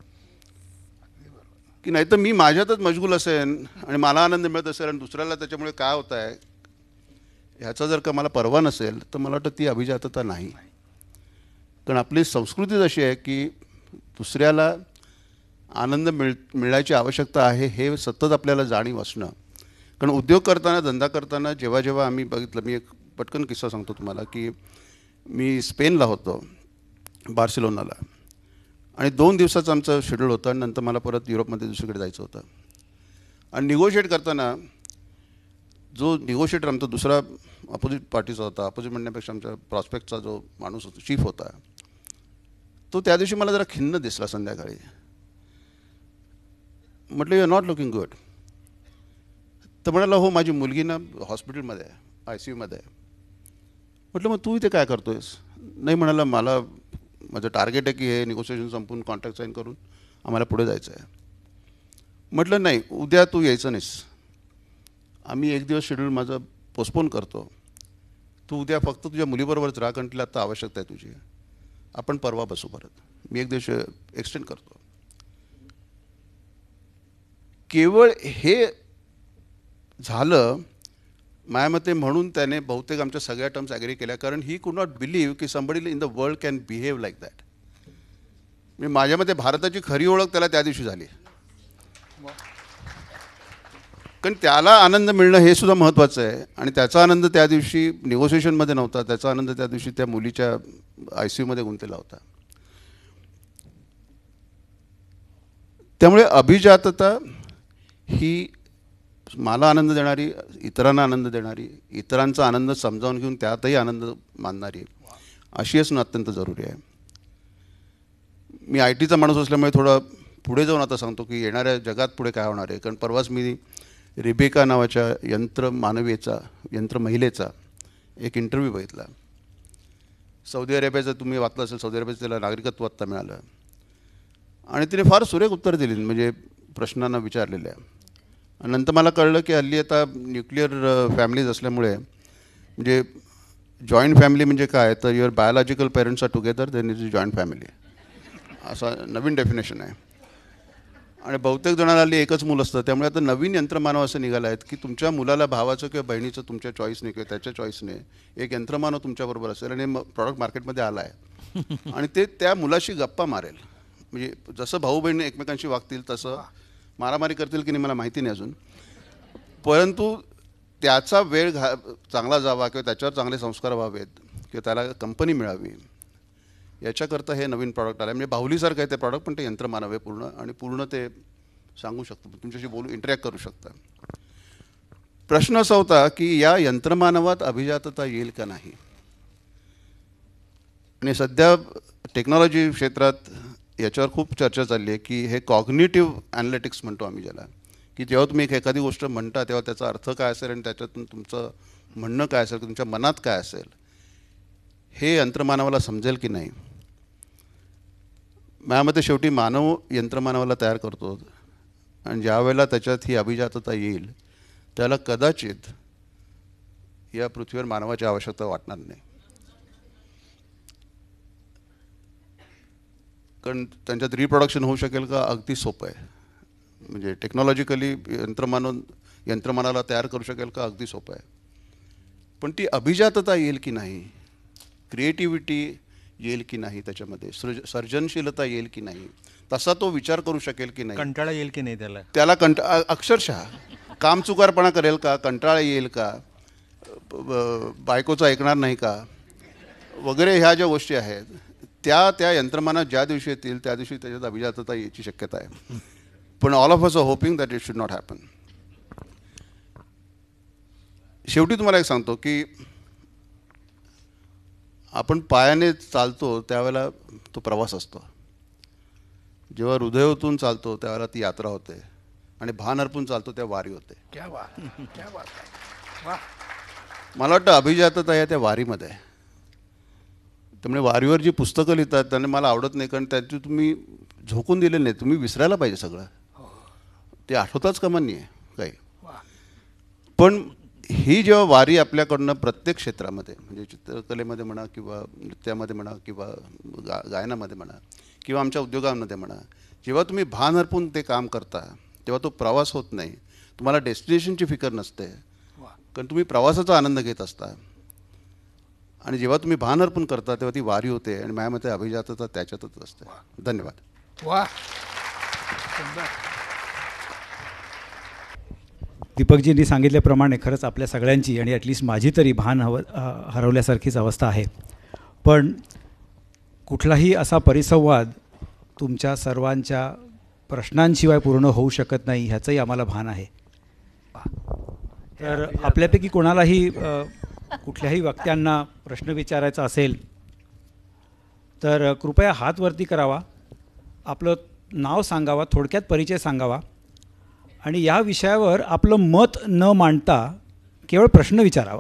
की नाही तर मी माझ्यातच मशगूल असेन आणि मला आनंद मिळत असेल आणि दुसऱ्याला त्याच्यामुळे काय होत आहे ह्याचा जर का मला पर्वा नसेल तर मला वाटतं ती अभिजातता नाही. कारण आपली संस्कृतीच अशी आहे की दुसऱ्याला आनंद मिळ मिळायची आवश्यकता आहे हे सतत आपल्याला जाणीव असणं. कारण उद्योग करताना, धंदा करताना जेव्हा जेव्हा आम्ही बघितलं, मी एक पटकन किस्सा सांगतो तुम्हाला की मी स्पेनला होतो, बार्सिलोनाला, आणि दोन दिवसाचं आमचं शेड्यूल होतं आणि नंतर मला परत युरोपमध्ये दुसरीकडे जायचं होतं. आणि निगोशिएट करताना जो निगोशिएटर आमचा दुसरा अपोजिट पार्टीचा होता, अपोजिट म्हणण्यापेक्षा आमच्या प्रॉस्पेक्टचा जो माणूस होता, चीफ होता, तो त्या दिवशी मला जरा खिन्न दिसला संध्याकाळी. म्हटलं you are not looking good. तर म्हणाला हो माझी मुलगी ना हॉस्पिटलमध्ये आहे, आय सी यूमध्ये आहे. म्हटलं मग तू इथे काय करतो आहेस? नाही म्हणाला मला माझं टार्गेट आहे की हे निगोसिएशन संपून कॉन्ट्रॅक्ट साईन करून आम्हाला पुढे जायचं आहे. म्हटलं नाही उद्या तू यायचं नाहीस, आम्ही एक दिवस शेड्यूल माझं पोस्टपोन करतो, तू उद्या फक्त तुझ्या मुलीबरोबरच राहा कारण तिला आत्ता आवश्यकता आहे तुझी, आपण परवा बसू परत, मी एक दिवस एक्सटेंड करतो. केवळ हे झालं माझ्या मते म्हणून त्याने बहुतेक आमच्या सगळ्या टर्म्स ॲग्री केल्या, कारण ही कुड नॉट बिलीव्ह की somebody in the world can behave like that. म्हणजे माझ्या मते भारताची खरी ओळख त्याला त्या दिवशी झाली, कारण त्याला आनंद मिळणं हे सुद्धा महत्त्वाचं आहे. आणि त्याचा आनंद त्या दिवशी निगोसिएशनमध्ये नव्हता, त्याचा आनंद त्या दिवशी त्या मुलीच्या आय सी यूमध्ये गुंतलेला होता. त्यामुळे अभिजातता ही मला आनंद देणारी, इतरांना आनंद देणारी, इतरांचा आनंद समजावून घेऊन त्यातही आनंद मानणारी अशी असणं अत्यंत जरुरी आहे. मी आय टीचा माणूस असल्यामुळे थोडं पुढे जाऊन आता सांगतो की येणाऱ्या जगात पुढे काय होणार आहे. कारण परवाच मी रिबेका नावाच्या यंत्र मानवीचा, यंत्र महिलेचा एक इंटरव्ह्यू बघितला. सौदी अरेबियाचं तुम्ही वाचलं असेल, सौदी अरेबियाचं त्याला नागरिकत्व आत्ता मिळालं आणि तिने फार सुरेख उत्तर दिली, म्हणजे प्रश्नांना विचारलेल्या. आणि नंतर मला कळलं की हल्ली आता न्यूक्लिअर फॅमिलीज असल्यामुळे, म्हणजे जॉईंट फॅमिली म्हणजे काय तर your biological parents are together then is joint family, असा नवीन डेफिनेशन आहे. आणि बहुतेक जणांना हल्ली एकच मूल असतं, त्यामुळे आता नवीन यंत्रमानव असं निघालं आहेत की तुमच्या मुलाला भावाचं किंवा बहिणीचं तुमच्या चॉईसने किंवा त्याच्या चॉईसने एक यंत्रमानव तुमच्याबरोबर असेल आणि प्रॉडक्ट मार्केटमध्ये आला आहे आणि ते त्या मुलाशी गप्पा मारेल. म्हणजे जसं भाऊ बहीण एकमेकांशी वागतील तसं मारामारी करतील की नाही मला माहिती नाही अजून, परंतु त्याचा वेळ घा चांगला जावा किंवा त्याच्यावर चांगले संस्कार व्हावेत किंवा त्याला कंपनी मिळावी याच्याकरता हे नवीन प्रॉडक्ट आलं आहे. म्हणजे बाहुलीसारखं आहे ते प्रॉडक्ट, पण ते यंत्रमानव आहे पूर्ण, आणि पूर्ण ते सांगू शकतो, तुमच्याशी बोलू, इंटरॅक्ट करू शकता. प्रश्न असा होता की या यंत्रमानवात अभिजातता येईल का नाही. आणि सध्या टेक्नॉलॉजी क्षेत्रात याच्यावर खूप चर्चा चालली आहे की हे कॉग्निटिव्ह ॲनालिटिक्स म्हणतो आम्ही ज्याला, की जेव्हा तुम्ही एक एखादी गोष्ट म्हणता तेव्हा त्याचा अर्थ काय असेल आणि त्याच्यातून तुमचं म्हणणं काय असेल, तुमच्या मनात काय असेल, हे यंत्रमानवाला समजेल की नाही. माझ्यामते शेवटी मानव यंत्रमानवाला तयार करतो आणि ज्या वेळेला त्याच्यात ही अभिजातता येईल त्याला कदाचित या पृथ्वीवर मानवाची आवश्यकता वाटणार नाही. कारण त्यांच्यात रिप्रोडक्शन होऊ शकेल का अगदी सोपं आहे. म्हणजे टेक्नॉलॉजिकली यंत्रमानव यंत्रमानाला तयार करू शकेल का अगदी सोपं आहे. पण ती अभिजातता येईल की नाही, क्रिएटिव्हिटी येईल की नाही, त्याच्यामध्ये सृज सर्जनशीलता येईल की नाही, तसा तो विचार करू शकेल की नाही, कंटाळा येईल की नाही त्याला, त्याला कंटा अक्षरशः कामचुकारपणा करेल का, कंटाळा येईल का, बायकोचं ऐकणार नाही का वगैरे ह्या ज्या गोष्टी आहेत त्या त्या यंत्रमानात ज्या दिवशी येतील त्या दिवशी त्याच्यात अभिजातता यायची शक्यता आहे. पण all of us are hoping that it should not happen. शेवटी तुम्हाला एक सांगतो की आपण पायाने चालतो त्यावेळेला तो प्रवास असतो, जेव्हा हृदयातून चालतो त्यावेळेला ती यात्रा होते आणि भान अर्पून चालतो त्या वारी होते. क्या बात क्या बात वाह. मला वाटतं अभिजातता या त्या वारीमध्ये आहे. त्यामुळे वारीवर जी पुस्तकं लिहितात त्यांना मला आवडत नाही, कारण त्याची तुम्ही झोकून दिले नाही, तुम्ही विसरायला पाहिजे सगळं, ते आठवताच कामा नाही आहे काही. पण ही जेव्हा वारी आपल्याकडनं प्रत्येक क्षेत्रामध्ये म्हणजे चित्रकलेमध्ये म्हणा किंवा नृत्यामध्ये म्हणा किंवा गा गायनामध्ये म्हणा किंवा आमच्या उद्योगांमध्ये म्हणा, जेव्हा तुम्ही भान हरपून ते काम करता तेव्हा तो प्रवास होत नाही, तुम्हाला डेस्टिनेशनची फिकर नसते, कारण तुम्ही प्रवासाचा आनंद घेत असता. आणि जेव्हा तुम्ही भान अर्पण करता तेव्हा ती वारी होते आणि माझ्या मते अभिजातता त्याच्यातच असते. धन्यवाद. वा. दीपकजींनी सांगितल्याप्रमाणे खरंच आपल्या सगळ्यांची आणि ॲटलिस्ट माझी तरी भान हव हरवल्यासारखीच अवस्था आहे. पण कुठलाही असा परिसंवाद तुमच्या सर्वांच्या प्रश्नांशिवाय पूर्ण होऊ शकत नाही ह्याचंही आम्हाला भान आहे. तर आपल्यापैकी कोणालाही कुठल्याही वक्त्यांना प्रश्न विचारायचा असेल तर कृपया हात वरती करावा, आपलं नाव सांगावा, थोडक्यात परिचय सांगावा आणि या विषयावर आपलं मत न मांडता केवळ प्रश्न विचारावा.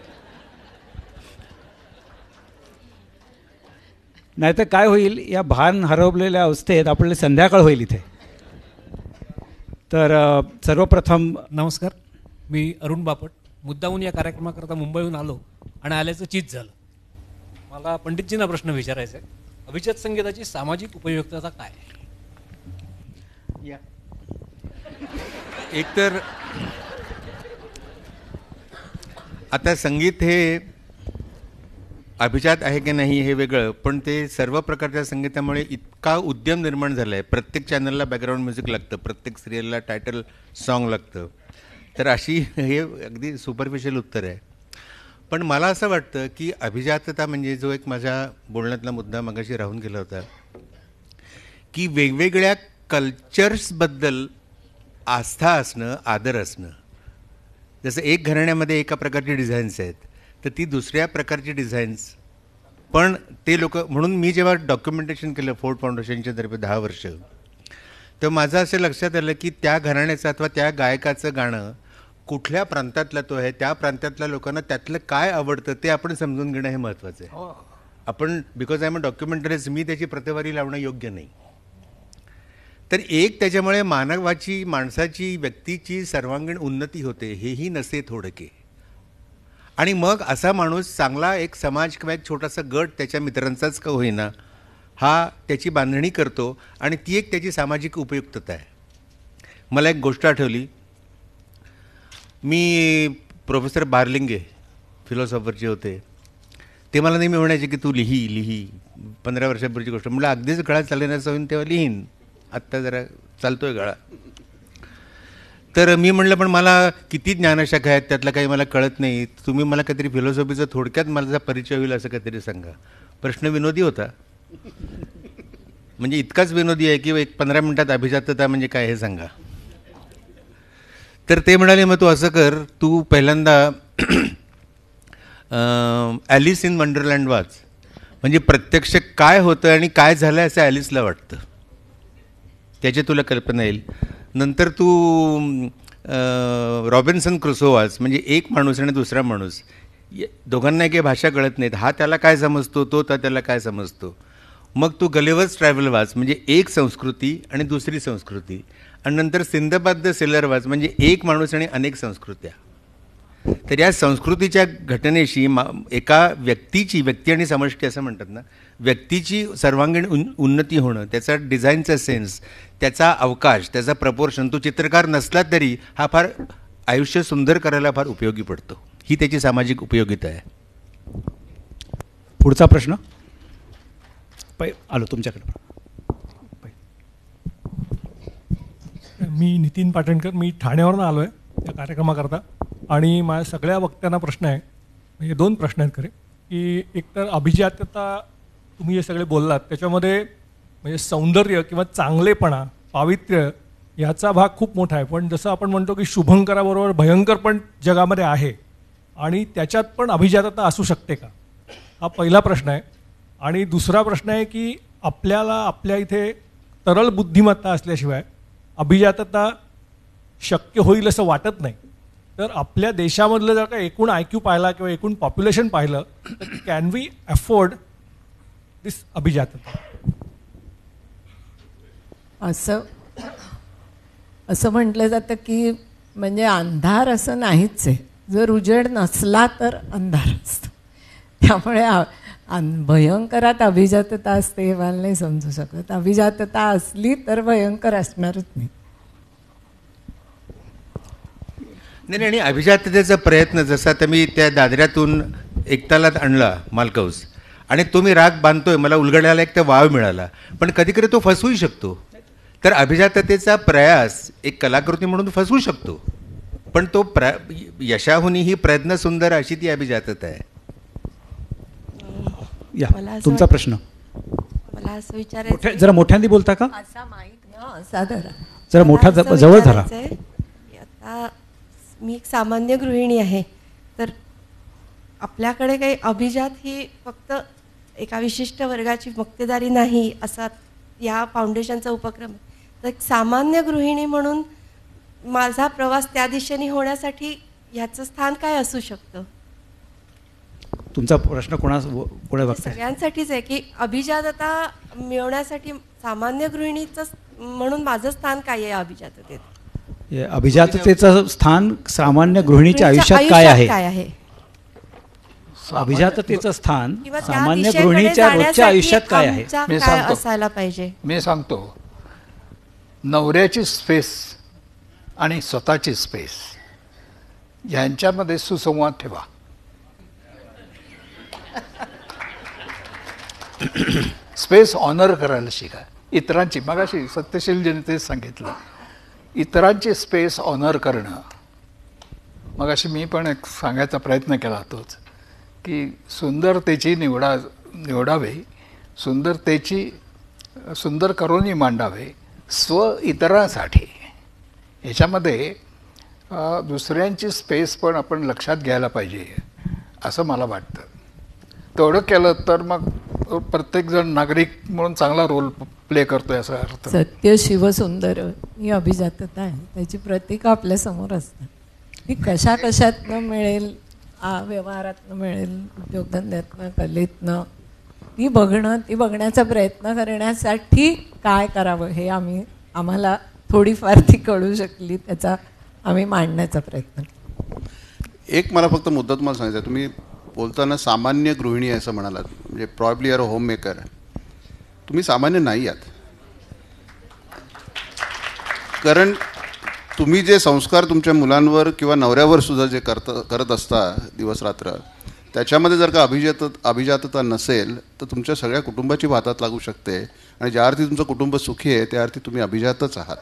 नाहीतर काय होईल, या भान हरवलेल्या अवस्थेत आपल्याला संध्याकाळ होईल इथे. तर सर्वप्रथम नमस्कार, मी अरुण बापट. मुद्दाहून या कार्यक्रमाकरता मुंबईहून आलो आणि आल्याचं चीज झालं. मला पंडितजींना प्रश्न विचारायचा आहे, अभिजात संगीताची सामाजिक उपयुक्तता काय? या एकतर आता संगीत हे अभिजात आहे की नाही हे वेगळं, पण ते सर्व प्रकारच्या संगीतामुळे इतका उद्यम निर्माण झाला आहे. प्रत्येक चॅनलला बॅकग्राऊंड म्युझिक लागतं, प्रत्येक सिरियलला टायटल सॉन्ग लागतं. तर अशी हे अगदी सुपरफिशियल उत्तर आहे. पण मला असं वाटतं की अभिजातता म्हणजे जो एक माझ्या बोलण्यातला मुद्दा मगाशी राहून गेला होता की वेगवेगळ्या कल्चर्सबद्दल आस्था असणं, आदर असणं. जसं एक घराण्यामध्ये एका प्रकारची डिझाईन्स आहेत तर ती दुसऱ्या प्रकारची डिझाईन्स पण ते लोक, म्हणून मी जेव्हा डॉक्युमेंटेशन केलं फोर्ड फाउंडेशनच्या तर्फे दहा वर्ष, तर माझं असं लक्षात आलं की त्या घराण्याचं अथवा त्या गायकाचं गाणं कुठल्या प्रांतातला तो आहे, त्या प्रांतातल्या लोकांना त्यातलं काय आवडतं ते आपण समजून घेणं हे महत्त्वाचं आहे. आपण because I am a documentaries, मी त्याची प्रतवारी लावणं योग्य नाही. तर एक त्याच्यामुळे मानवाची, माणसाची, व्यक्तीची सर्वांगीण उन्नती होते हेही नसे थोडके. आणि मग असा माणूस चांगला एक समाज किंवा एक छोटासा गट त्याच्या मित्रांचाच का होईना हा त्याची बांधणी करतो आणि ती एक त्याची सामाजिक उपयुक्तता आहे. मला एक गोष्ट आठवली. मी प्रोफेसर बारलिंगे फिलॉसॉफरचे होते, ते मला नेहमी म्हणायचे की तू लिही लिही पंधरा वर्षापूर्वीची गोष्ट. म्हटलं अगदीच गळा चालण्याचं होईन तेव्हा लिहीन, आत्ता जरा चालतोय गळा. तर मी म्हटलं पण मला किती ज्ञानशाखा आहेत त्यातलं काही मला कळत नाही, तुम्ही मला काहीतरी फिलॉसॉफीचा थोडक्यात माझा परिचय होईल असं काहीतरी सांगा. प्रश्न विनोदी होता, म्हणजे इतकाच विनोदी आहे की एक पंधरा मिनिटात अभिजातता म्हणजे काय हे सांगा. तर ते म्हणाले मग तू असं कर, तू पहिल्यांदा ॲलिस इन वंडरलँड वाच, म्हणजे प्रत्यक्ष काय होतं आणि काय झालं असं ॲलिसला वाटतं, त्याची तुला कल्पना येईल. नंतर तू रॉबिन्सन क्रुसो वाच, म्हणजे एक माणूस आणि दुसरा माणूस, दोघांना काही भाषा कळत नाहीत, हा त्याला काय समजतो तो त्याला काय समजतो. मग तू गलिवर्स ट्रॅव्हल वाच, म्हणजे एक संस्कृती आणि दुसरी संस्कृती. आणि नंतर सिंदबाद द सेलर वाच, म्हणजे एक माणूस आणि अनेक संस्कृत्या. तर या संस्कृतीच्या घटनेशी मा एका व्यक्तीची, व्यक्ती आणि समष्टी असं म्हणतात ना, व्यक्तीची सर्वांगीण उन उन्नती होणं, त्याचा डिझाईनचा सेन्स, त्याचा अवकाश, त्याचा प्रपोर्शन, तो चित्रकार नसला तरी हा फार आयुष्य सुंदर करायला फार उपयोगी पडतो. ही त्याची सामाजिक उपयोगिता आहे. पुढचा प्रश्न पै आलो तुमच्याकडे. मी नितीन पाटणकर, मी ठाण्यावरून आलो आहे. या कार्यक्रमाकरता. आणि माझ्या सगळ्या वक्त्यांना प्रश्न आहे, म्हणजे दोन प्रश्न आहेत खरे, की एकतर अभिजातता तुम्ही हे सगळे बोललात त्याच्यामध्ये म्हणजे सौंदर्य किंवा चांगलेपणा, पावित्र्य याचा भाग खूप मोठा आहे. पण जसं आपण म्हणतो की शुभंकराबरोबर भयंकर पण जगामध्ये आहे आणि त्याच्यात पण अभिजातता असू शकते का, हा पहिला प्रश्न आहे. आणि दुसरा प्रश्न आहे की आपल्याला आपल्या इथे तरल बुद्धिमत्ता असल्याशिवाय अभिजातता शक्य होईल असं वाटत नाही. तर आपल्या देशामधलं जर का एकूण आय क्यू पाहिला किंवा एकूण पॉप्युलेशन पाहिलं तर कॅन वी अफोर्ड दिस अभिजातता? असं असं म्हटलं जातं की म्हणजे अंधार असं नाहीच आहे, जर उजेड नसला तर अंधार असतो. त्यामुळे भयंकरात अभिजातता असते हे मला नाही समजू शकत. अभिजातता असली तर भयंकर असणारच नाही. नाही आणि अभिजाततेचा प्रयत्न जसा तर मी त्या दादऱ्यातून एकतालात आणला मालकौस आणि तो मी राग बांधतोय, मला उलगडायला एक तर वाव मिळाला, पण कधी कधी तो फसवूही शकतो. तर अभिजाततेचा प्रयास एक कलाकृती म्हणून फसवू शकतो, पण तो प्र यशाहुनी ही प्रयत्न सुंदर अशी ती अभिजातता आहे. या तुमचा प्रश्न. मला असं विचारायचं, जरा मोठ्यांनी बोलता का? असा माईक ना असा धरा, जरा मोठा जवळ धरा. आता मी एक सामान्य गृहिणी आहे, तर आपल्याकडे काही अभिजात ही फक्त एका विशिष्ट वर्गाची मक्तेदारी नाही असा या फाउंडेशनचा उपक्रम. तर एक सामान्य गृहिणी म्हणून माझा प्रवास त्या दिशेने होण्यासाठी ह्याचं स्थान काय असू शकतं? तुमचा प्रश्न कोणा कोणा बघताय? सगळ्यांसाठीच आहे की अभिजातता मिळवण्यासाठी सामान्य गृहिणीचं म्हणून माझं स्थान काय आहे अभिजाततेत? अभिजाततेचं स्थान सामान्य गृहिणीच्या आयुष्यात काय आहे? अभिजाततेचं स्थान सामान्य गृहिणीच्या रोजच्या आयुष्यात काय आहे? मी सांगतो असायला पाहिजे. मी सांगतो नवऱ्याची स्पेस आणि स्वतःची स्पेस यांच्यामध्ये सुसंवाद ठेवा. स्पेस ऑनर करायला शिका. इतरांची, मगाशी सत्यशीलजीने तेच सांगितलं, इतरांची स्पेस ऑनर करणं. मगाशी मी पण एक सांगायचा प्रयत्न केला तोच की सुंदरतेची निवडा निवडावे, सुंदरतेची सुंदर करूनही मांडावे स्व इतरांसाठी. ह्याच्यामध्ये दुसऱ्यांची स्पेस पण आपण लक्षात घ्यायला पाहिजे असं मला वाटतं. तेवढं केलं तर मग प्रत्येकजण नागरिक म्हणून चांगला रोल प्ले करतोय असा अर्थ. सत्य शिवसुंदर ही अभिजातता आहे, त्याची प्रतीक आपल्या समोर असतात. ती कशा कशातनं मिळेल, व्यवहारातनं मिळेल, उद्योगधंद्यातनं, कलेतनं, ती बघणं, ती बघण्याचा प्रयत्न करण्यासाठी काय करावं हे आम्ही आम्हाला थोडीफार ती कळू शकली, त्याचा आम्ही मांडण्याचा प्रयत्न. एक मला फक्त मुद्दा तुम्हाला सांगायचं, तुम्ही बोलताना सामान्य गृहिणी असं म्हणालात, म्हणजे probably are a home maker. तुम्ही सामान्य नाही आहात, कारण तुम्ही जे संस्कार तुमच्या मुलांवर किंवा नवऱ्यावर सुद्धा जे करत करत असता दिवस रात्र, त्याच्यामध्ये जर का अभिजात अभिजातता नसेल तर तुमच्या सगळ्या कुटुंबाची भातात लागू शकते. आणि ज्या अर्थी तुमचं कुटुंब सुखी आहे त्या अर्थी तुम्ही अभिजातच आहात.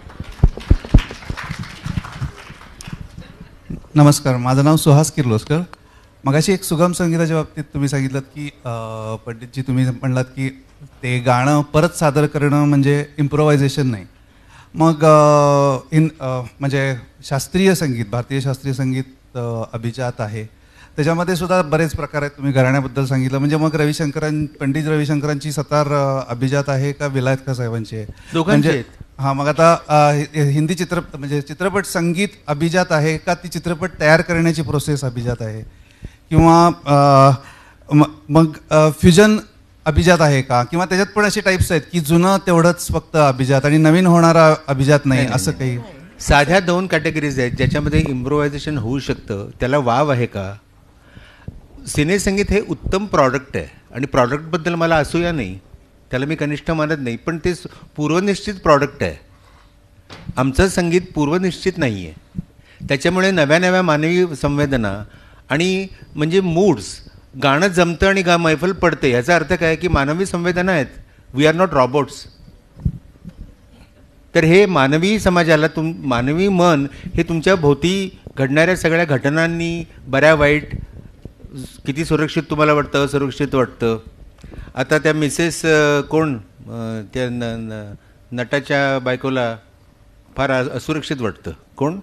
नमस्कार, माझं नाव सुहास किर्लोस्कर. मगाशी एक सुगम संगीताच्या बाबतीत तुम्ही सांगितलं की पंडितजी तुम्ही म्हणलात की ते गाणं परत सादर करणं म्हणजे इम्प्रोव्हायझेशन नाही. मग इन म्हणजे शास्त्रीय संगीत, भारतीय शास्त्रीय संगीत अभिजात आहे, त्याच्यामध्ये सुद्धा बरेच प्रकार आहेत. तुम्ही घराण्याबद्दल सांगितलं, म्हणजे मग रविशंकरां पंडित रविशंकरांची सतार अभिजात आहे का विलायत का साहेबांची आहे? दोघांचे. हां, मग आता हिंदी चित्र म्हणजे चित्रपट संगीत अभिजात आहे का ती चित्रपट तयार करण्याची प्रोसेस अभिजात आहे? किंवा मग फ्युजन अभिजात आहे का? किंवा त्याच्यात पण असे टाईप्स आहेत की जुनं तेवढंच फक्त अभिजात आणि नवीन होणारा अभिजात नाही, असं काही? साध्या दोन कॅटेगरीज आहेत ज्याच्यामध्ये इम्प्रोव्हायझेशन होऊ शकतं, त्याला वाव आहे का? सिनेसंगीत हे उत्तम प्रॉडक्ट आहे आणि प्रॉडक्टबद्दल मला असूया नाही, त्याला मी कनिष्ठ मानत नाही, पण ते पूर्वनिश्चित प्रॉडक्ट आहे. आमचं संगीत पूर्वनिश्चित नाही आहे, त्याच्यामुळे नव्या नव्या मानवी संवेदना आणि म्हणजे मूड्स, गाणं जमतं आणि गा मैफल पडते, याचा अर्थ काय की मानवी संवेदना आहेत. We are not robots. तर हे मानवी समाजाला तुम मानवी मन हे तुमच्या भोवती घडणाऱ्या सगळ्या घटनांनी बऱ्या वाईट किती सुरक्षित तुम्हाला वाटतं असुरक्षित वाटतं. आता त्या मिसेस कोण त्या न न नटाच्या बायकोला फार असुरक्षित वाटतं, कोण?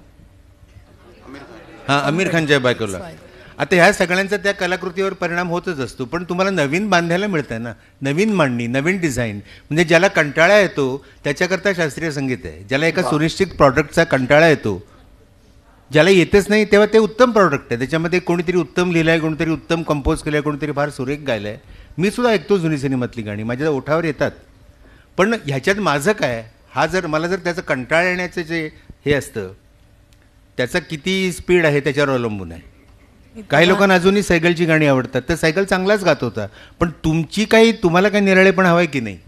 हां, आमिर खानच्या बायकोला. आता ह्या सगळ्यांचा त्या कलाकृतीवर परिणाम होतच असतो. पण तुम्हाला नवीन बांधायला मिळतं ना, नवीन मांडणी, नवीन डिझाईन. म्हणजे ज्याला कंटाळा येतो त्याच्याकरता शास्त्रीय संगीत आहे. ज्याला एका सुनिश्चित प्रॉडक्टचा कंटाळा येतो, ज्याला येतच नाही, तेव्हा ते उत्तम प्रॉडक्ट आहे. त्याच्यामध्ये कोणीतरी उत्तम लिहिलं आहे, कोणीतरी उत्तम कंपोज केलं आहे, कोणीतरी फार सुरेख गायलं आहे. मी सुद्धा ऐकतो जुनी सिनेमातली गाणी, माझ्या ओठावर येतात. पण ह्याच्यात माझं काय, हा जर मला जर त्याचं कंटाळा येण्याचं जे हे असतं त्याचा किती स्पीड आहे त्याच्यावर अवलंबून आहे. काही लोकांना अजूनही सायकलची गाणी आवडतात, तर सायकल चांगलाच गात होता. पण तुमची काही तुम्हाला काही निराळेपण हवं आहे की नाही,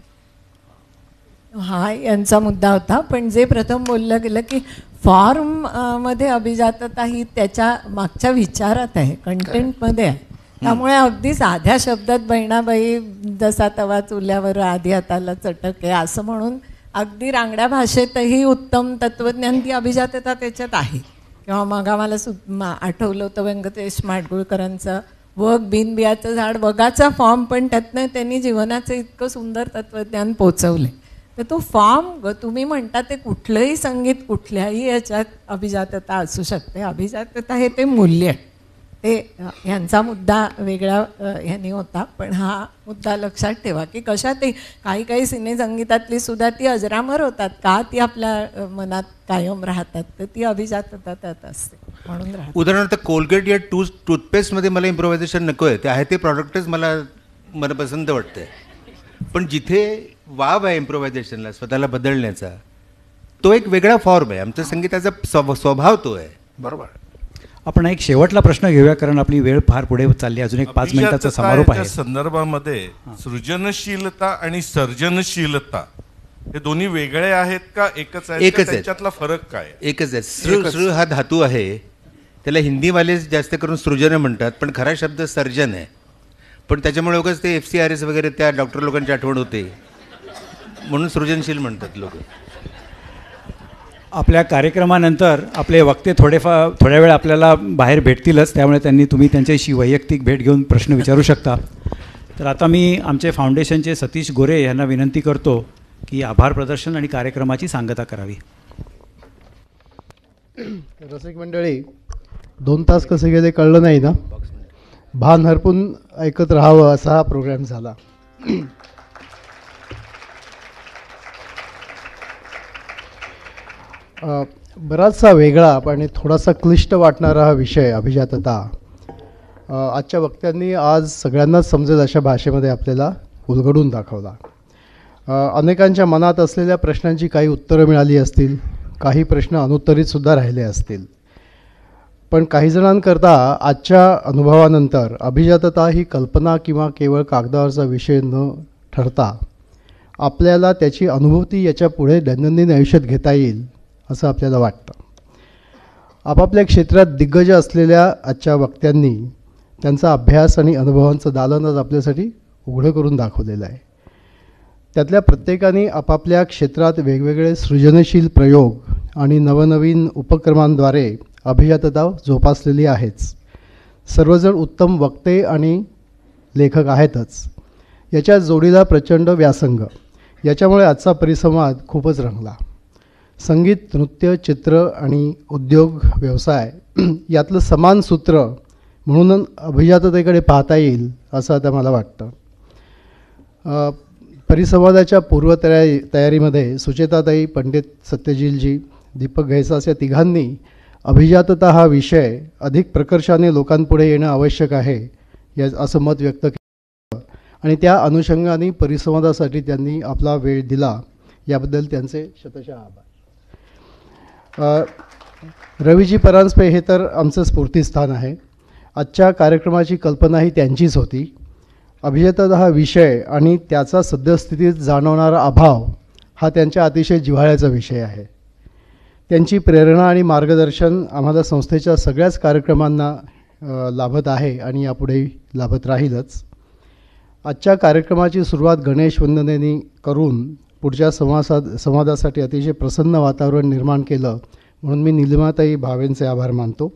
हा यांचा मुद्दा होता. पण जे प्रथम बोललं गेलं की फॉर्म मध्ये अभिजातता ही त्याच्या मागच्या विचारात आहे, कंटेंटमध्ये आहे. त्यामुळे अगदी साध्या शब्दात बहिणाबाई जसा तवा चुल्यावर आधी हाताला चटक आहे असं म्हणून अगदी रांगड्या भाषेतही उत्तम तत्त्वज्ञान ती अभिजातता त्याच्यात आहे. किंवा मग आम्हाला सु आठवलं होतं व्यंकटेश माडगुळकरांचं वग बिनबियाचं झाड, वगाचा फॉर्म, पण त्यातनं त्यांनी जीवनाचं इतकं सुंदर तत्त्वज्ञान पोचवले. तर तो फॉर्म तुम्ही म्हणता ते कुठलंही संगीत कुठल्याही याच्यात अभिजातता असू शकते. अभिजातता हे ते मूल्य आहे. ते ह्यांचा मुद्दा वेगळा ह्यांनी होता. पण हा मुद्दा लक्षात ठेवा की कशातही काही काही सिने संगीतातली सुद्धा ती अजरामर होतात का, ती आपल्या मनात कायम राहतात. तर ती अभिजातता त्यात असते म्हणून राहते. उदाहरणार्थ कोलगेट या टूथ टूथपेस्टमध्ये मला इम्प्रोव्हायझेशन नको आहे, ते आहे ते प्रॉडक्टच मला मनपसंत वाटतं. पण जिथे वाव आहे इम्प्रोव्हायझेशनला, स्वतःला बदलण्याचा, तो एक वेगळा फॉर्म आहे. आमच्या संगीताचा स्व स्वभाव तो आहे. बरोबर. आपण एक शेवटला प्रश्न घेऊया, कारण आपली वेळ फार पुढे चालली. अजून एक पाच मिनिटाचा समारोप आहे. संदर्भामध्ये सृजनशीलता आणि सर्जनशीलता हे दोन्ही वेगळे आहेत का एकच आहेत? एकच आहे. त्याच्यातला फरक काय? एकच आहे. सृ सृ हा धातू आहे, त्याला हिंदीवाले जास्त करून सृजन म्हणतात, पण खरा शब्द सर्जन आहे. पण त्याच्यामुळे उगाच ते एफ सी आर एस वगैरे त्या डॉक्टर लोकांची आठवण होते म्हणून सृजनशील म्हणतात लोक. आपल्या कार्यक्रमानंतर आपले वक्ते थोडेफार थोड्या वेळ आपल्याला बाहेर भेटतीलच, त्यामुळे त्यांनी तुम्ही त्यांच्याशी वैयक्तिक भेट घेऊन प्रश्न विचारू शकता. तर आता मी आमचे फाउंडेशनचे सतीश गोरे यांना विनंती करतो की आभार प्रदर्शन आणि कार्यक्रमाची सांगता करावी. रसिक मंडळी, दोन तास कसे गेले कळलं नाही ना. भान हरपून ऐकत राहावं असा हा प्रोग्राम झाला. बराचसा वेगळा पण थोडासा क्लिष्ट वाटणारा हा विषय अभिजातता आजच्या वक्त्यांनी आज सगळ्यांनाच समजेल अशा भाषेमध्ये आपल्याला उलगडून दाखवला. अनेकांच्या मनात असलेल्या प्रश्नांची काही उत्तरं मिळाली असतील, काही प्रश्न अनुत्तरितसुद्धा राहिले असतील. पण काही जणांकरता आजच्या अनुभवानंतर अभिजातता ही कल्पना किंवा केवळ कागदावरचा विषय न ठरता आपल्याला त्याची अनुभूती याच्या पुढे दैनंदिन आयुष्यात घेता येईल असं आपल्याला वाटतं. आपापल्या क्षेत्रात दिग्गज असलेल्या आजच्या वक्त्यांनी त्यांचा अभ्यास आणि अनुभवांचं दालनच आपल्यासाठी उघडं करून दाखवलेलं आहे. त्यातल्या प्रत्येकाने आपापल्या क्षेत्रात वेगवेगळे सृजनशील प्रयोग आणि नवनवीन उपक्रमांद्वारे अभिजातता जोपासलेली आहेच. सर्वजण उत्तम वक्ते आणि लेखक आहेतच. याच्या जोडीला प्रचंड व्यासंग. याच्यामुळे आजचा परिसंवाद खूपच रंगला. संगीत, नृत्य, चित्र आणि उद्योग व्यवसाय यातलं समान सूत्र म्हणून अभिजाततेकडे पाहता येईल असं आता मला वाटतं. परिसंवादाच्या पूर्वतयारी तयारीमध्ये सुचेताताई, पंडित सत्यशीलजी, दीपक घैसास या तिघांनी अभिजातता हा विषय अधिक प्रकर्षाने लोकांपुढे येणं आवश्यक आहे या असं मत व्यक्त केलं आणि त्या अनुषंगाने परिसंवादासाठी त्यांनी आपला वेळ दिला. याबद्दल त्यांचे शतशः आभार. रवीजी परांजपे हे तर आमचं स्फूर्तिस्थान आहे. आजच्या कार्यक्रमाची कल्पना ही त्यांचीच होती. अभिजातता हा विषय आणि त्याचा सद्यस्थितीत जाणवणारा अभाव हा त्यांच्या अतिशय जिव्हाळ्याचा विषय आहे. त्यांची प्रेरणा आणि मार्गदर्शन आम्हाला संस्थेच्या सगळ्याच कार्यक्रमांना लाभत आहे आणि यापुढेही लाभत राहीलच. आजच्या कार्यक्रमाची सुरुवात गणेश वंदनेने करून पुढच्या संवासाद संवादासाठी अतिशय प्रसन्न वातावरण निर्माण केलं, म्हणून मी निलिमाताई भावेंचे आभार मानतो.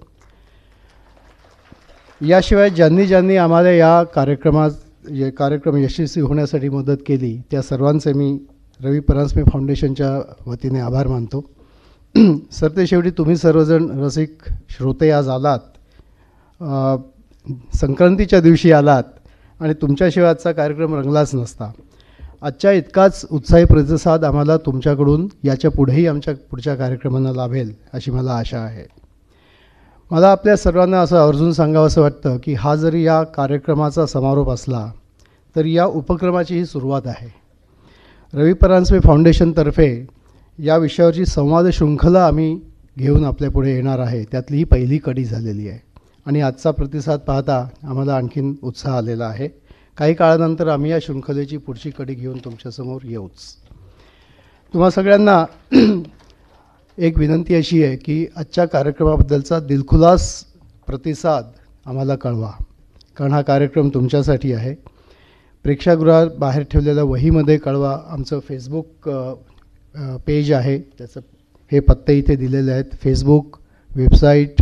याशिवाय ज्यांनी ज्यांनी आम्हाला या कार्यक्रमात जे कार्यक्रम यशस्वी होण्यासाठी मदत केली त्या सर्वांचे मी रवी परांजपे फाउंडेशनच्या वतीने आभार मानतो. सरतेशेवटी तुम्ही सर्वजण रसिक श्रोते आज आलात, संक्रांतीच्या दिवशी आलात आणि तुमच्याशिवाय आजचा कार्यक्रम रंगलाच नसता. आजच्या इतकाच उत्साही प्रतिसाद आम्हाला तुमच्याकडून याच्या पुढेही आमच्या पुढच्या कार्यक्रमांना लाभेल अशी मला आशा आहे. मला आपल्या सर्वांना असं आवर्जून सांगावं असं वाटतं की हा जरी या कार्यक्रमाचा समारोप असला तरी या उपक्रमाची ही सुरुवात आहे. रवी परांजपे फाउंडेशनतर्फे या विषयावरची संवाद शृंखला आम्ही घेऊन आपल्यापुढे येणार आहे, त्यातली ही पहिली कडी झालेली आहे आणि आजचा प्रतिसाद पाहता आम्हाला आणखीन उत्साह आलेला आहे. काही काळानंतर आम्ही या शृंखलेची पुढची कडी घेऊन तुमच्यासमोर येऊच. तुम्हा सगळ्यांना एक विनंती अशी आहे की आजच्या कार्यक्रमाबद्दलचा दिलखुलास प्रतिसाद आम्हाला कळवा, कारण हा कार्यक्रम तुमच्यासाठी आहे. प्रेक्षागृहात बाहेर ठेवलेल्या वहीमध्ये कळवा. आमचं फेसबुक पेज आहे, त्याचं हे पत्ते इथे दिलेले आहेत. फेसबुक, वेबसाईट,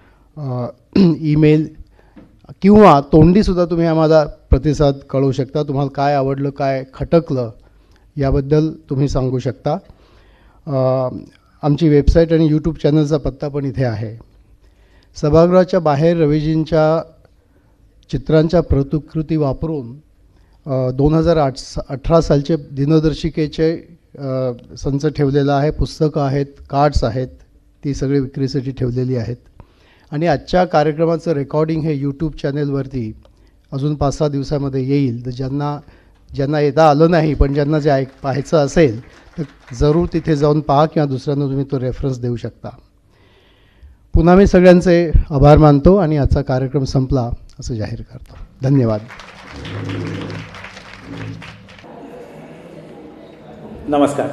ईमेल किंवा तोंडीसुद्धा तुम्ही आम्हाला प्रतिसाद कळवू शकता. तुम्हाला काय आवडलं, काय खटकलं याबद्दल तुम्ही सांगू शकता. आमची वेबसाईट आणि यूट्यूब चॅनलचा पत्ता पण इथे आहे. सभागृहाच्या बाहेर रवीजींच्या चित्रांच्या प्रतिकृती वापरून दोन हजार आठ अठरा सालचे दिनदर्शिकेचे संच ठेवलेला आहे. पुस्तकं आहेत, कार्ड्स आहेत, ती सगळी विक्रीसाठी ठेवलेली आहेत. आणि आजच्या कार्यक्रमाचं रेकॉर्डिंग हे यूट्यूब चॅनेलवरती अजून पाच सहा दिवसामध्ये येईल. तर ज्यांना ज्यांना येता आलं नाही पण ज्यांना जे ऐक पाहायचं असेल तर जरूर तिथे जाऊन पहा किंवा दुसऱ्यांना तुम्ही तो रेफरन्स देऊ शकता. पुन्हा मी सगळ्यांचे आभार मानतो आणि आजचा कार्यक्रम संपला असं जाहीर करतो. धन्यवाद. नमस्कार.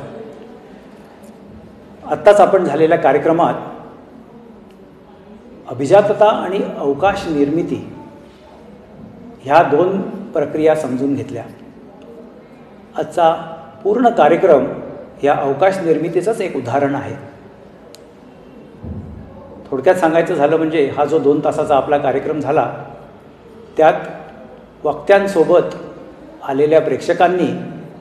आत्ताच आपण झालेल्या कार्यक्रमात अभिजातता आणि अवकाश निर्मिती ह्या दोन प्रक्रिया समजून घेतल्या. आजचा पूर्ण कार्यक्रम या अवकाश निर्मितीचंच एक उदाहरण आहे. थोडक्यात सांगायचं झालं म्हणजे हा जो दोन तासाचा आपला कार्यक्रम झाला त्यात वक्त्यांसोबत आलेल्या प्रेक्षकांनी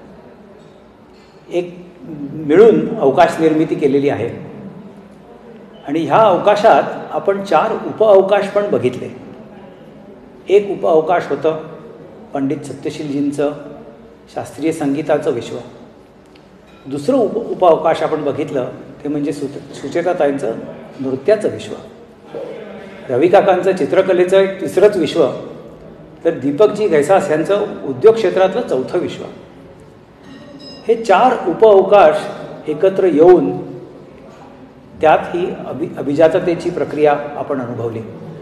एक मिळून अवकाश निर्मिती केलेली आहे. आणि ह्या अवकाशात आपण चार उपअवकाश पण बघितले. एक उपअवकाश होतं पंडित सत्यशीलजींचं शास्त्रीय संगीताचं विश्व. दुसरं उप उपअवकाश आपण बघितलं ते म्हणजे सु सुचेताताईंचं नृत्याचं विश्व. रवी काकांचं चित्रकलेचं एक तिसरंच विश्व, तर दीपकजी घैसास यांचं उद्योग क्षेत्रातलं चौथं विश्व. हे चार उपअवकाश एकत्र येऊन त्यात ही अभि अभिजाततेची प्रक्रिया आपण अनुभवली.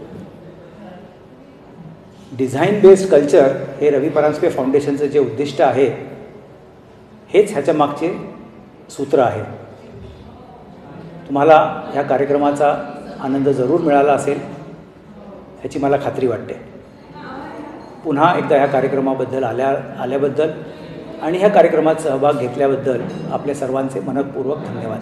डिझाईन बेस्ड कल्चर हे रवी परांजपे फाउंडेशनचं जे उद्दिष्ट आहे हेच ह्याच्या मागचे सूत्र आहे. तुम्हाला ह्या कार्यक्रमाचा आनंद जरूर मिळाला असेल ह्याची मला खात्री वाटते. पुन्हा एकदा ह्या कार्यक्रमाबद्दल आल्या आल्याबद्दल आणि ह्या कार्यक्रमात सहभाग घेतल्याबद्दल आपल्या सर्वांचे मनःपूर्वक धन्यवाद.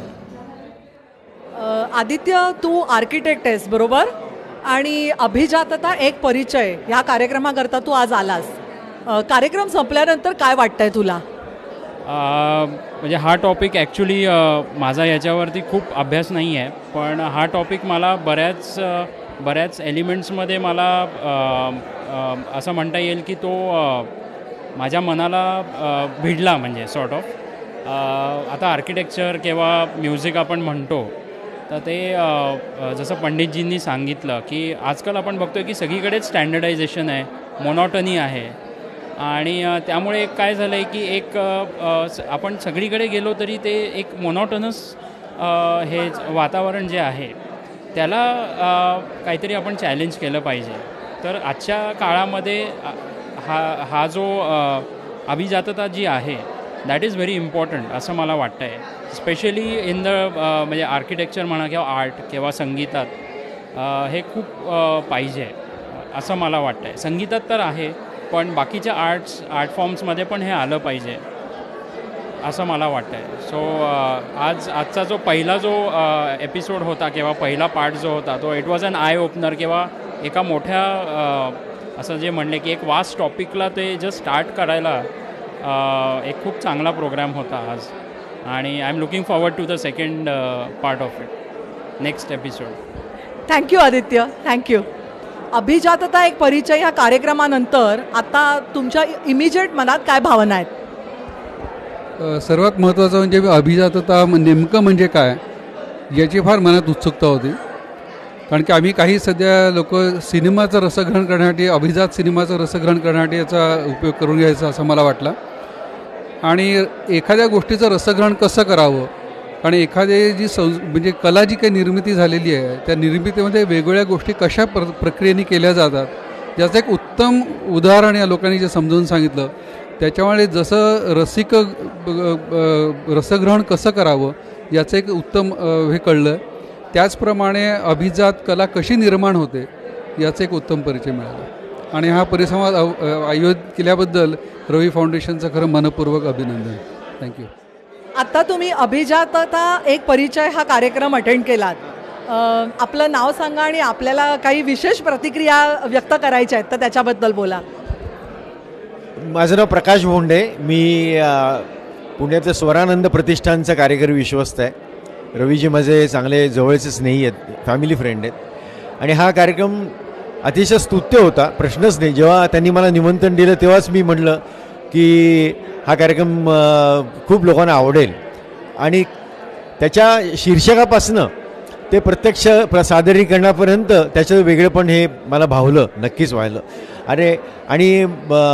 आदित्य, तू आर्किटेक्ट आहेस बरोबर, आणि अभिजातता एक परिचय ह्या कार्यक्रमाकरता तू आज आलास. कार्यक्रम संपल्यानंतर काय वाटतंय तुला? म्हणजे हा टॉपिक ॲक्च्युली माझा याच्यावरती खूप अभ्यास नाही आहे, पण हा टॉपिक मला बऱ्याच बऱ्याच एलिमेंट्समध्ये मला असं म्हणता येईल की तो माझ्या मनाला भिडला. म्हणजे सॉर्ट ऑफ आता आर्किटेक्चर किंवा म्युझिक आपण म्हणतो तर ते जसं पंडितजींनी सांगितलं की आजकाल आपण बघतो आहे की सगळीकडेच स्टँडर्डायझेशन आहे, मोनॉटनी आहे. आणि त्यामुळे काय झालं आहे की एक आपण सगळीकडे गेलो तरी ते एक मोनॉटनस हे वातावरण जे आहे त्याला काहीतरी आपण चॅलेंज केलं पाहिजे. तर आजच्या काळामध्ये हा हा जो अभिजातता जी आहे दॅट इज व्हेरी इम्पॉर्टंट असं मला वाटतं आहे. स्पेशली इन द म्हणजे आर्किटेक्चर म्हणा किंवा आर्ट किंवा संगीतात हे खूप पाहिजे असं मला वाटतं आहे. संगीतात तर आहे पण बाकीच्या आर्ट्स आर्ट फॉर्म्समध्ये पण हे आलं पाहिजे. असं मला वाटतं आहे. सो आज आजचा जो पहिला जो एपिसोड होता किंवा पहिला पार्ट जो होता तो it was an eye opener किंवा एका मोठ्या असं जे म्हणले की एक वास्ट टॉपिकला ते जस्ट स्टार्ट करायला एक खूप चांगला प्रोग्राम होता आज. आणि I am looking forward to the second part of it, next episode. Thank you Aditya, thank you. अभिजातता एक परिचय ह्या कार्यक्रमानंतर आता तुमच्या इमिजिएट मनात काय भावना आहेत? सर्वात महत्त्वाचं म्हणजे अभिजातता नेमकं म्हणजे काय याची फार मनात उत्सुकता होती. कारण की आम्ही काही सध्या लोक सिनेमाचं रसग्रहण करण्यासाठी, अभिजात सिनेमाचं रसग्रहण करण्यासाठी याचा उपयोग करून घ्यायचा असं मला वाटलं. आणि एखाद्या गोष्टीचं रसग्रहण कसं करावं, आणि एखादी जी सं म्हणजे कला जी काही निर्मिती झालेली आहे त्या निर्मितीमध्ये वेगवेगळ्या गोष्टी कशा प्र प्रक्रियेने केल्या जातात याचं एक उत्तम उदाहरण या लोकांनी जे समजावून सांगितलं. त्याच्यामुळे जसं रसिक रसग्रहण कसं करावं याचं एक उत्तम हे कळलं. त्याचप्रमाणे अभिजात कला कशी निर्माण होते याचा एक उत्तम परिचय मिळाला. आणि हा परिसंवाद आयोजित केल्याबद्दल रवी फाउंडेशनचं खरं मनपूर्वक अभिनंदन. थँक्यू. आत्ता तुम्ही अभिजातता एक परिचय हा कार्यक्रम अटेंड केलात. आपलं नाव सांगा आणि आपल्याला काही विशेष प्रतिक्रिया व्यक्त करायच्या आहेत तर त्याच्याबद्दल बोला. माझं नाव प्रकाश भोंडे, मी पुण्याचं स्वरानंद प्रतिष्ठानचा कार्यकारी विश्वस्त आहे. रवीजी माझे चांगले जवळचे स्नेही आहेत, फॅमिली फ्रेंड आहेत. आणि हा कार्यक्रम अतिशय स्तुत्य होता, प्रश्नच नाही. जेव्हा त्यांनी मला निमंत्रण दिलं तेव्हाच मी म्हटलं की हा कार्यक्रम खूप लोकांना आवडेल. आणि त्याच्या शीर्षकापासनं ते प्रत्यक्ष सादरीकरणापर्यंत त्याचं वेगळेपण हे मला भावलं, नक्कीच व्हायलं. अरे आणि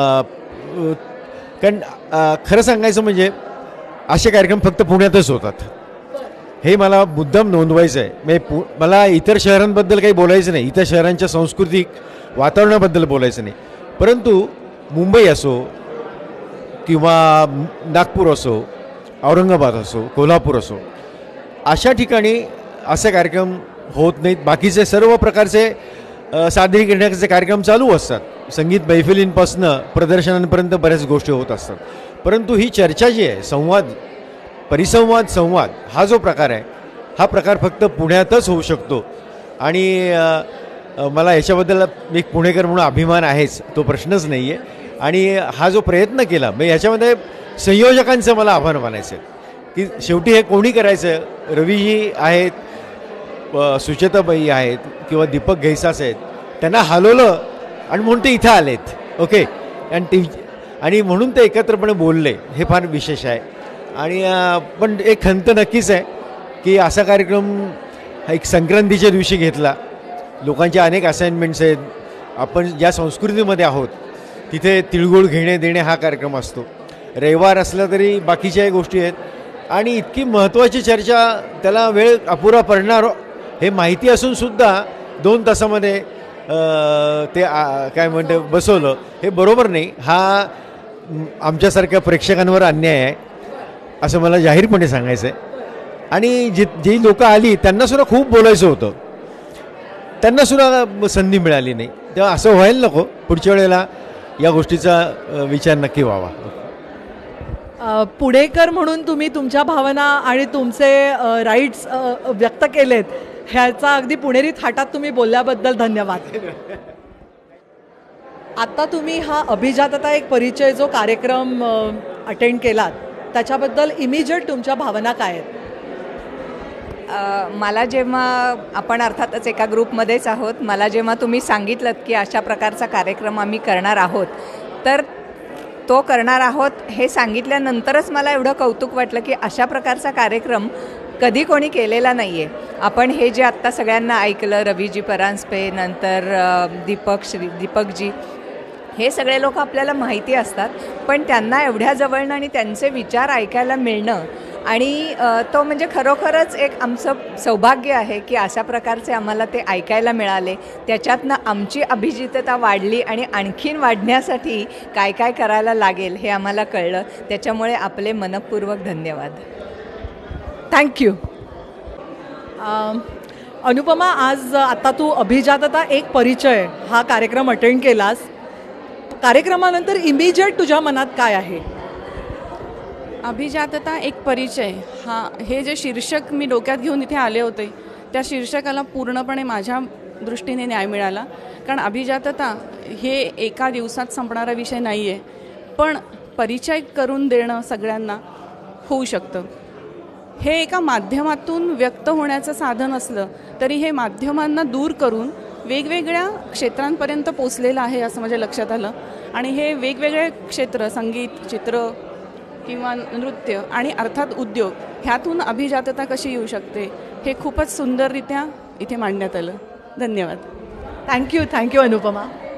कारण खरं सांगायचं म्हणजे असे कार्यक्रम फक्त पुण्यातच होतात, हे मला मुद्दाम नोंदवायचं आहे. म्हणजे पु मला इतर शहरांबद्दल काही बोलायचं नाही, इतर शहरांच्या सांस्कृतिक वातावरणाबद्दल बोलायचं नाही. परंतु मुंबई असो किंवा नागपूर असो, औरंगाबाद असो, कोल्हापूर असो, अशा ठिकाणी असे कार्यक्रम होत नाहीत. बाकीचे सर्व प्रकारचे सादरीकरणाचे कार्यक्रम चालू असतात, संगीत मैफिलींपासनं प्रदर्शनांपर्यंत बऱ्याच गोष्टी होत असतात. परंतु ही चर्चा जी आहे, संवाद, परिसंवाद, संवाद हा जो प्रकार आहे हा प्रकार फक्त पुण्यातच होऊ शकतो. आणि मला याच्याबद्दल एक पुणेकर म्हणून अभिमान आहेच, तो प्रश्नच नाही आहे. आणि हा जो प्रयत्न केला म्हणजे ह्याच्यामध्ये संयोजकांचं मला आभार मानायचं आहे की शेवटी हे कोणी करायचं. रवीजी आहेत, सुचेताबाई आहेत किंवा दीपक घैसास आहेत, त्यांना हलवलं आणि म्हणून ते इथं आलेत. ओके. आणि टी आणि म्हणून ते एकत्रपणे बोलले, हे फार विशेष आहे. आणि पण एक खंत नक्कीच आहे की असा कार्यक्रम एक संक्रांतीच्या दिवशी घेतला. लोकांच्या अनेक असाइनमेंट्स आहेत, आपण ज्या संस्कृतीमध्ये आहोत तिथे तिळगुळ घेणे देणे हा कार्यक्रम असतो. रविवार असला तरी बाकीच्याही गोष्टी आहेत. आणि इतकी महत्त्वाची चर्चा, त्याला वेळ अपुरा पडणार हे माहिती असूनसुद्धा दोन तासामध्ये ते काय म्हणते बसवलं, हे बरोबर नाही. हा आमच्यासारख्या प्रेक्षकांवर अन्याय आहे असं मला जाहीरपणे सांगायचं आहे. आणि जी जी लोकं आली त्यांनासुद्धा खूप बोलायचं होतं, त्यांनासुद्धा संधी मिळाली नाही. तेव्हा असं व्हायला नको. पुढच्या वेळेला या गोष्टीचा विचार नक्की व्हावा. पुणेकर म्हणून तुम्ही तुमच्या भावना आणि तुमचे राईट्स व्यक्त केलेत, ह्याचा अगदी पुणेरी थाटात तुम्ही बोलल्याबद्दल धन्यवाद. आत्ता तुम्ही हा अभिजातता एक परिचय जो कार्यक्रम अटेंड केलात त्याच्याबद्दल इमिजिएट तुमच्या भावना काय आहेत? मला जेव्हा आपण अर्थातच एका ग्रुपमध्येच आहोत, मला जेव्हा तुम्ही सांगितलं की अशा प्रकारचा कार्यक्रम आम्ही करणार आहोत, तर तो करणार आहोत हे सांगितल्यानंतरच मला एवढं कौतुक वाटलं की अशा प्रकारचा कार्यक्रम कधी कोणी केलेला नाही आहे. आपण हे जे आत्ता सगळ्यांना ऐकलं, रवीजी परांजपे, नंतर दीपक श्री दीपकजी, हे सगळे लोक आपल्याला माहिती असतात, पण त्यांना एवढ्या जवळनं आणि त्यांचे विचार ऐकायला मिळणं आणि तो म्हणजे खरोखरच एक आमचं सौभाग्य आहे की अशा प्रकारचे आम्हाला ते ऐकायला मिळाले. त्याच्यातनं आमची अभिजितता वाढली आणि आणखीन वाढण्यासाठी काय काय करायला लागेल हे आम्हाला कळलं. त्याच्यामुळे आपले मनपूर्वक धन्यवाद. थँक्यू. अनुपमा, आज आता तू अभिजातता एक परिचय हा कार्यक्रम अटेंड केलास. कार्यक्रमानंतर इमिजिएट तुझ्या मनात काय आहे? अभिजातता एक परिचय, हा हे जे शीर्षक मी डोक्यात घेऊन इथे आले होते त्या शीर्षकाला पूर्णपणे माझ्या दृष्टीने न्याय मिळाला. कारण अभिजातता हे एका दिवसात संपणारा विषय नाही आहे, पण परिचय करून देणं सगळ्यांना होऊ शकतं. हे एका माध्यमातून व्यक्त होण्याचं साधन असलं तरी हे माध्यमांना दूर करून वेगवेगळ्या क्षेत्रांपर्यंत पोचलेलं आहे असं माझ्या लक्षात आलं. आणि हे वेगवेगळे क्षेत्र, संगीत, चित्र किंवा नृत्य आणि अर्थात उद्योग, ह्यातून अभिजातता कशी येऊ शकते हे खूपच सुंदररित्या इथे मांडण्यात आलं. धन्यवाद. Thank you thank you Anupama.